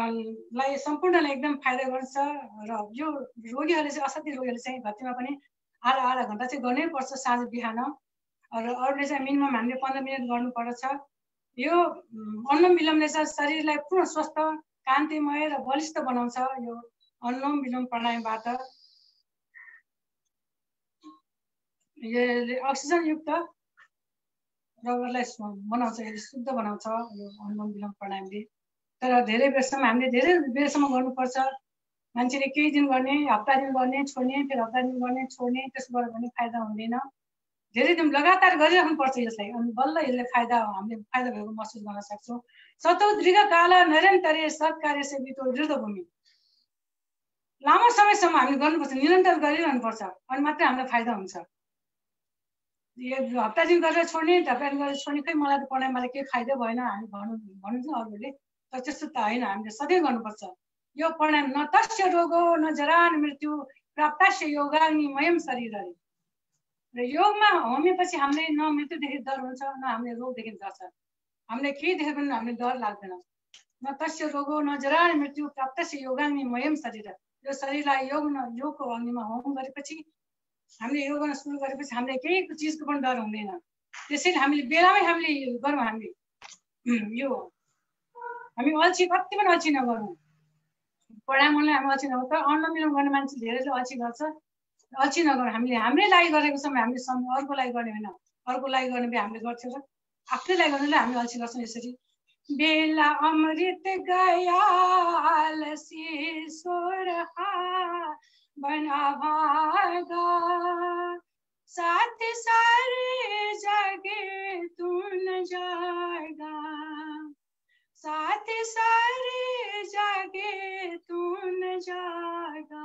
S5: लाई सम्पूर्णलाई एकदम फाइदा गर्छ र यो रोगीहरूले चाहिँ असाध्यै रोगीहरूले चाहिँ घरतीमा पनि आधा घन्टा चाहिँ गर्नै पर्छ साँझ बिहान। र अरूले चाहिँ मिनिमम हामीले 15 मिनट गर्नुपर्छ। यो अनुलोम विलोमले चाहिँ शरीरलाई पूर्ण स्वस्थ, कान्तिमय र बलिष्ठ बनाउँछ। यो अनुलोम विलोम प्राणायामबाट यसले अक्सिजनयुक्त रगतलाई बनाउँछ, यसले शुद्ध बनाउँछ यो अनुलोम विलोम प्राणायामले। तर धेरै बेरसम्म हामीले धेरै बेरसम्म गर्नुपर्छ। मान्छेले केही दिन गर्ने, हप्ता दिन गर्ने, छोड्ने, फेरि हप्ता दिन गर्ने, छोड्ने, त्यसो गर्यो भने फाइदा हुँदैन। धेरै दिन लगातार गरिराख्नुपर्छ यसलाई, अनि बल्ल यसले हामीले फाइदा भएको महसुस गर्न सक्छौँ। सतौ दीर्घकाल निरन्तरे सत्कार्य सेवितो दृढभूमि। लामो समयसम्म हामीले गर्नुपर्छ, निरन्तर गरिरहनुपर्छ, अनि मात्रै हामीलाई फाइदा हुन्छ। यो हप्ता दिन गरेर छोड्ने, हप्ता दिन गरेर छोड्ने, खै मलाई त प्राणायामबाट केही फाइदा भएन हामी भन्नुहुन्छ अरूले, तर त्यस्तो त होइन। हामीले सधैँ गर्नुपर्छ यो प्राणायाम। न तस्य रोगो न जरा न मृत्यु प्राप्तस्य योगाग्निमयम शरीरले। र योगमा होमिएपछि हामीले न मृत्युदेखि डर हुन्छ, न हामीले रोगदेखि डर छ। हामीले केही देख्यो भने हामीले डर लाग्दैन। न तस्य रोगो न जरा न मृत्यु प्राप्तस्य योगाग्निमयम शरीर। यो शरीरलाई योगको अग्निमा होम गरेपछि, हामीले योग गर्न सुरु गरेपछि हामीले केही चिजको पनि डर हुँदैन। त्यसैले हामीले बेलामै हामीले गरौँ। हामीले यो हामी अल्छी कति पनि अल्छी नगरौँ। प्राणायाम गर्नलाई हामी अल्छी नगरौँ, तर अनुलोम विलोम गर्ने मान्छे धेरैले अल्छी गर्छ। अल्छी नगरौँ। हामीले हाम्रै लागि गरेको समय हामीले अर्को लागि गर्ने होइन। अर्को लागि गर्ने भए हामीले गर्थ्यौँ र आफ्नै लागि गर्नुलाई हामी अल्छी गर्छौँ। यसरी बेला अमृत गया आलसी सोरहा बना भागा, साथ सारे जागे तू न जाएगा, साथ सारे जागे तू न जाएगा।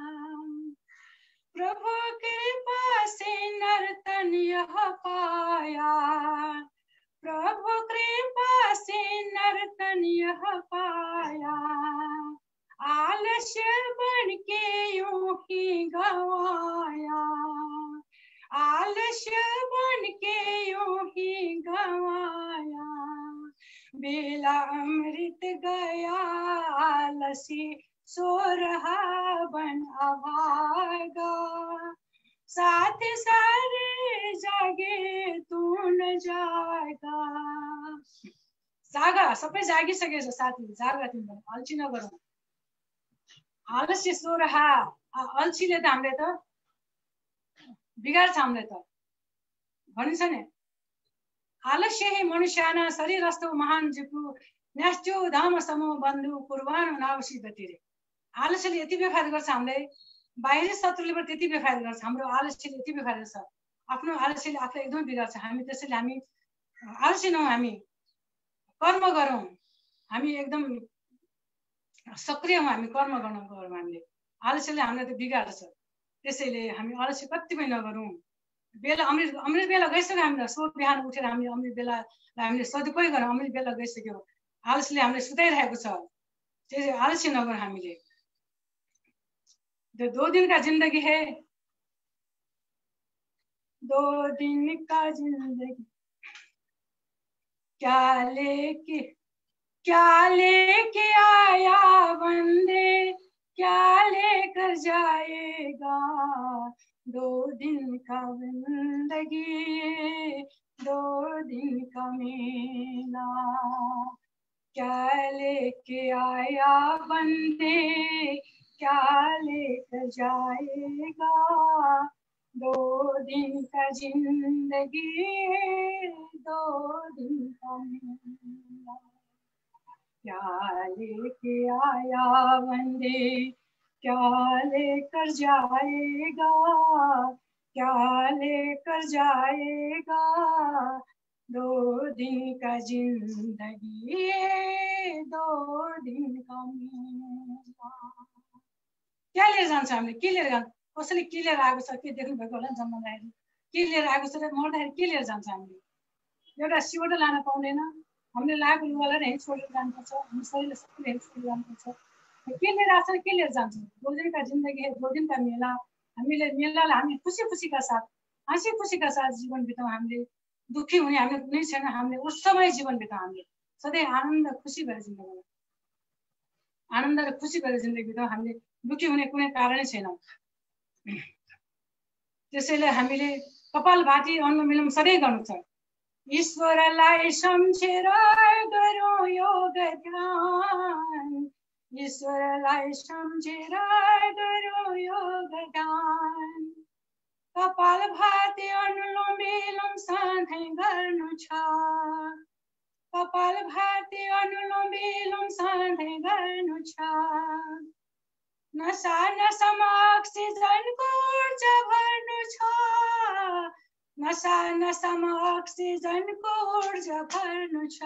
S5: प्रभु कृपा से नर्तन यह पाया, प्रभु कृपा से नर्तन यह पाया। आलस्य बन के यूं ही गवाया, आलस्य बन के यूं ही गवाया। बेला अमृत गया आलसी सो रहा बन अभागा, साथ सारे जागे तू न जाएगा। जागा, सबै जागिसकेछ साथी, जागा तिमीहरू, अल्छी नगरौँ। आलस्य सो रहा, अल्छीले त हामीले त बिगार्छ। हामीले त भनिन्छ नि, आलस्य ही मनुष्याना शरीरस्थो महान जिपु न्यास्ट्यो धाम समो बन्धु कुर्बान नावसिद्धति रे। आलस्यले यति बेफाइद गर्छ हामीलाई, बाहिरी शत्रुले पनि त्यति बेफाइद गर्छ। हाम्रो आलस्यले यति बेफाइद गर्छ, आफ्नो आलस्यले आफूलाई एकदमै बिगार्छ। हामी त्यसैले हामी आलस्य नहौँ, हामी कर्म गरौँ। हामी एकदम सक्रिय हौँ, हामी कर्म गर्न गरौँ। हामीले आलस्यले हामीलाई त बिगार्छ। त्यसैले हामी आलस्य कति पनि नगरौँ। बेला अमृत बेला गइसक्यो। हामीलाई सो बिहान उठेर हामीले अमृत बेलालाई हामीले सदुपयोग गरौँ। अमृत बेला गइसक्यो, आलस्यले हामीले सुताइरहेको छ। त्यसैले आलस्य नगरौँ हामीले। जो 2 दिन का जिंदगी है, 2 दिन का जिंदगी, क्या लेके आया बंदे, क्या लेकर जाएगा। 2 दिन का जिंदगी, 2 दिन का मेला, क्या लेके आया बंदे, क्या लेकर जाएगा। 2 दिन का जिंदगी, 2 दिन का मेला, क्या लेके आया बंदे, क्या लेकर जाएगा, क्या लेकर जाएगा। 2 दिन का जिंदगी, 2 दिन का मेला। क्या लिएर जान्छ हामीले, के लिएर जान्छ, कसैले के लिएर आएको छ, के देख्नु भएको होला जन्मदाखेरि के लिएर आएको छ, मर्दाखेरि के लिएर जान्छ। हामीले एउटा सिवटा लान पाउँदैन। हामीले लागेको लुगालाई नै छोडेर जानुपर्छ। हामी शरीरले सबैले छोडेर जानुपर्छ। के लिएर आएको छ, के लिएर जान्छ। 2 दिन का जिन्दगी है, 2 दिन का मेला। हामीले मेलालाई हामी खुसीका साथ, हाँसी खुसीका साथ जीवन बिताउँ। हामीले दुखी हुने हामीले कुनै छैन। हामीले उत्सवमय जीवन बिताउँ। हामीले सधैँ आनन्द खुसी भएर जिन्दगी, आनन्द र खुसी भएर जिन्दगी बिताउँ। हामीले दुखी हुने कुनै कारणै छैन। त्यसैले हामीले कपालभाती अनुलोम विलोम सधैँ गर्नु छ। ईश्वरलाई सम्झेर गरौँ योग ध्यान, ईश्वरलाई सम्झेर गरौँ योग ध्यान। कपालभाती अनुलोम विलोम सधैँ गर्नु छ, कपालभाती अनुलोम विलोम सधैँ गर्नु छ। नसा नसामा अक्सिजनको ऊर्जा भर्नु छ, नसा नसामा अक्सिजनको ऊर्जा भर्नु छ।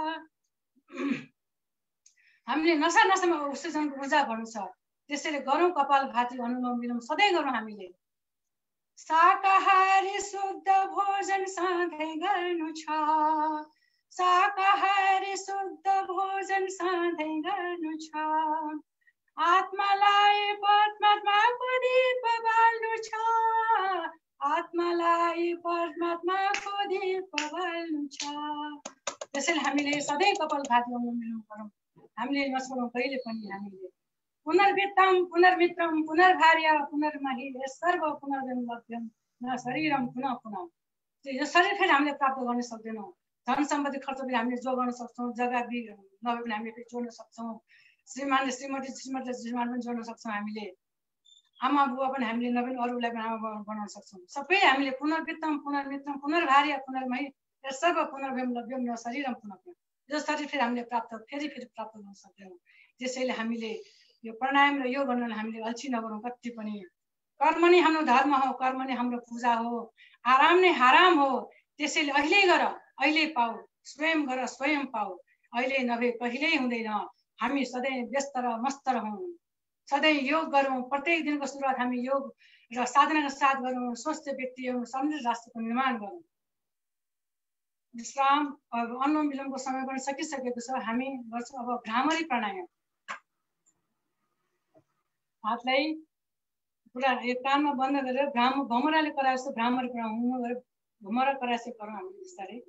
S5: हामीले नसा नसामा अक्सिजनको ऊर्जा भर्नु छ। त्यसैले गरौँ कपालभाती अनुलोम विलोम सधैँ गरौँ हामीले। शाकाहारी शुद्ध भोजन सधैँ गर्नु छ, शाकाहारी शुद्ध भोजन सधैँ गर्नु छ। आत्मालाई परमात्माको दीप बाल्नु छ, आत्मालाई परमात्माको दीप बाल्नु छ। त्यसैले हामीले सधैँ कपालभाती अनुलोम विलोम गरौँ, हामीले नछोडौँ कहिले पनि। हामीले पुनर्वित्तम पुनर्मित्रम पुनर्भार्या पुनर्महिले सर्व पुनर्जन्मलभ्यम न शरीरम पुनः पुनः। यो शरीर फेरि हामीले प्राप्त गर्न सक्दैनौँ। धन सम्पत्ति खर्च पनि हामीले जोगाउन सक्छौँ, जग्गा नभए पनि हामीले फेरि जोड्न सक्छौँ, श्रीमानले श्रीमती श्रीमतीले श्रीमान पनि जोड्न सक्छौँ, हामीले आमा बुवा पनि हामीले नभए पनि अरूलाई पनि आमा बुवा बनाउन सक्छौँ। सबै हामीले पुनर्वित्तम पुनर्मित्रम पुनर्भार्या पुनर्मही सर्व पुनर्भ्यम लभ्यम न शरीरम पुनः पुनः। यो शरीर फेरि हामीले फेरि प्राप्त गर्न सक्दैनौँ। त्यसैले हामीले यो प्राणायाम र यो गर्नलाई हामीले अल्छी नगरौँ कति पनि। कर्म नै हाम्रो धर्म हो, कर्म नै हाम्रो पूजा हो, आराम नै हराम हो। त्यसैले अहिले गर अहिले पाऊ, स्वयं गर स्वयं पाऊ, अहिले नभए कहिल्यै हुँदैन। हामी सधैँ व्यस्त र मस्त रहौँ, सधैँ योग गरौँ। प्रत्येक दिनको सुरुवात हामी योग र साधनाका साथ गरौँ। स्वस्थ व्यक्ति एवं समृद्ध राष्ट्रको निर्माण गरौँ। विश्राम अनुलोम विलोमको समय पनि सकिसकेको छ। हामी गर्छौँ अब भ्रामरी प्राणायाम। हातलाई पुरा एक कानमा बन्द गरेर भमराले कराए जस्तो भ्रामरी प्राणायाम गरेर भमरा कराए जस्तो गरौँ हामीले बिस्तारै।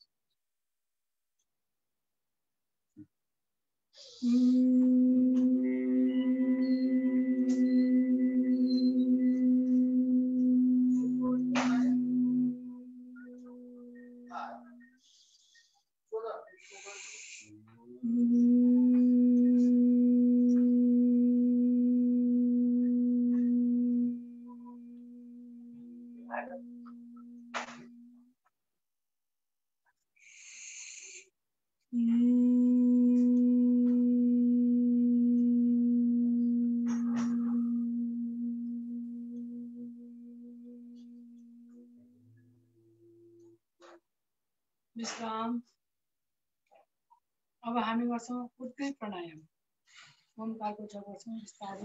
S5: विश्राम। अब हामी गर्छौँ उद्गीत प्राणायाम। ओमकारको जप गर्छौँ बिस्तारै।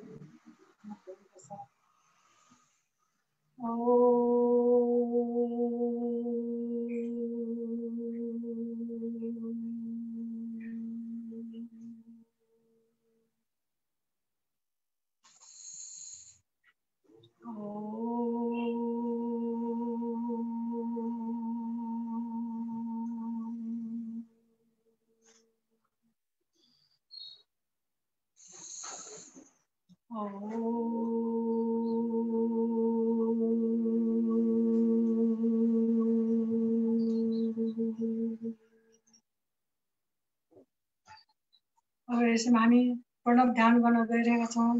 S5: अब यसमा हामी प्रणव ध्यान गर्न गइरहेका छौँ।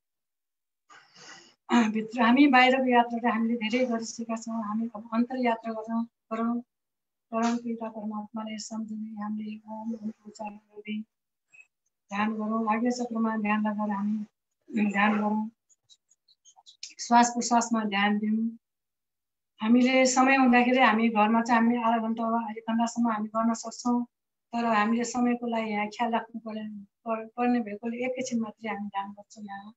S5: भित्र हामी बाहिरको यात्रा चाहिँ हामीले धेरै गरिसकेका छौँ। हामी अब अन्तर यात्रा गरौँ। परम पिता परमात्माले सम्झिने हामीले ओम उच्चारण गर्दै ध्यान गरौँ। आज्ञा चक्रमा ध्यान लगाएर हामी ध्यान गरौँ। श्वास प्रश्वासमा ध्यान दिउँ। हामीले समय हुँदाखेरि हामी घरमा चाहिँ हामी आधा घन्टा वा 1 घन्टासम्म हामी गर्न सक्छौँ। तर हामीले समयको लागि यहाँ ख्याल राख्नु पर्ने भएकोले एकैछिन मात्रै हामी ध्यान गर्छौँ यहाँ।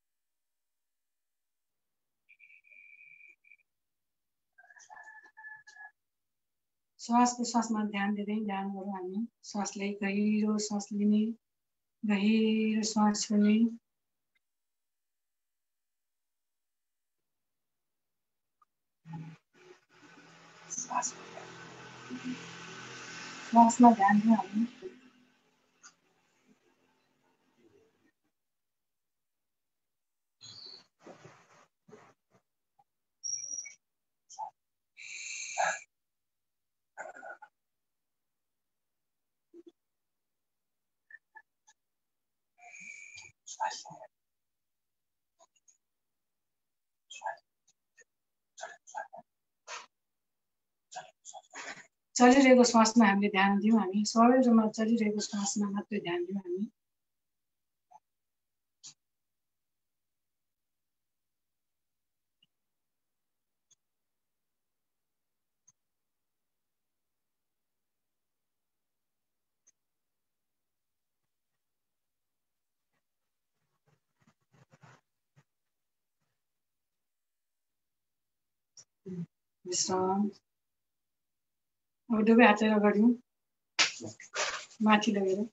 S5: श्वास प्रश्वासमा ध्यान दिँदै ध्यान गरौँ हामी। श्वासलाई गहिरो श्वास लिने, गहिरो श्वास छोड्ने। श्वासमा ध्यान दिउँ हामी। चलिरहेको श्वासमा हामीले ध्यान दियौँ। हामी शरीरमा चलिरहेको श्वासमा मात्रै ध्यान दियौँ हामी। विश्राम। अब दुवै हातले अगाडि माथि लगेर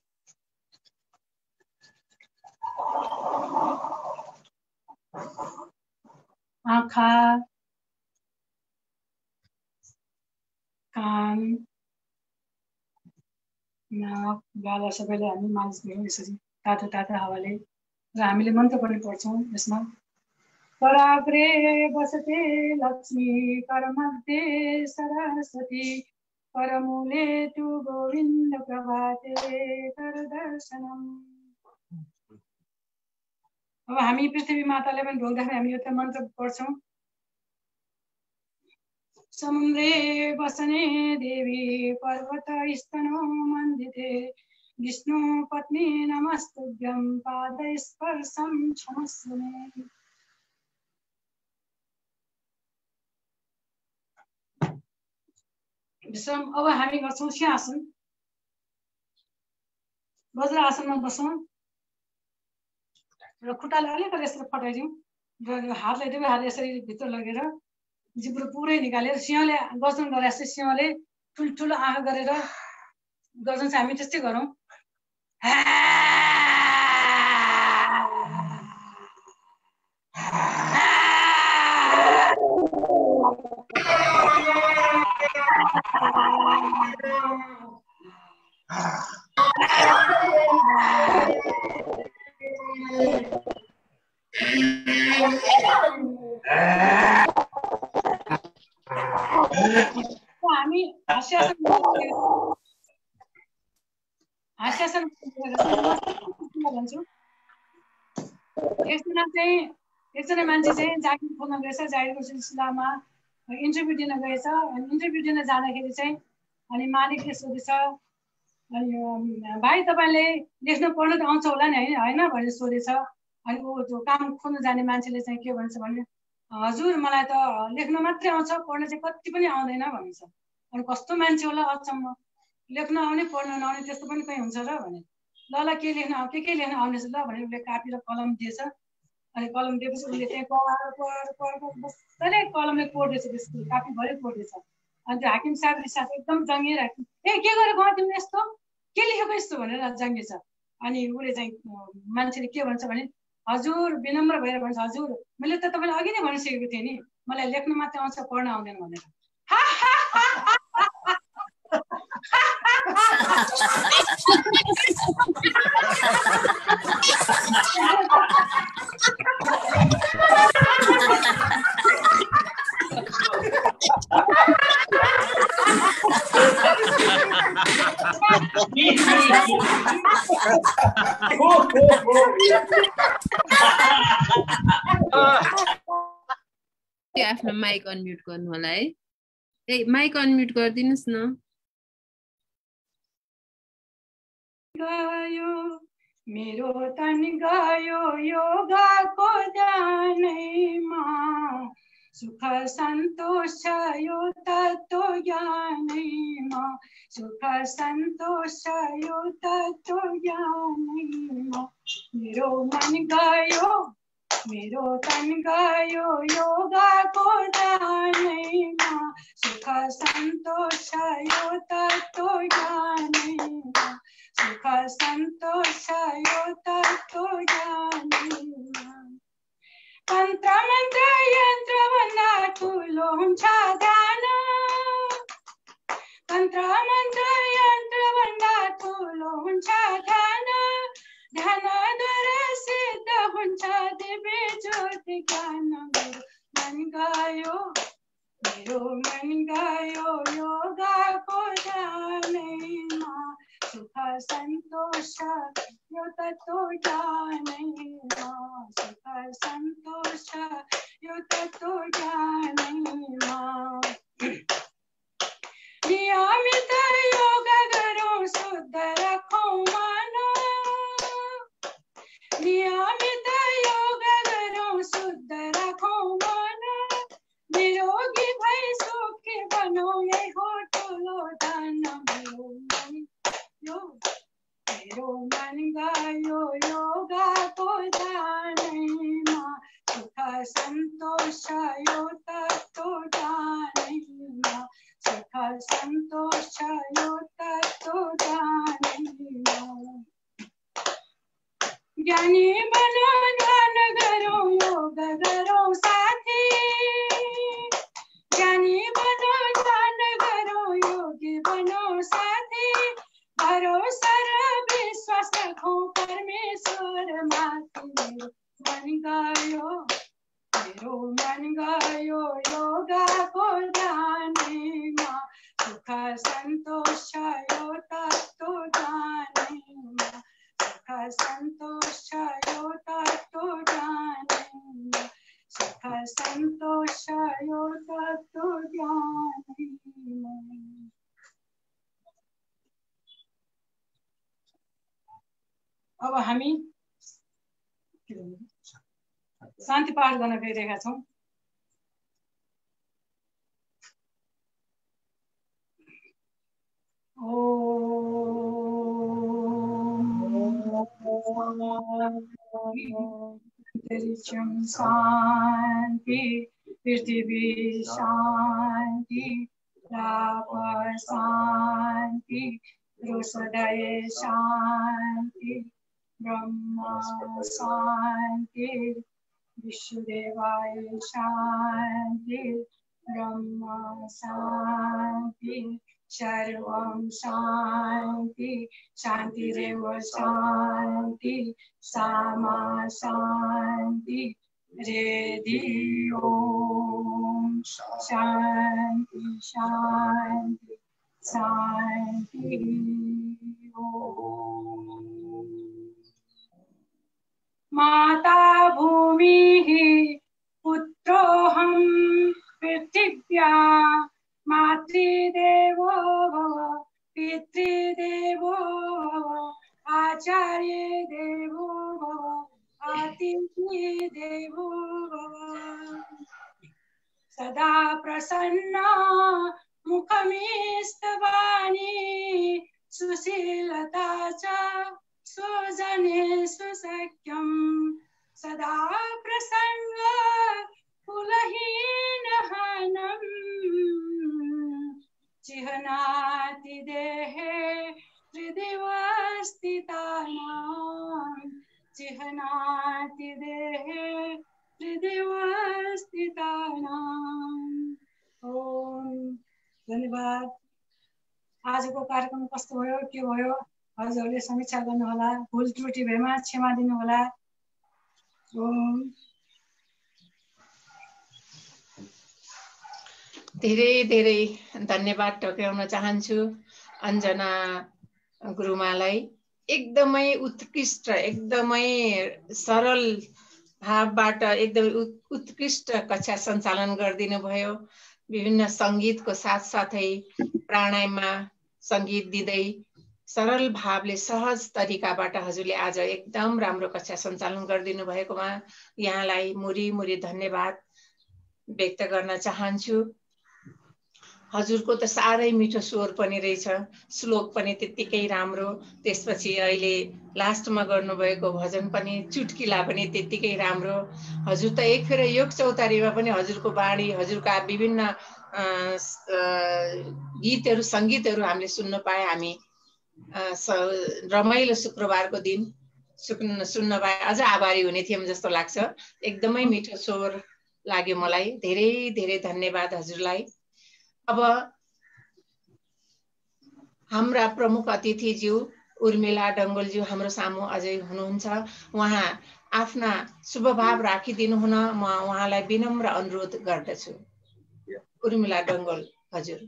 S5: आँखा, कान, नाक, गाला सबैलाई हामी मालिस गरौँ यसरी तातो तातो हावाले। र हामीले मन्त्र पनि पढ्छौँ यसमा। कराग्रे बसते लक्ष्मी करमध्ये सरस्वती परमूले तु गोविन्द प्रभाते कर दर्शनम। अब हामी पृथ्वी माताले पनि ढोक्दाखेरि हामी एउटा मन्त्र पढ्छौँ। समुद्रे बसने देवी पर्वत स्तनो मन्दिते विष्णु पत्नी नमस्तुभ्यं पाद स्पर्शं क्षमस्व मे। विश्राम। अब हामी गर्छौँ सिंहासन। वज्रासनमा बसौँ र खुट्टाले अलिकति यसरी फटाइदिउँ र हातलाई दुवै हात यसरी भित्र लगेर जिब्रो पुरै निकालेर सिंहले गर्जन गरे जस्तै सिंहले ठुल्ठुलो आँखा गरेर गर्जन चाहिँ हामी त्यस्तै गरौँ। हामी हास्यासन भन्छौँ। एकजना मान्छे चाहिँ जागिर खोज्न गएछ। जागिरको सिलसिलामा इन्टरभ्यू दिन गएछ। इन्टरभ्यू दिन जाँदाखेरि चाहिँ अनि मालिकले सोधेछ, अनि भाइ तपाईँले लेख्न पढ्न त आउँछ होला नि होइन भनेर सोधेछ। अनि ऊ त्यो काम खोज्न जाने मान्छेले चाहिँ के भन्छ भने हजुर मलाई त लेख्न मात्रै आउँछ, पढ्न चाहिँ कति पनि आउँदैन भन्छ। अनि कस्तो मान्छे होला अचम्म, लेख्न आउने पढ्न नआउने त्यस्तो पनि कहीँ हुन्छ र भने ल के लेख्न के लेख्न आउनेछ ल भनेर उसले कापी र कलम दिएछ। अनि कलम दिएपछि उसले त्यहाँ मजाले कलमले कोर्दैछ, त्यसको कापीभरि कोर्दैछ। अनि त्यो हाकिम साहबले साथ एकदम जङ्गिरहेको, ए के गरेको तिमीले यस्तो, के लेखेको यस्तो भनेर जङ्गिएछ। अनि उसले चाहिँ मान्छेले के भन्छ भने हजुर विनम्र भएर भन्छ हजुर मैले त तपाईँलाई अघि नै भनिसकेको थिएँ नि मलाई लेख्न मात्रै आउँछ पढ्न आउँदैन भनेर।
S6: आफ्नो माइक अनम्युट गर्नु होला है। ए माइक अनम्युट गरिदिनुस् न।
S5: गयो मेरो तन गयो योगाको जानेमा सुख सन्तोष यो तत्त्व ज्ञानैमा सुख सन्तोष यो तत्त्व ज्ञानैमा मेरो मन गयो मेरो तन गयो योगाको जानेमा सुख सन्तोष यो तत्त्व ज्ञानैमा सुख सन्तोष यो तत्त्व ज्ञानैमा तन्त्र मन्त्र यन्त्र भन्दा ठुलो हुन्छ ध्यान तन्त्र मन्त्र यन्त्र भन्दा ठुलो हुन्छ ध्यान ध्यानद्वारा सिद्ध हुन्छ दिव्य ज्योति ज्ञान मेरो मन गयो योगाको जानेमा सुख सन्तोष यो तत्त्व ज्ञानैमा सुख सन्तोष यो तत्त्व ज्ञानैमा नियमित गयो योगाको जानेमा सुख सन्तोष यो तत्त्व जानेमा सुख सन्तोष यो तत्त्व जानेमा ज्ञानी बनो ध्यान गरौँ योग गरौँ साथी ज्ञानी बनो ध्यान गरौँ योगी बनो साथी भरोसा र विश्वास रखौँ परमेश्वर माथि मेरो मन गयो योगाको जानेमा सुख सन्तोष यो तत्त्व जानेमा सुख सन्तोष यो तत्त्व जानेमा सुख सन्तोष यो तत्त्व जानेमा अब हामी शान्ति पाठ गर्न गइरहेका छौँ। अंतरिक्षं शान्ति पृथिवी शान्ति राप शान्ति हृदय शान्ति ब्रह्म शान्ति विश्वदेवाय शान्ति ब्रह्म शान्ति सर्वं शान्ति शान्तिरेव शान्ति सामा शान्ति रेधि ओम शान्ति शान्ति शान्ति ओम माता भूमिः पुत्रोऽहं पृथिव्या मातृदेवो भव पितृदेवो भव आचार्य देवो भव अतिथि देवो भव सदा प्रसन्न मुखमिस्तवाणी सुशीलता च स्वजने सुसख्यं सदा प्रसन्न कुलहीनहनं चिह्नाति देहे हृदिवस्थितानां चिह्नाति देहे हृदिवस्थितानाम्। ओम धन्यवाद। आजको कार्यक्रम कस्तो भयो के भयो हजुरहरूले समीक्षा गर्नुहोला, भुल त्रुटि भएमा क्षमा दिनुहोला। ओम
S4: धेरै धेरै धन्यवाद टक्राउन चाहन्छु अञ्जना गुरुमालाई। एकदमै उत्कृष्ट एकदमै सरल भावबाट एकदमै उत्कृष्ट कक्षा सञ्चालन गरिदिनु भयो। विभिन्न सङ्गीतको साथसाथै प्राणायाममा सङ्गीत दिँदै सरल भावले सहज तरिकाबाट हजुरले आज एकदम राम्रो कक्षा सञ्चालन गरिदिनु भएकोमा यहाँलाई मुरी मुरी धन्यवाद व्यक्त गर्न चाहन्छु। हजुरको त साह्रै मिठो स्वर पनि रहेछ, श्लोक पनि त्यत्तिकै राम्रो, त्यसपछि अहिले लास्टमा गर्नुभएको भजन पनि चुटकिला पनि त्यत्तिकै राम्रो। हजुर त एक फेर योग चौतारीमा पनि हजुरको बाणी हजुरका विभिन्न गीतहरू सङ्गीतहरू हामीले सुन्न पाए। हामी रमाइलो शुक्रबारको दिन सुन्न पाए अझ आभारी हुने थियौँ जस्तो लाग्छ। एकदमै मिठो स्वर लाग्यो मलाई। धेरै धेरै धन्यवाद हजुरलाई। अब हाम्रा प्रमुख अतिथिज्यू उर्मिला डङ्गोलज्यू हाम्रो सामु अझै हुनुहुन्छ। उहाँ आफ्ना शुभभाव राखिदिनु हुन म उहाँलाई विनम्र अनुरोध गर्दछु। उर्मिला डङ्गोल हजुर।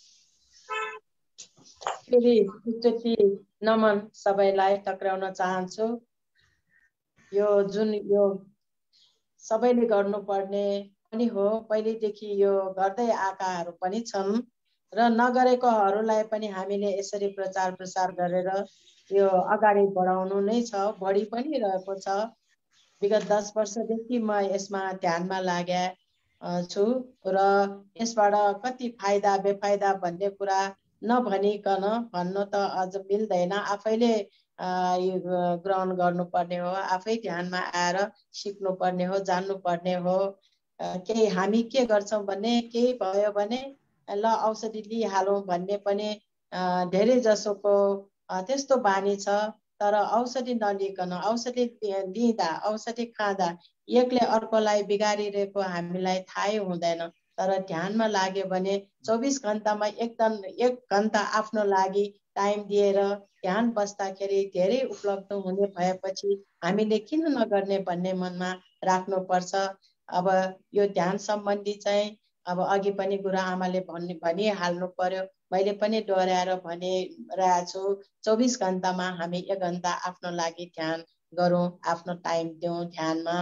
S7: फेरि एकचोटि नमन सबैलाई टक्राउन चाहन्छु। यो जुन यो सबैले गर्नुपर्ने पनि हो, पहिलेदेखि यो गर्दै आएकाहरू पनि छन् र नगरेकोहरूलाई पनि हामीले यसरी प्रचार प्रसार गरेर यो अगाडि बढाउनु नै छ, बढी पनि रहेको छ। विगत 10 वर्षदेखि म यसमा ध्यानमा लागेको छु र यसबाट कति फाइदा बेफाइदा भन्ने कुरा नभनिकन भन्नु त अझ मिल्दैन। आफैले यो ग्रहण गर्नुपर्ने हो, आफै ध्यानमा आएर सिक्नुपर्ने हो, जान्नुपर्ने हो। केही हामी के गर्छौँ भने केही भयो भने ल औषधि लिइहालौँ भन्ने पनि धेरै जसोको त्यस्तो बानी छ। तर औषधि नलिकन औषधि लिँदा औषधि खाँदा एकले अर्कोलाई बिगारिरहेको हामीलाई थाहै हुँदैन। तर ध्यानमा लाग्यो भने 24 घण्टामा एक घण्टा आफ्नो लागि टाइम दिएर ध्यान बस्दाखेरि धेरै उपलब्ध हुने भएपछि हामीले किन नगर्ने भन्ने मनमा राख्नुपर्छ। अब यो ध्यान सम्बन्धी चाहिँ अब अघि पनि गुरुआमाले भनिहाल्नु पर्यो, मैले पनि दोहोऱ्याएर भनिरहेको छु। 24 घण्टामा हामी 1 घण्टा आफ्नो लागि ध्यान गरौँ, आफ्नो टाइम दिउँ ध्यानमा।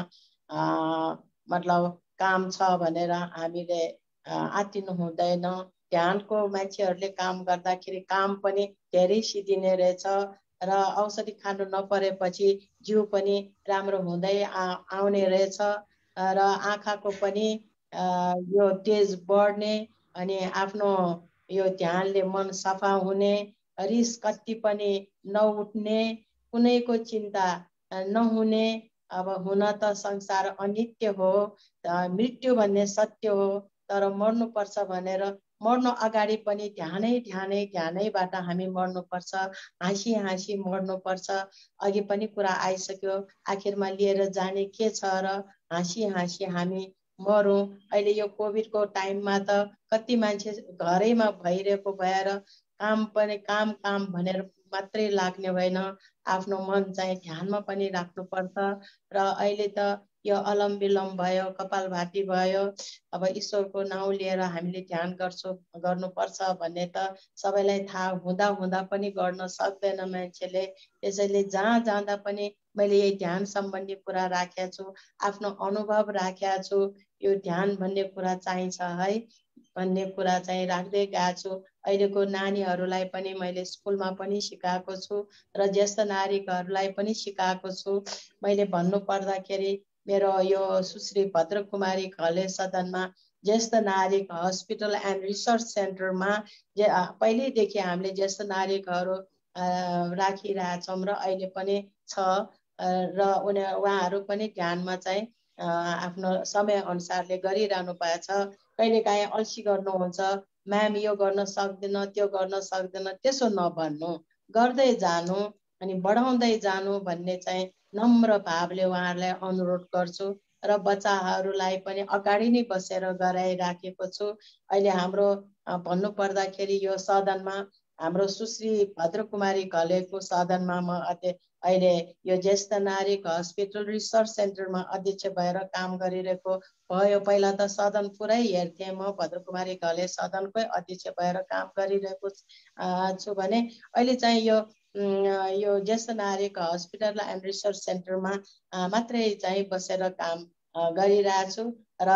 S7: मतलब काम छ भनेर हामीले आत्तिनु हुँदैन। ध्यानको मान्छेहरूले काम गर्दाखेरि काम पनि धेरै सिद्धिने रहेछ र औषधि खानु नपरेपछि जिउ पनि राम्रो हुँदै आउने रहेछ र आँखाको पनि यो तेज बढ्ने अनि आफ्नो यो ध्यानले मन सफा हुने, रिस कति पनि नउठ्ने, कुनैको चिन्ता नहुने। अब हुन त संसार अनित्य हो, मृत्यु भन्ने सत्य हो, तर मर्नुपर्छ भनेर मर्नु अगाडि पनि ध्यानैबाट हामी मर्नुपर्छ, हाँसी हाँसी मर्नुपर्छ। अघि पनि कुरा आइसक्यो, आखिरमा लिएर जाने के छ र हाँसी हाँसी हामी मरौँ। अहिले यो कोभिडको टाइममा त कति मान्छे घरैमा भइरहेको भएर काम पनि काम भनेर मात्रै लाग्ने होइन, आफ्नो मन चाहिँ ध्यानमा पनि राख्नुपर्छ। र अहिले त यो अलम विलम भयो, कपालभाती भयो, अब ईश्वरको नाउँ लिएर हामीले ध्यान गर्नुपर्छ भन्ने त सबैलाई थाहा हुँदा पनि गर्न सक्दैन मान्छेले। त्यसैले जहाँ जाँदा पनि मैले यही ध्यान सम्बन्धी कुरा राखेको छु, आफ्नो अनुभव राखेको छु। यो ध्यान भन्ने कुरा चाहिन्छ है भन्ने कुरा चाहिँ राख्दै गएको छु। अहिलेको नानीहरूलाई पनि मैले स्कुलमा पनि सिकाएको छु र ज्येष्ठ नागरिकहरूलाई पनि सिकाएको छु। मैले भन्नु पर्दाखेरि मेरो यो सुश्री भद्रकुमारी घले सदनमा ज्येष्ठ नागरिक हस्पिटल एन्ड रिसर्च सेन्टरमा पहिल्यैदेखि हामीले ज्येष्ठ नागरिकहरू राखिरहेछौँ र अहिले पनि छ र उहाँहरू पनि ध्यानमा चाहिँ आफ्नो समय अनुसारले गरिरहनु भएको छ। कहिलेकाहीँ अल्छी गर्नुहुन्छ, म्याम यो गर्न सक्दैन, त्यो गर्न सक्दैन, त्यसो नभन्नु, गर्दै जानु अनि बढाउँदै जानु भन्ने चाहिँ नम्र भावले उहाँहरूलाई अनुरोध गर्छु। र बच्चाहरूलाई पनि अगाडि नै बसेर गराइराखेको छु। अहिले हाम्रो भन्नु पर्दाखेरि यो सदनमा हाम्रो सुश्री भद्रकुमारी घलेको सदनमा म अहिले यो ज्येष्ठ नागरिक हस्पिटल रिसर्च सेन्टरमा अध्यक्ष भएर काम गरिरहेको भयो। पहिला त सदन पुरै हेर्थेँ म, भद्रकुमारी घले सदनकै अध्यक्ष भएर काम गरिरहेको छु भने अहिले चाहिँ यो ज्येष्ठ नागरिक हस्पिटल एन्ड रिसर्च सेन्टरमा मात्रै चाहिँ बसेर काम गरिरहेको छु। र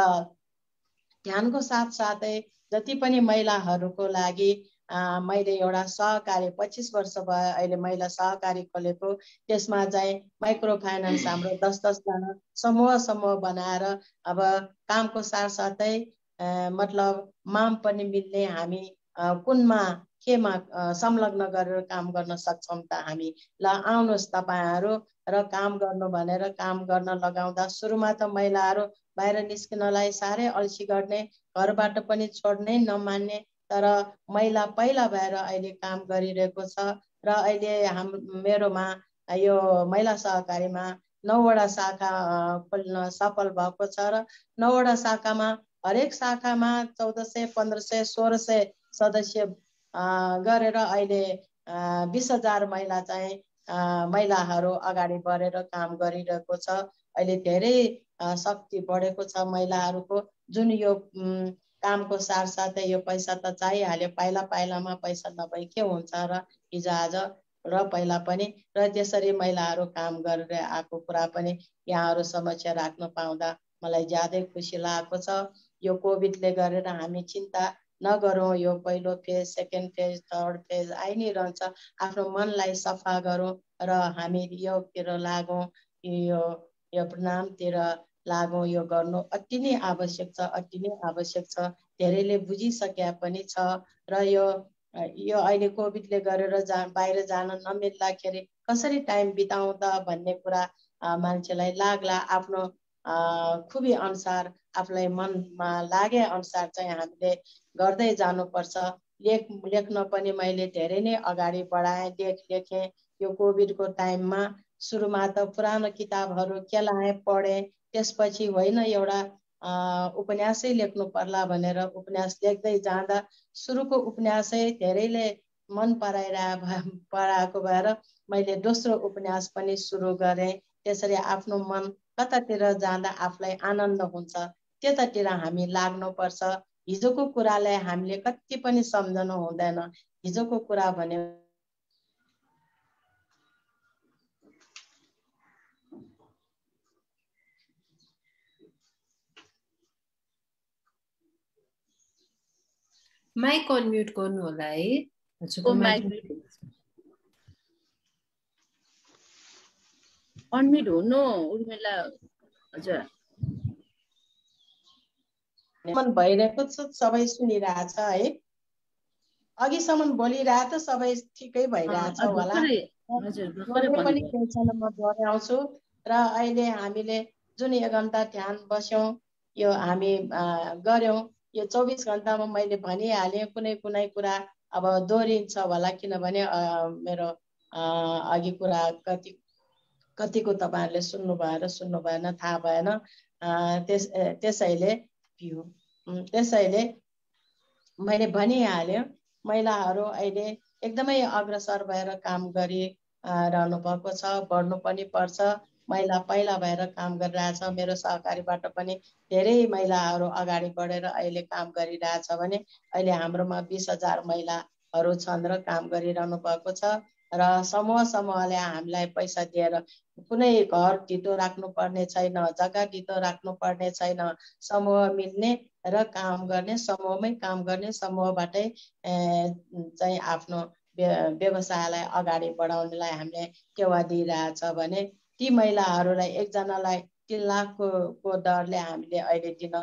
S7: ध्यानको साथसाथै जति पनि महिलाहरूको लागि मैले एउटा सहकारी 25 वर्ष भयो अहिले महिला सहकारी खोलेको। त्यसमा चाहिँ माइक्रो फाइनेन्स हाम्रो 10-10 जना समूह बनाएर अब कामको साथसाथै मतलब माम पनि मिल्ने हामी कुनमा केमा संलग्न गरेर काम गर्न सक्छौँ त हामी। ल आउनुहोस् तपाईँहरू र काम गर्नु भनेर काम गर्न लगाउँदा सुरुमा त महिलाहरू बाहिर निस्किनलाई साह्रै अल्छी गर्ने, घरबाट पनि छोड्नै नमान्ने, तर महिला पहिला भएर अहिले काम गरिरहेको छ। र अहिले मेरोमा यो महिला सहकारीमा 9वटा शाखा खोल्न सफल भएको छ र 9वटा शाखामा हरेक शाखामा 1400, 1500, 1600 सदस्य गरेर अहिले 20,000 महिला चाहिँ महिलाहरू अगाडि बढेर काम गरिरहेको छ। अहिले धेरै शक्ति बढेको छ महिलाहरूको। जुन यो कामको साथसाथै यो पैसा त चाहिहाल्यो, पाइलामा पैसा नभई के हुन्छ र हिजोआज र पहिला पनि। र त्यसरी महिलाहरू काम गरेर आएको कुरा पनि यहाँहरू समक्ष राख्न पाउँदा मलाई ज्यादै खुसी लागेको छ। यो कोभिडले गरेर हामी चिन्ता नगरौँ, यो पहिलो phase, second phase, third phase आइ नै रहन्छ। आफ्नो मनलाई सफा गरौँ र हामी योगतिर लागौँ, यो प्रणामतिर लागौँ। यो गर्नु अति नै आवश्यक छ, अति नै आवश्यक छ। धेरैले बुझिसके पनि छ र यो यो अहिले कोभिडले गरेर बाहिर जान नमिल्दाखेरि कसरी टाइम बिताउँदा भन्ने कुरा मान्छेलाई लाग्ला। आफ्नो खुबी अनुसार आफूलाई मनमा लागे अनुसार चाहिँ हामीले गर्दै जानुपर्छ। लेख्न पनि मैले धेरै नै अगाडि बढाएँ, लेखेँ। यो कोभिडको टाइममा सुरुमा त पुरानो किताबहरू केलाएँ, पढेँ। त्यसपछि होइन एउटा उपन्यासै लेख्नु पर्ला भनेर उपन्यास लेख्दै जाँदा सुरुको उपन्यासै धेरैले मन पराएको भएर मैले दोस्रो उपन्यास पनि सुरु गरेँ। त्यसरी आफ्नो मन कतातिर जाँदा आफूलाई आनन्द हुन्छ त्यतातिर हामी लाग्नुपर्छ। हिजोको कुरालाई हामीले कति पनि सम्झनु हुँदैन। हिजोको कुरा भने
S6: माइक अनम्युट गर्नु होला है हजुरको माइक
S8: अनम्युट हुनु उर्मिला हजुर
S7: मन भइरहेको छ, सबै सुनिरहेछ है। अघिसम्म बोलिरहे त सबै ठिकै भइरहेछ होला। पनि केही छैन, म दोहोऱ्याउँछु। र अहिले हामीले जुन 1 घण्टा ध्यान बस्यौँ, यो हामी गर्यौँ। यो 24 घण्टामा मैले भनिहालेँ, कुनै कुनै कुरा अब दोहोरिन्छ होला, किनभने मेरो अघि कुरा कतिको तपाईँहरूले सुन्नु भयो र सुन्नु भएन थाहा भएन। त्यसैले मैले भनिहालेँ, महिलाहरू अहिले एकदमै अग्रसर भएर काम गरिरहनु भएको छ, बढ्नु पनि पर्छ। महिला पहिला भएर काम गरिरहेछ। मेरो सहकारीबाट पनि धेरै महिलाहरू अगाडि बढेर अहिले काम गरिरहेछ भने अहिले हाम्रोमा 20,000 महिलाहरू छन् र काम गरिरहनु भएको छ। र समूहले हामीलाई पैसा दिएर कुनै घर ढितो राख्नु पर्ने छैन, जग्गा ढितो राख्नु पर्ने छैन। समूह मिल्ने र काम गर्ने, समूहमै काम गर्ने, समूहबाटै चाहिँ आफ्नो व्यवसायलाई अगाडि बढाउनलाई हामीले टेवा दिइरहेछ भने ती महिलाहरूलाई एकजनालाई 3 लाखको दरले हामीले अहिले दिन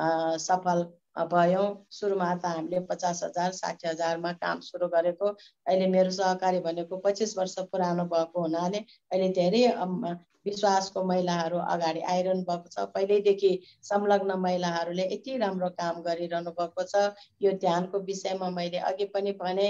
S7: सफल भयौँ। सुरुमा त हामीले 50,000 60,000मा काम सुरु गरेको। अहिले मेरो सहकारी भनेको 25 वर्ष पुरानो भएको हुनाले अहिले धेरै विश्वासको महिलाहरू अगाडि आइरहनु भएको छ। पहिल्यैदेखि संलग्न महिलाहरूले यति राम्रो काम गरिरहनु भएको छ। यो ध्यानको विषयमा मैले अघि पनि भने,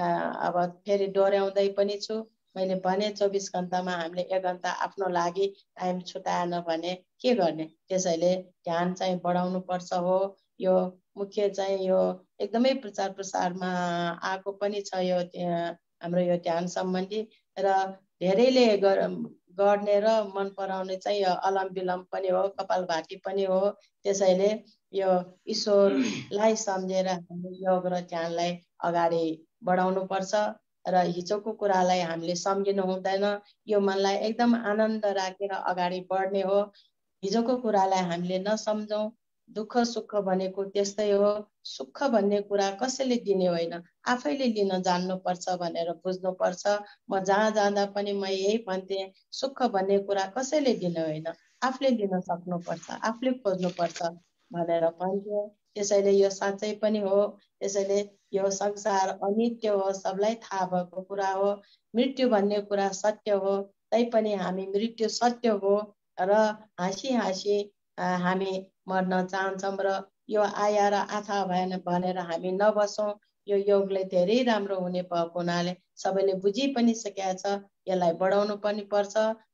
S7: अब फेरि दोहोऱ्याउँदै पनि छु। मैले भने 24 घण्टामा हामीले 1 घण्टा आफ्नो लागि टाइम छुटाएन भने के गर्ने। त्यसैले ध्यान चाहिँ बढाउनु पर्छ हो। यो मुख्य चाहिँ यो एकदमै प्रचार प्रसारमा आएको पनि छ यो हाम्रो यो ध्यान सम्बन्धी। र धेरैले गर्ने र मन पराउने चाहिँ यो अलम विलम पनि हो, कपालभाती पनि हो। त्यसैले यो ईश्वरलाई सम्झेर हामीले योग र ध्यानलाई अगाडि बढाउनु पर्छ। र हिजोको कुरालाई हामीले सम्झिनु हुँदैन। यो मनलाई एकदम आनन्द राखेर अगाडि बढ्ने हो। हिजोको कुरालाई हामीले नसम्झौँ। दुःख सुख भनेको त्यस्तै हो। सुख भन्ने कुरा कसैले दिने होइन, आफैले लिन जान्नुपर्छ भनेर बुझ्नुपर्छ। म जहाँ जाँदा पनि म यही भन्थेँ, सुख भन्ने कुरा कसैले दिने होइन, आफूले लिन सक्नुपर्छ, आफूले खोज्नुपर्छ भनेर भन्थ्यो। त्यसैले यो साँच्चै पनि हो। त्यसैले यो संसार अनित्य हो, सबलाई थाहा भएको कुरा हो। मृत्यु भन्ने कुरा सत्य हो, तैपनि हामी मृत्यु सत्य हो र हाँसी हाँसी हामी मर्न चाहन्छौँ। र यो आया र आथा भएन भनेर हामी नबसौँ। यो योगले धेरै राम्रो हुने भएको हुनाले सबैले बुझि पनि सकेका छ। यसलाई बढाउनु पनि पर्छ।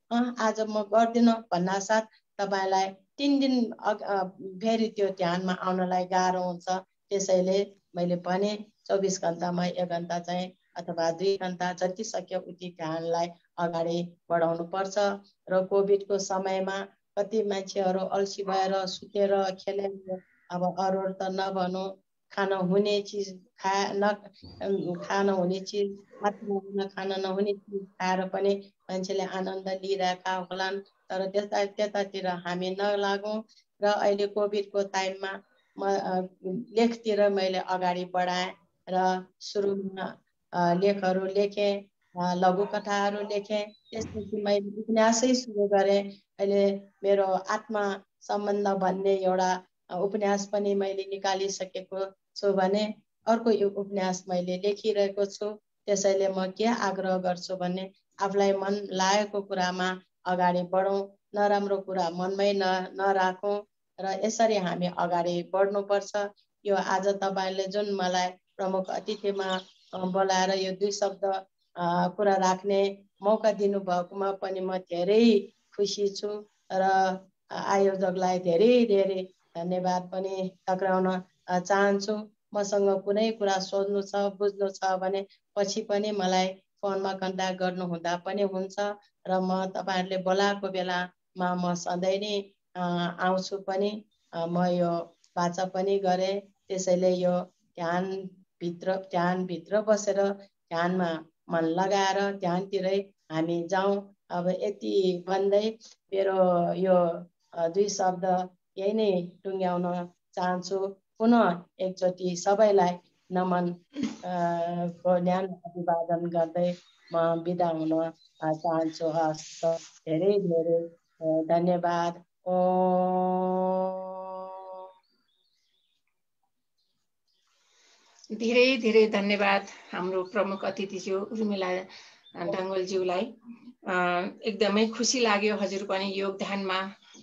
S7: आज म गर्दिनँ भन्नासाथ तपाईँलाई 3 दिन फेरि त्यो ध्यानमा आउनलाई गाह्रो हुन्छ। त्यसैले मैले भने 24 घण्टामा 1 घण्टा चाहिँ अथवा 2 घण्टा जति सक्यो उति ध्यानलाई अगाडि बढाउनु पर्छ। र कोभिडको समयमा कति मान्छेहरू अल्छी भएर सुतेर खेलेर, अब अरू त नभनौँ, खान हुने चिज खान हुने चिज मात्रै खान नहुने चिज खाएर पनि मान्छेले आनन्द लिइरहेका होलान्। तर त्यतातिर हामी नलागौँ। र अहिले कोभिडको टाइममा लेखतिर मैले अगाडि बढाएँ र सुरुमा लेखहरू लेखेँ, लघुकथाहरू लेखेँ। त्यसपछि मैले उपन्यासै सुरु गरेँ। अहिले मेरो आत्मा सम्बन्ध भन्ने एउटा उपन्यास पनि मैले निकालिसकेको छु भने अर्को उपन्यास मैले लेखिरहेको छु। त्यसैले म के आग्रह गर्छु भने आफूलाई मन लागेको कुरामा अगाडि बढौँ, नराम्रो कुरा मनमै नराखौँ र यसरी हामी अगाडि बढ्नुपर्छ। यो आज तपाईँले जुन मलाई प्रमुख अतिथिमा बोलाएर यो 2 शब्द कुरा राख्ने मौका दिनुभएकोमा पनि म धेरै खुसी छु र आयोजकलाई धेरै धेरै धन्यवाद पनि टक्राउन चाहन्छु। मसँग कुनै कुरा सोध्नु छ बुझ्नु छ भने पछि पनि मलाई फोनमा कन्ट्याक्ट गर्नु हुँदा पनि हुन्छ र म तपाईहरुले बोलाएको बेलामा म सधैँ नै आउँछु पनि। म यो वाचा पनि गरे। त्यसैले यो ध्यानभित्र बसेर ध्यानमा मन लगाएर ध्यानतिरै हामी जाउँ। अब यति भन्दै मेरो यो 2 शब्द यही नै टुङ्ग्याउन चाहन्छु। पुनः एकचोटि सबैलाई नमन ध्यान अभिवादन गर्दै म बिदा हुन चाहन्छु। हस्त धेरै धेरै धन्यवाद।
S4: धेरै धेरै धन्यवाद हाम्रो प्रमुख अतिथिज्यू उर्मिला डङ्गोलज्यूलाई। एकदमै खुसी लाग्यो हजुर पनि योग ध्यानमा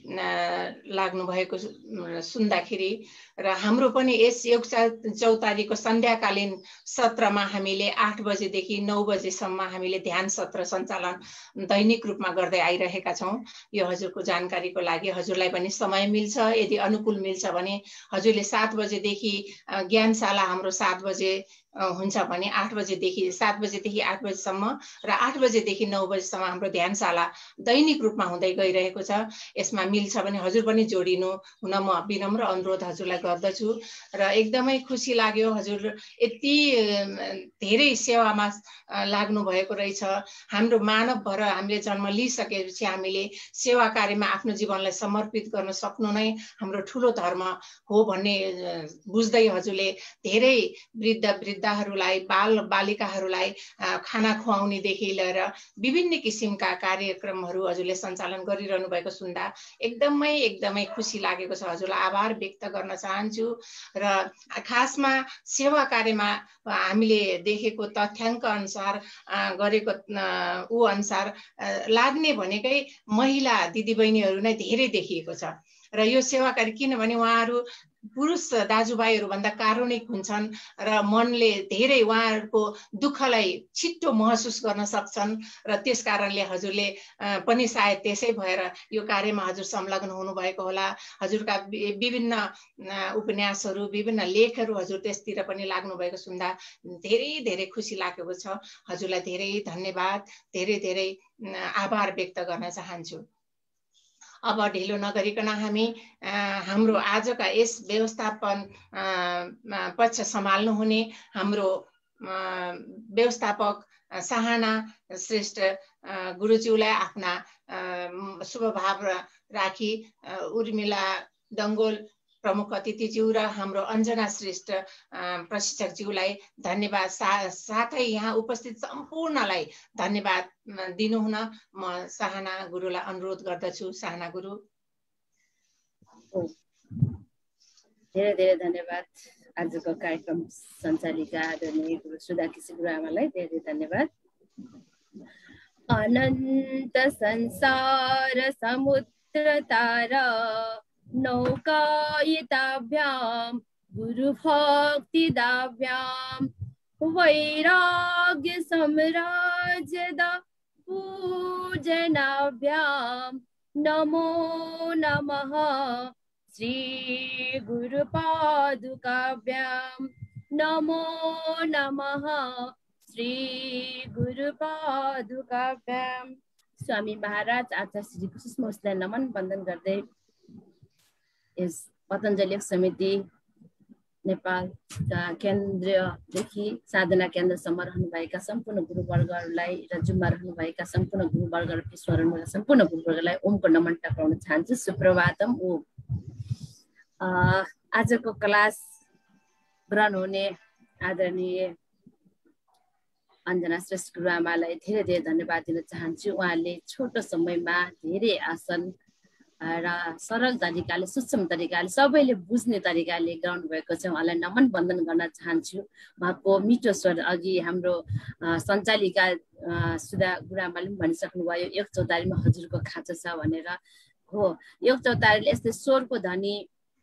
S4: लाग्नु भएको सुन्दाखेरि र हाम्रो पनि यस योग चौतारीको सन्ध्याकालीन सत्रमा हामीले 8 बजेदेखि 9 बजेसम्म हामीले ध्यान सत्र सञ्चालन दैनिक रूपमा गर्दै आइरहेका छौँ। यो हजुरको जानकारीको लागि हजुरलाई पनि समय मिल्छ, यदि अनुकूल मिल्छ भने हजुरले 7 बजेदेखि ज्ञानशाला हाम्रो 7 बजे हुन्छ भने 8 बजेदेखि 7 बजेदेखि 8 बजेसम्म र 8 बजेदेखि 9 बजेसम्म हाम्रो ध्यानशाला दैनिक रूपमा हुँदै गइरहेको छ। यसमा मिल्छ भने हजुर पनि जोडिनु हुन म विनम्र अनुरोध हजुरलाई गर्दछु र एकदमै खुसी लाग्यो हजुर यति धेरै सेवामा लाग्नु भएको रहेछ। हाम्रो मानव भएर हामीले जन्म लिइसकेपछि हामीले सेवा कार्यमा आफ्नो जीवनलाई समर्पित गर्न सक्नु नै हाम्रो ठुलो धर्म हो भन्ने बुझ्दै हजुरले धेरै वृद्धहरूलाई बालिकाहरूलाई खाना खुवाउनेदेखि लिएर विभिन्न किसिमका कार्यक्रमहरू हजुरले सञ्चालन गरिरहनु भएको सुन्दा एकदमै खुसी लागेको छ। हजुरलाई आभार व्यक्त गर्न चाहन्छु र खासमा सेवा कार्यमा हामीले देखेको तथ्याङ्क अनुसार गरेको अनुसार लाग्ने भनेकै महिला दिदीबहिनीहरू नै धेरै देखिएको छ र यो सेवा कार्य किनभने उहाँहरू पुरुष दाजुभाइहरू भन्दा कारुणिक हुन्छन् र मनले धेरै उहाँहरूको दुःखलाई छिट्टो महसुस गर्न सक्छन् र त्यस कारणले हजुरले पनि सायद त्यसै भएर यो कार्यमा हजुर संलग्न हुनुभएको होला। हजुरका विभिन्न उपन्यासहरू विभिन्न लेखहरू हजुर त्यसतिर पनि लाग्नु भएको सुन्दा धेरै खुसी लागेको छ। हजुरलाई धेरै धन्यवाद, धेरै आभार व्यक्त गर्न चाहन्छु। अब ढिलो नगरिकन हामी हाम्रो आजका यस व्यवस्थापन पक्ष सम्हाल्नु हुने हाम्रो व्यवस्थापक सहाना श्रेष्ठ गुरुज्यूलाई आफ्ना शुभभाव राखी उर्मिला डङ्गोल प्रमुख अतिथिज्यू र हाम्रो अञ्जना श्रेष्ठ प्रशिक्षकज्यूलाई धन्यवाद साथै यहाँ उपस्थित सम्पूर्णलाई धन्यवाद दिनुहुन म सहाना गुरुलाई अनुरोध गर्दछु। सहाना गुरु।
S8: धेरै धन्यवाद। आजको कार्यक्रम सञ्चालिका आदरणीय गुरु सुधा केसी गुरुआमालाई धेरै धन्यवाद। अनन्त संसार समुद्र तारा नौकायिताभ्यां गुरुभक्ति दाभ्यां वैराग्य साम्राज्यदा पूजनाभ्यां नमो नमः श्री गुरुपादुकाभ्यां नमो नमः श्री गुरुपादुकाभ्यां। स्वामी महाराज आचार्य श्री कृष्णलाई नमन वन्दन गर्दै यस पतञ्जलि समिति नेपालका केन्द्रदेखि साधना केन्द्रसम्म रहनुभएका सम्पूर्ण गुरुवर्गहरूलाई र जुम्मा रहनुभएका सम्पूर्ण गुरुवर्ग र विश्व रहनुभएका सम्पूर्ण गुरुवर्गलाई ओमको नमन टक्राउन चाहन्छु। सुप्रभातम ओम। आजको क्लास ग्रहण हुने आदरणीय अञ्जना श्रेष्ठ गुरुआमालाई धेरै धन्यवाद दिन चाहन्छु। उहाँले छोटो समयमा धेरै आसन र सरल तरिकाले सूक्ष्म तरिकाले सबैले बुझ्ने तरिकाले गराउनु भएको छ। उहाँलाई नमन वन्दन गर्न चाहन्छु। उहाँको मिठो स्वर अघि हाम्रो सञ्चालिका सुधा गुरुआमाले पनि भनिसक्नुभयो एक चौतारीमा हजुरको खाँचो छ भनेर। हो, एक चौतारीले यस्तै स्वरको धनी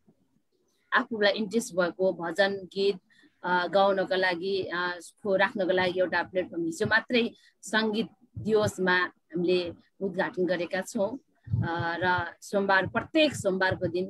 S8: आफूलाई इन्ट्रेस्ट भएको भजन गीत गाउनको लागि राख्नको लागि एउटा प्लेटफर्म हिजो मात्रै सङ्गीत दिवसमा हामीले उद्घाटन गरेका छौँ र प्रत्येक सोमबारको दिन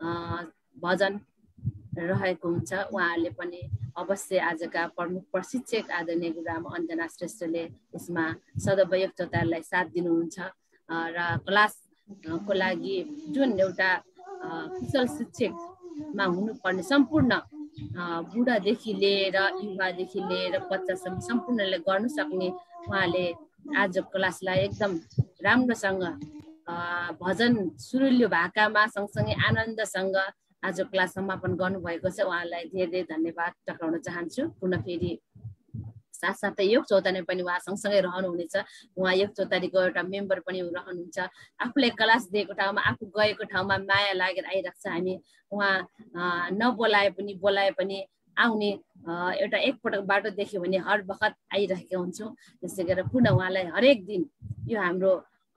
S8: भजन रहेको हुन्छ। उहाँहरूले पनि अवश्य आजका प्रमुख प्रशिक्षक आदरणीय गुरुआमा अञ्जना श्रेष्ठले यसमा सदैव एक चौतारीलाई साथ दिनुहुन्छ र क्लासको लागि जुन एउटा कुशल शिक्षकमा हुनुपर्ने सम्पूर्ण बुढादेखि लिएर युवादेखि लिएर बच्चासम्म सम्पूर्णले गर्न सक्ने उहाँले आज क्लासलाई एकदम राम्रोसँग भजन सुरुल्यो भाकामा सँगसँगै आनन्दसँग आज क्लास समापन गर्नुभएको छ। उहाँलाई धेरै धेरै धन्यवाद टक्राउन चाहन्छु। पुनः फेरि साथसाथै एक चौतारी पनि उहाँ सँगसँगै रहनुहुनेछ। उहाँ एक चौतारीको एउटा मेम्बर पनि रहनुहुन्छ। आफूलाई क्लास दिएको ठाउँमा आफू गएको ठाउँमा माया लागेर आइरहेको छ। हामी उहाँ नबोलाए पनि बोलाए पनि आउने एउटा एकपटक बाटो देख्यो भने हर बखत आइरहेका हुन्छौँ। त्यसै गरेर पुनः उहाँलाई हरेक दिन यो हाम्रो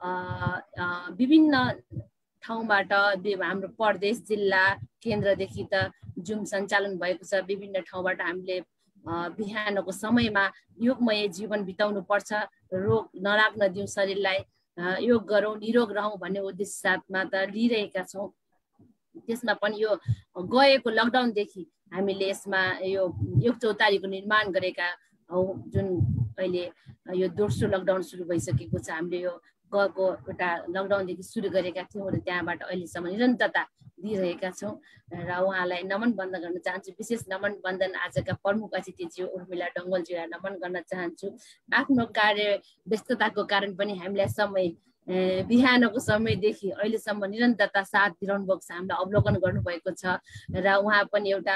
S8: विभिन्न ठाउँबाट हाम्रो प्रदेश जिल्ला केन्द्रदेखि त जुम सञ्चालन भएको छ। विभिन्न ठाउँबाट हामीले बिहानको समयमा योगमय जीवन बिताउनु पर्छ, रोग नलाग्न दिउँ शरीरलाई, योग गरौँ निरोग रहौँ भन्ने उद्देश्य साथमा त लिइरहेका छौँ। त्यसमा पनि यो गएको लकडाउनदेखि हामीले यसमा यो एक चौतारीको निर्माण गरेका हौँ। जुन अहिले यो दोस्रो लकडाउन सुरु भइसकेको छ, हामीले यो गएको एउटा लकडाउनदेखि सुरु गरेका थियौँ र त्यहाँबाट अहिलेसम्म निरन्तरता दिइरहेका छौँ र उहाँलाई नमन वन्दन गर्न चाहन्छु। विशेष नमन वन्दन आजका प्रमुख अतिथिज्यू उर्मिला डङ्गलज्यूलाई नमन गर्न चाहन्छु। आफ्नो कार्य व्यस्तताको कारण पनि हामीलाई समय बिहानको समयदेखि अहिलेसम्म निरन्तरता साथ दिइरहनु भएको छ, हामीलाई अवलोकन गर्नुभएको छ र उहाँ पनि एउटा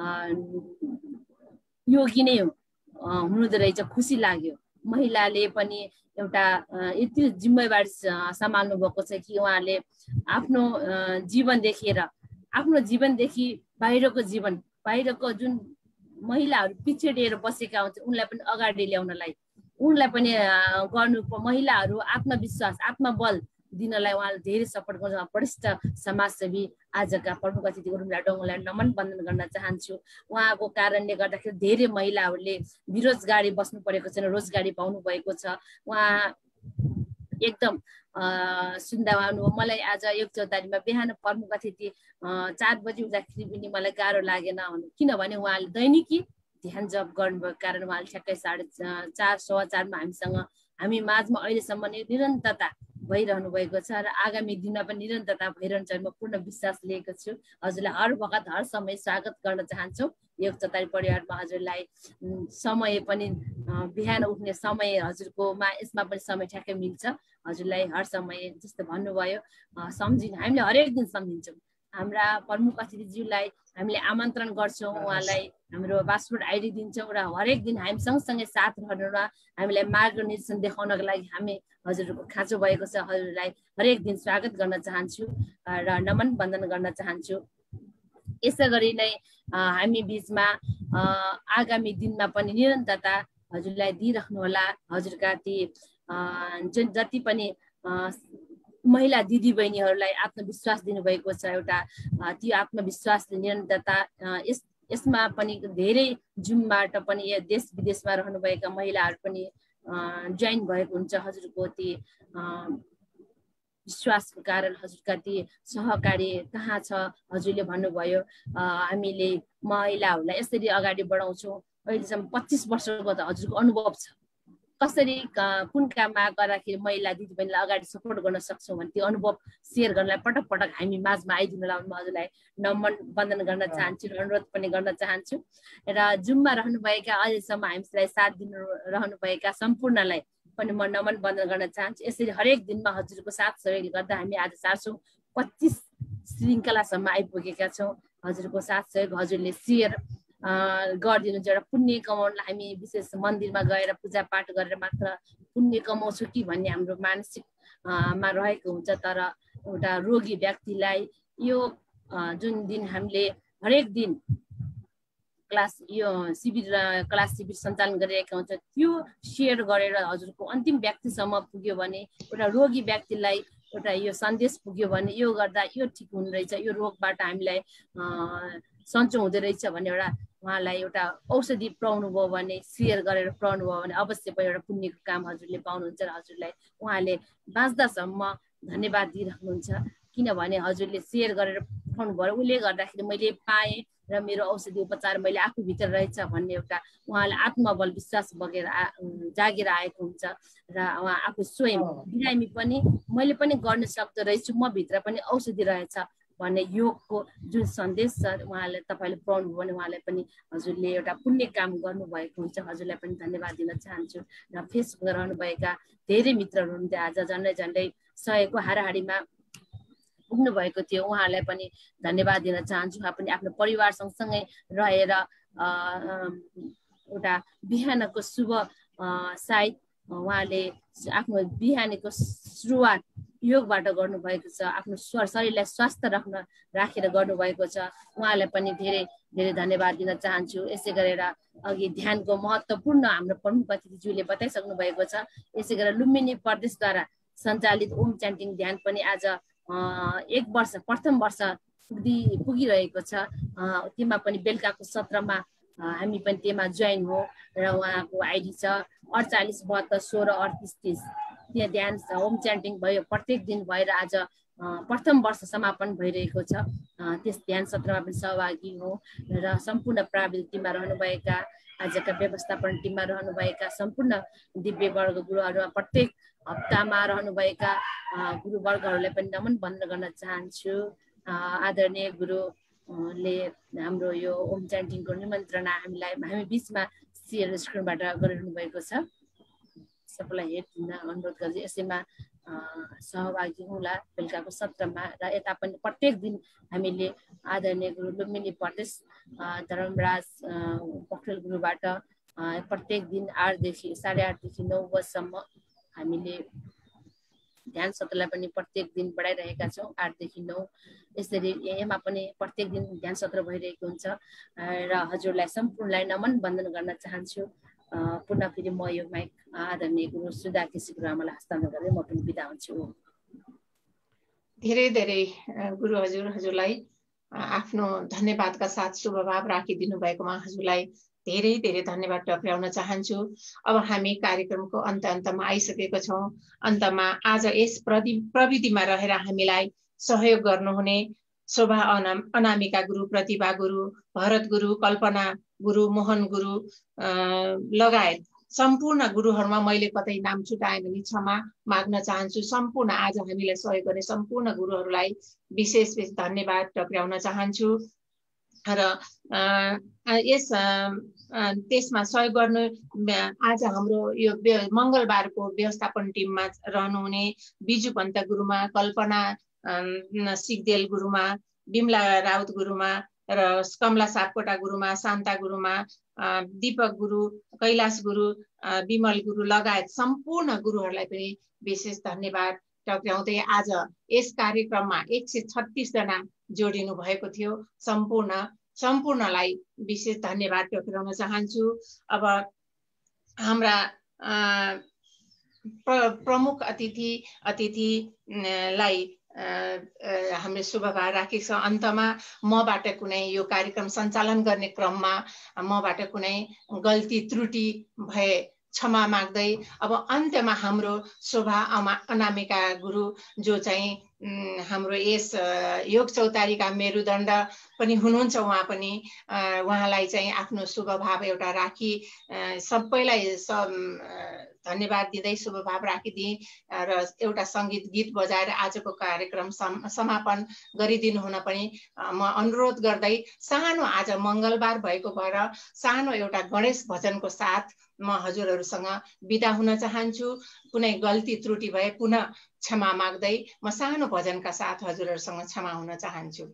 S8: योगी नै हुनुहुँदो रहेछ। खुसी लाग्यो। महिलाले पनि एउटा यति जिम्मेवारी सम्हाल्नु भएको छ कि उहाँले आफ्नो जीवन देखेर आफ्नो जीवनदेखि बाहिरको जुन महिलाहरू पिछडिएर बसेका हुन्छ उनलाई पनि अगाडि ल्याउनलाई उनलाई पनि गर्नु महिलाहरू आत्मविश्वास आत्मबल दिनलाई उहाँले धेरै सपोर्ट गर्नु वरिष्ठ समाजसेवी आजका प्रमुख अतिथि उर्मिला डङ्गललाई नमन वन्दन गर्न चाहन्छु। उहाँको कारणले गर्दाखेरि धेरै महिलाहरूले बेरोजगारी बस्नु परेको छैन, रोजगारी पाउनु भएको छ। उहाँ एकदम सुन्दा मलाई आज एक चौतारीमा बिहान प्रमुख अतिथि 4 बजी उठ्दाखेरि पनि मलाई गाह्रो लागेन, किनभने उहाँले दैनिकी ध्यान जप गर्नुभएको कारण उहाँले ठ्याक्कै 4:30 4:15 हामी माझमा अहिलेसम्म निरन्तरता भइरहनु भएको छ र आगामी दिनमा पनि निरन्तरता भइरहन्छ म पूर्ण विश्वास लिएको छु। हजुरलाई हर वखत हर समय स्वागत गर्न चाहन्छु। एक चौतारी परिवारमा हजुरलाई समय पनि बिहान उठ्ने समय हजुरकोमा यसमा पनि समय ठ्याक्कै मिल्छ। हजुरलाई हर समय जस्तो भन्नुभयो हामीले हरेक दिन सम्झिन्छौँ। हाम्रा प्रमुख अतिथिज्यूलाई हामीले आमन्त्रण गर्छौँ, उहाँलाई हाम्रो पासपोर्ट आइडी दिन्छौँ र हरेक दिन हामी सँगसँगै साथ रहनुमा हामीलाई मार्गदर्शन देखाउनको लागि हामी हजुरको खाँचो भएको छ। हजुरलाई हरेक दिन स्वागत गर्न चाहन्छु र नमन वन्दन गर्न चाहन्छु। यसै गरी नै हामी बिचमा आगामी दिनमा पनि निरन्तरता हजुरलाई दिइराख्नुहोला। हजुरका ती जति पनि महिला दिदी बहिनीहरूलाई आत्मविश्वास दिनुभएको छ, एउटा त्यो आत्मविश्वासले निरन्तरता यसमा पनि धेरै जुमबाट पनि देश विदेशमा रहनुभएका महिलाहरू पनि जोइन भएको हुन्छ। हजुरको ती विश्वासको कारण हजुरका ती सहकारी कहाँ छ हजुरले भन्नुभयो। हामीले महिलाहरूलाई यसरी अगाडि बढाउँछौँ। अहिलेसम्म 25 वर्षको त हजुरको अनुभव छ, कसरी कुन काममा गर्दाखेरि महिला दिदीबहिनीलाई अगाडि सपोर्ट गर्न सक्छौँ भने त्यो अनुभव सेयर गर्नलाई पटक पटक हामी माझमा आइदिनुलाई म हजुरलाई नमन वन्दन गर्न चाहन्छु र अनुरोध पनि गर्न चाहन्छु। र जुममा रहनुभएका अहिलेसम्म हामीलाई साथ दिनु रहनुभएका सम्पूर्णलाई पनि म नमन वन्दन गर्न चाहन्छु। यसरी हरेक दिनमा हजुरको साथ सहयोगले गर्दा हामी आज 425 श्रृङ्खलासम्म आइपुगेका छौँ। हजुरको साथ सहयोग हजुरले सेयर गरिदिनु एउटा पुण्य कमाउनलाई हामी विशेष मन्दिरमा गएर पूजापाठ गरेर मात्र पुण्य कमाउँछु कि भन्ने हाम्रो मानसिकमा रहेको हुन्छ। तर एउटा रोगी व्यक्तिलाई यो जुन दिन हामीले हरेक दिन क्लास शिविर सञ्चालन गरिरहेका हुन्छ त्यो सेयर गरेर हजुरको अन्तिम व्यक्तिसम्म पुग्यो भने एउटा रोगी व्यक्तिलाई एउटा यो सन्देश पुग्यो भने यो गर्दा यो ठिक हुने रहेछ, यो रोगबाट हामीलाई सन्चो हुँदो रहेछ भन्ने एउटा उहाँलाई एउटा औषधि पाउनु भयो भने सेयर गरेर पाउनु भयो भने अवश्य पनि एउटा पुण्यको काम हजुरले पाउनुहुन्छ र हजुरलाई उहाँले बाँच्दासम्म धन्यवाद दिइराख्नुहुन्छ। किनभने हजुरले सेयर गरेर पठाउनु भयो, उसले गर्दाखेरि मैले पाएँ र मेरो औषधि उपचार मैले आफूभित्र रहेछ भन्ने एउटा उहाँलाई आत्मबल विश्वास बगेर जागेर आएको हुन्छ र उहाँ आफू स्वयं बिरामी पनि मैले पनि गर्न सक्दो रहेछु, म भित्र पनि औषधि रहेछ भन्ने योगको जुन सन्देश छ उहाँले तपाईँले पाउनु भयो भने उहाँलाई पनि हजुरले एउटा पुण्य काम गर्नुभएको हुन्छ। हजुरलाई पनि धन्यवाद दिन चाहन्छु र फेसबुकमा रहनुभएका धेरै मित्रहरू हुनुहुन्थ्यो, आज झन्डै 100को हाराहारीमा पुग्नु भएको थियो, उहाँहरूलाई पनि धन्यवाद दिन चाहन्छु। उहाँ पनि आफ्नो परिवार सँगसँगै रहेर एउटा बिहानको शुभ सायद उहाँले आफ्नो बिहानीको सुरुवात योगबाट गर्नुभएको छ, आफ्नो शरीरलाई स्वस्थ राखेर गर्नुभएको छ। उहाँलाई पनि धेरै धेरै धन्यवाद दिन चाहन्छु। यसै गरेर अघि ध्यानको महत्त्वपूर्ण हाम्रो प्रमुख अतिथिज्यूले बताइसक्नु भएको छ। यसै गरेर लुम्बिनी प्रदेशद्वारा सञ्चालित ओम च्यान्टिङ ध्यान पनि आज 1 वर्ष प्रथम वर्ष पुगिरहेको छ। त्यसमा पनि बेलुकाको सत्रमा हामी पनि त्यसमा जोइन हो र उहाँको आइडी छ 48 72 16 38 30। त्यहाँ ध्यान होम च्यान्टिङ भयो, प्रत्येक दिन भएर आज प्रथम वर्ष समापन भइरहेको छ। त्यस ध्यान सत्रमा पनि सहभागी हो र सम्पूर्ण प्राविधिक टिममा रहनुभएका आजका व्यवस्थापन टिममा रहनुभएका सम्पूर्ण दिव्यवर्ग गुरुहरूमा प्रत्येक हप्तामा रहनुभएका गुरुवर्गहरूलाई पनि नमन वन्दन गर्न चाहन्छु। आदरणीय गुरुले हाम्रो यो ओम च्यान्टिङको निमन्त्रणा हामी बिचमा सेयर स्क्रिनबाट गरिरहनु भएको छ। सबैलाई हेर्न अनुरोध गर्छु, यसैमा सहभागी होला बेलुकाको सत्रमा र यता पनि प्रत्येक दिन हामीले आदरणीय गुरु लुम्बिनी प्रदेश धर्मराज पोखरेल गुरुबाट प्रत्येक दिन 8 देखि 8:30 देखि 9 बजेसम्म हामीले ध्यान सत्रलाई पनि प्रत्येक दिन बढाइरहेका छौँ 8 देखि 9। यसरी यहाँ पनि प्रत्येक दिन ध्यान सत्र भइरहेको हुन्छ र हजुरलाई सम्पूर्णलाई नमन वन्दन गर्न चाहन्छु। पुनः फेरि म यो माइक आदरणीय गुरु सुधा केसी गुरुआमालाई हस्तान्तरण गर्दै म पनि बिदा हुन्छु।
S4: धेरै धेरै गुरु हजुरलाई आफ्नो धन्यवादका साथ शुभभाव राखिदिनु भएकोमा हजुरलाई धेरै धेरै धन्यवाद टक्राउन चाहन्छु। अब हामी कार्यक्रमको अन्तमा आइसकेको छौँ। अन्तमा आज यस प्रविधिमा रहेर हामीलाई सहयोग गर्नुहुने शोभा अनामिका गुरु, प्रतिभा गुरु, भरत गुरु, कल्पना गुरु, मोहन गुरु लगायत सम्पूर्ण गुरुहरूमा मैले कतै नाम छुटाएँ भने क्षमा माग्न चाहन्छु। सम्पूर्ण आज हामीलाई सहयोग गर्ने सम्पूर्ण गुरुहरूलाई विशेष धन्यवाद टक्राउन चाहन्छु र त्यसमा सहयोग गर्नु आज हाम्रो यो मङ्गलबारको व्यवस्थापन टिममा रहनुहुने बिजु पन्त गुरुमा, कल्पना सिगदेल गुरुमा, बिमला राउत गुरुमा र कमला सापकोटा गुरुमा, शान्ता गुरुमा, दीपक गुरु, कैलाश गुरु, विमल गुरु लगायत सम्पूर्ण गुरुहरूलाई पनि विशेष धन्यवाद टक्राउँदै आज यस कार्यक्रममा 136 जना जोडिनु भएको थियो। सम्पूर्णलाई विशेष धन्यवाद टक्राउन चाहन्छु। अब हाम्रा प्रमुख अतिथिलाई हामीले शुभभाव राखेको छ। अन्तमा मबाट कुनै यो कार्यक्रम सञ्चालन गर्ने क्रममा मबाट कुनै गल्ती त्रुटि भए क्षमा माग्दै अब अन्त्यमा हाम्रो शोभा अनामिका गुरु जो चाहिँ हाम्रो यस योग चौतारीका मेरुदण्ड पनि हुनुहुन्छ, उहाँलाई चाहिँ आफ्नो शुभभाव एउटा राखी सबैलाई धन्यवाद दिँदै शुभभाव राखिदिए र एउटा सङ्गीत गीत बजाएर आजको कार्यक्रम समापन गरिदिनु हुन पनि म अनुरोध गर्दै सानो आज मङ्गलबार भएको भएर सानो एउटा गणेश भजनको साथ म हजुरहरूसँग बिदा हुन चाहन्छु। कुनै गल्ती त्रुटि भए पुनः क्षमा माग्दै म सानो भजनका साथ हजुरहरूसँग क्षमा हुन चाहन्छु।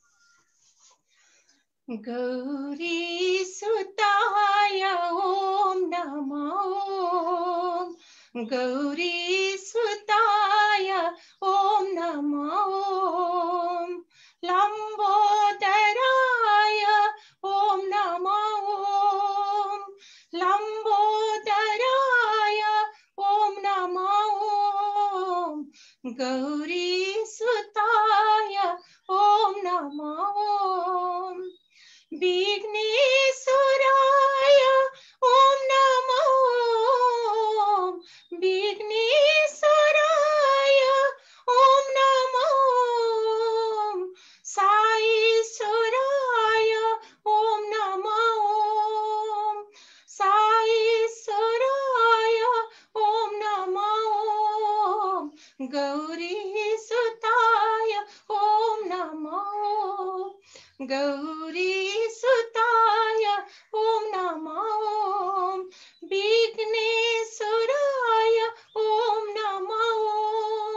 S4: गौरी सुताय ओम नमो, गौरी सुताय ओम नमो, गौरी सुताय ओम नमः ओम विघ्नेश्वराय ओम नमः ओम विघ्नेश्वराय ओम नमः ओम साईश्वराय ओम नमः ओम साईश्वराय ओम नमः ओम गौरी सुताय ओम नमः ओम गौरी सुताय ओम नमः ओम विघ्नेश्वराय ओम नमः ओम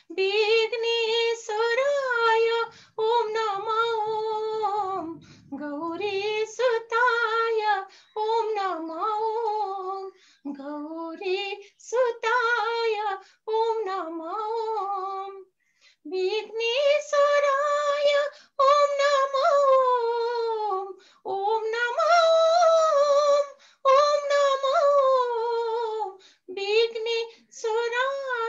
S4: विघ्नेश्वराय ओम नमः ओम गौरी सुताय ओम नमः ओम गौरी सुताय ओम नमः ओम विघ्नेश्वराय ओम नमः ओम नमः ओम नमः विघ्नेश्वराय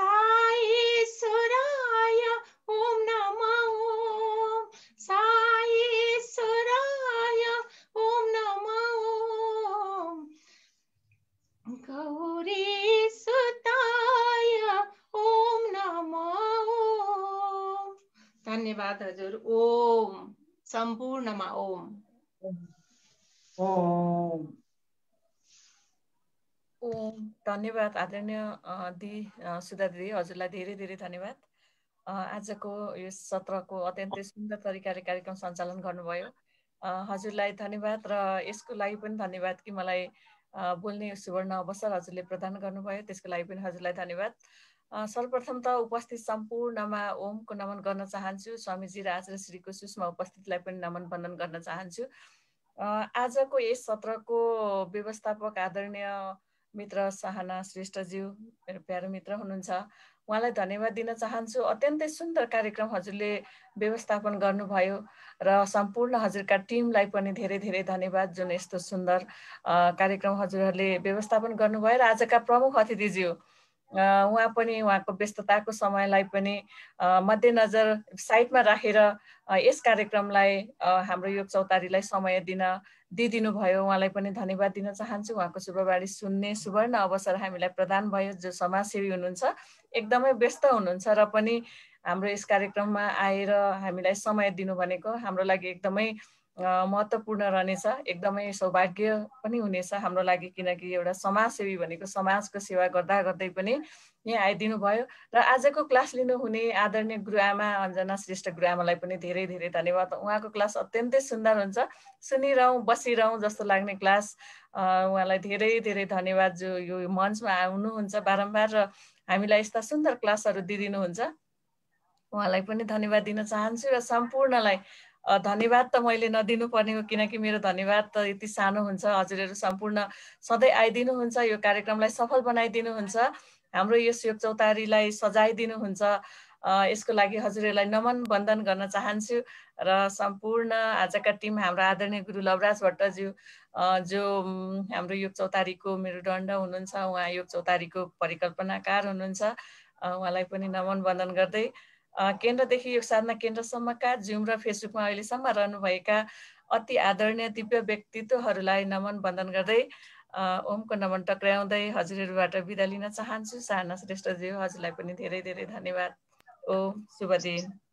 S4: साईश्वराय ओम नमः ओम साईश्वराय ओम नमः ओम गौरी सुताय ओम नमः ओम। धन्यवाद हजुर। ओम सम्पूर्णमा ओम।
S7: ओम
S2: ओम धन्यवाद आदरणीय सुधा दिदी, हजुरलाई धेरै धेरै धन्यवाद। आजको यो सत्रको अत्यन्तै सुन्दर तरिकाले कार्यक्रम सञ्चालन गर्नुभयो। हजुरलाई धन्यवाद र यसको लागि पनि धन्यवाद कि मलाई बोल्ने सुवर्ण अवसर हजुरले प्रदान गर्नुभयो, त्यसको लागि पनि हजुरलाई धन्यवाद। सर्वप्रथम त उपस्थित सम्पूर्णमा ओमको नमन गर्न चाहन्छु। स्वामीजी र आचार्य श्रीको सूक्ष्म उपस्थितिलाई पनि नमन वन्दन गर्न चाहन्छु। आजको यस सत्रको व्यवस्थापक आदरणीय मित्र साहना श्रेष्ठज्यू मेरो प्यारो मित्र हुनुहुन्छ, उहाँलाई धन्यवाद दिन चाहन्छु। अत्यन्तै सुन्दर कार्यक्रम हजुरले व्यवस्थापन गर्नुभयो र सम्पूर्ण हजुरका टिमलाई पनि धेरै धेरै धन्यवाद, जुन यस्तो सुन्दर कार्यक्रम हजुरहरूले व्यवस्थापन गर्नुभयो। र आजका प्रमुख अतिथिज्यू उहाँ पनि उहाँको व्यस्तताको समयलाई पनि मध्यनजर साइडमा राखेर यस कार्यक्रमलाई हाम्रो योग चौतारीलाई समय दिइदिनु भयो, उहाँलाई पनि धन्यवाद दिन चाहन्छु। उहाँको शुभवाणी सुन्ने सुवर्ण अवसर हामीलाई प्रदान भयो। जो समाजसेवी हुनुहुन्छ, एकदमै व्यस्त हुनुहुन्छ र पनि हाम्रो यस कार्यक्रममा आएर हामीलाई समय दिनु भनेको हाम्रो लागि एकदमै महत्त्वपूर्ण रहनेछ, एकदमै सौभाग्य पनि हुनेछ हाम्रो लागि, किनकि एउटा समाजसेवी भनेको समाजको सेवा गर्दा गर्दै पनि यहाँ आइदिनु भयो। र आजको क्लास लिनुहुने आदरणीय गुरुआमा अञ्जना श्रेष्ठ गुरुआमालाई पनि धेरै धेरै धन्यवाद। उहाँको क्लास अत्यन्तै सुन्दर हुन्छ, सुनिरहँ बसिरहँ जस्तो लाग्ने क्लास। उहाँलाई धेरै धेरै धन्यवाद, जो यो मञ्चमा आउनुहुन्छ बारम्बार र हामीलाई यस्ता सुन्दर क्लासहरू दिइदिनुहुन्छ, उहाँलाई पनि धन्यवाद दिन चाहन्छु। र सम्पूर्णलाई धन्यवाद त मैले नदिनु पर्ने हो, किनकि मेरो धन्यवाद त यति सानो हुन्छ। हजुरहरू सम्पूर्ण सधैँ आइदिनुहुन्छ, यो कार्यक्रमलाई सफल बनाइदिनुहुन्छ, हाम्रो यस योग चौतारीलाई सजाइदिनुहुन्छ। यसको लागि हजुरहरूलाई नमन वन्दन गर्न चाहन्छु। र सम्पूर्ण आजका टिम हाम्रो आदरणीय गुरु लवराज भट्टज्यू, जो हाम्रो योग चौतारीको मेरुदण्ड हुनुहुन्छ, उहाँ योग चौतारीको परिकल्पनाकार हुनुहुन्छ, उहाँलाई पनि नमन वन्दन गर्दै केन्द्रदेखि योग साधना केन्द्रसम्मका जुम र फेसबुकमा अहिलेसम्म रहनुभएका अति आदरणीय दिव्य व्यक्तित्वहरूलाई नमन वन्दन गर्दै ओमको नमन टक्राउँदै हजुरहरूबाट बिदा लिन चाहन्छु। साहना श्रेष्ठज्यू, हजुरलाई पनि धेरै धेरै धन्यवाद। ओम शुभ दिन।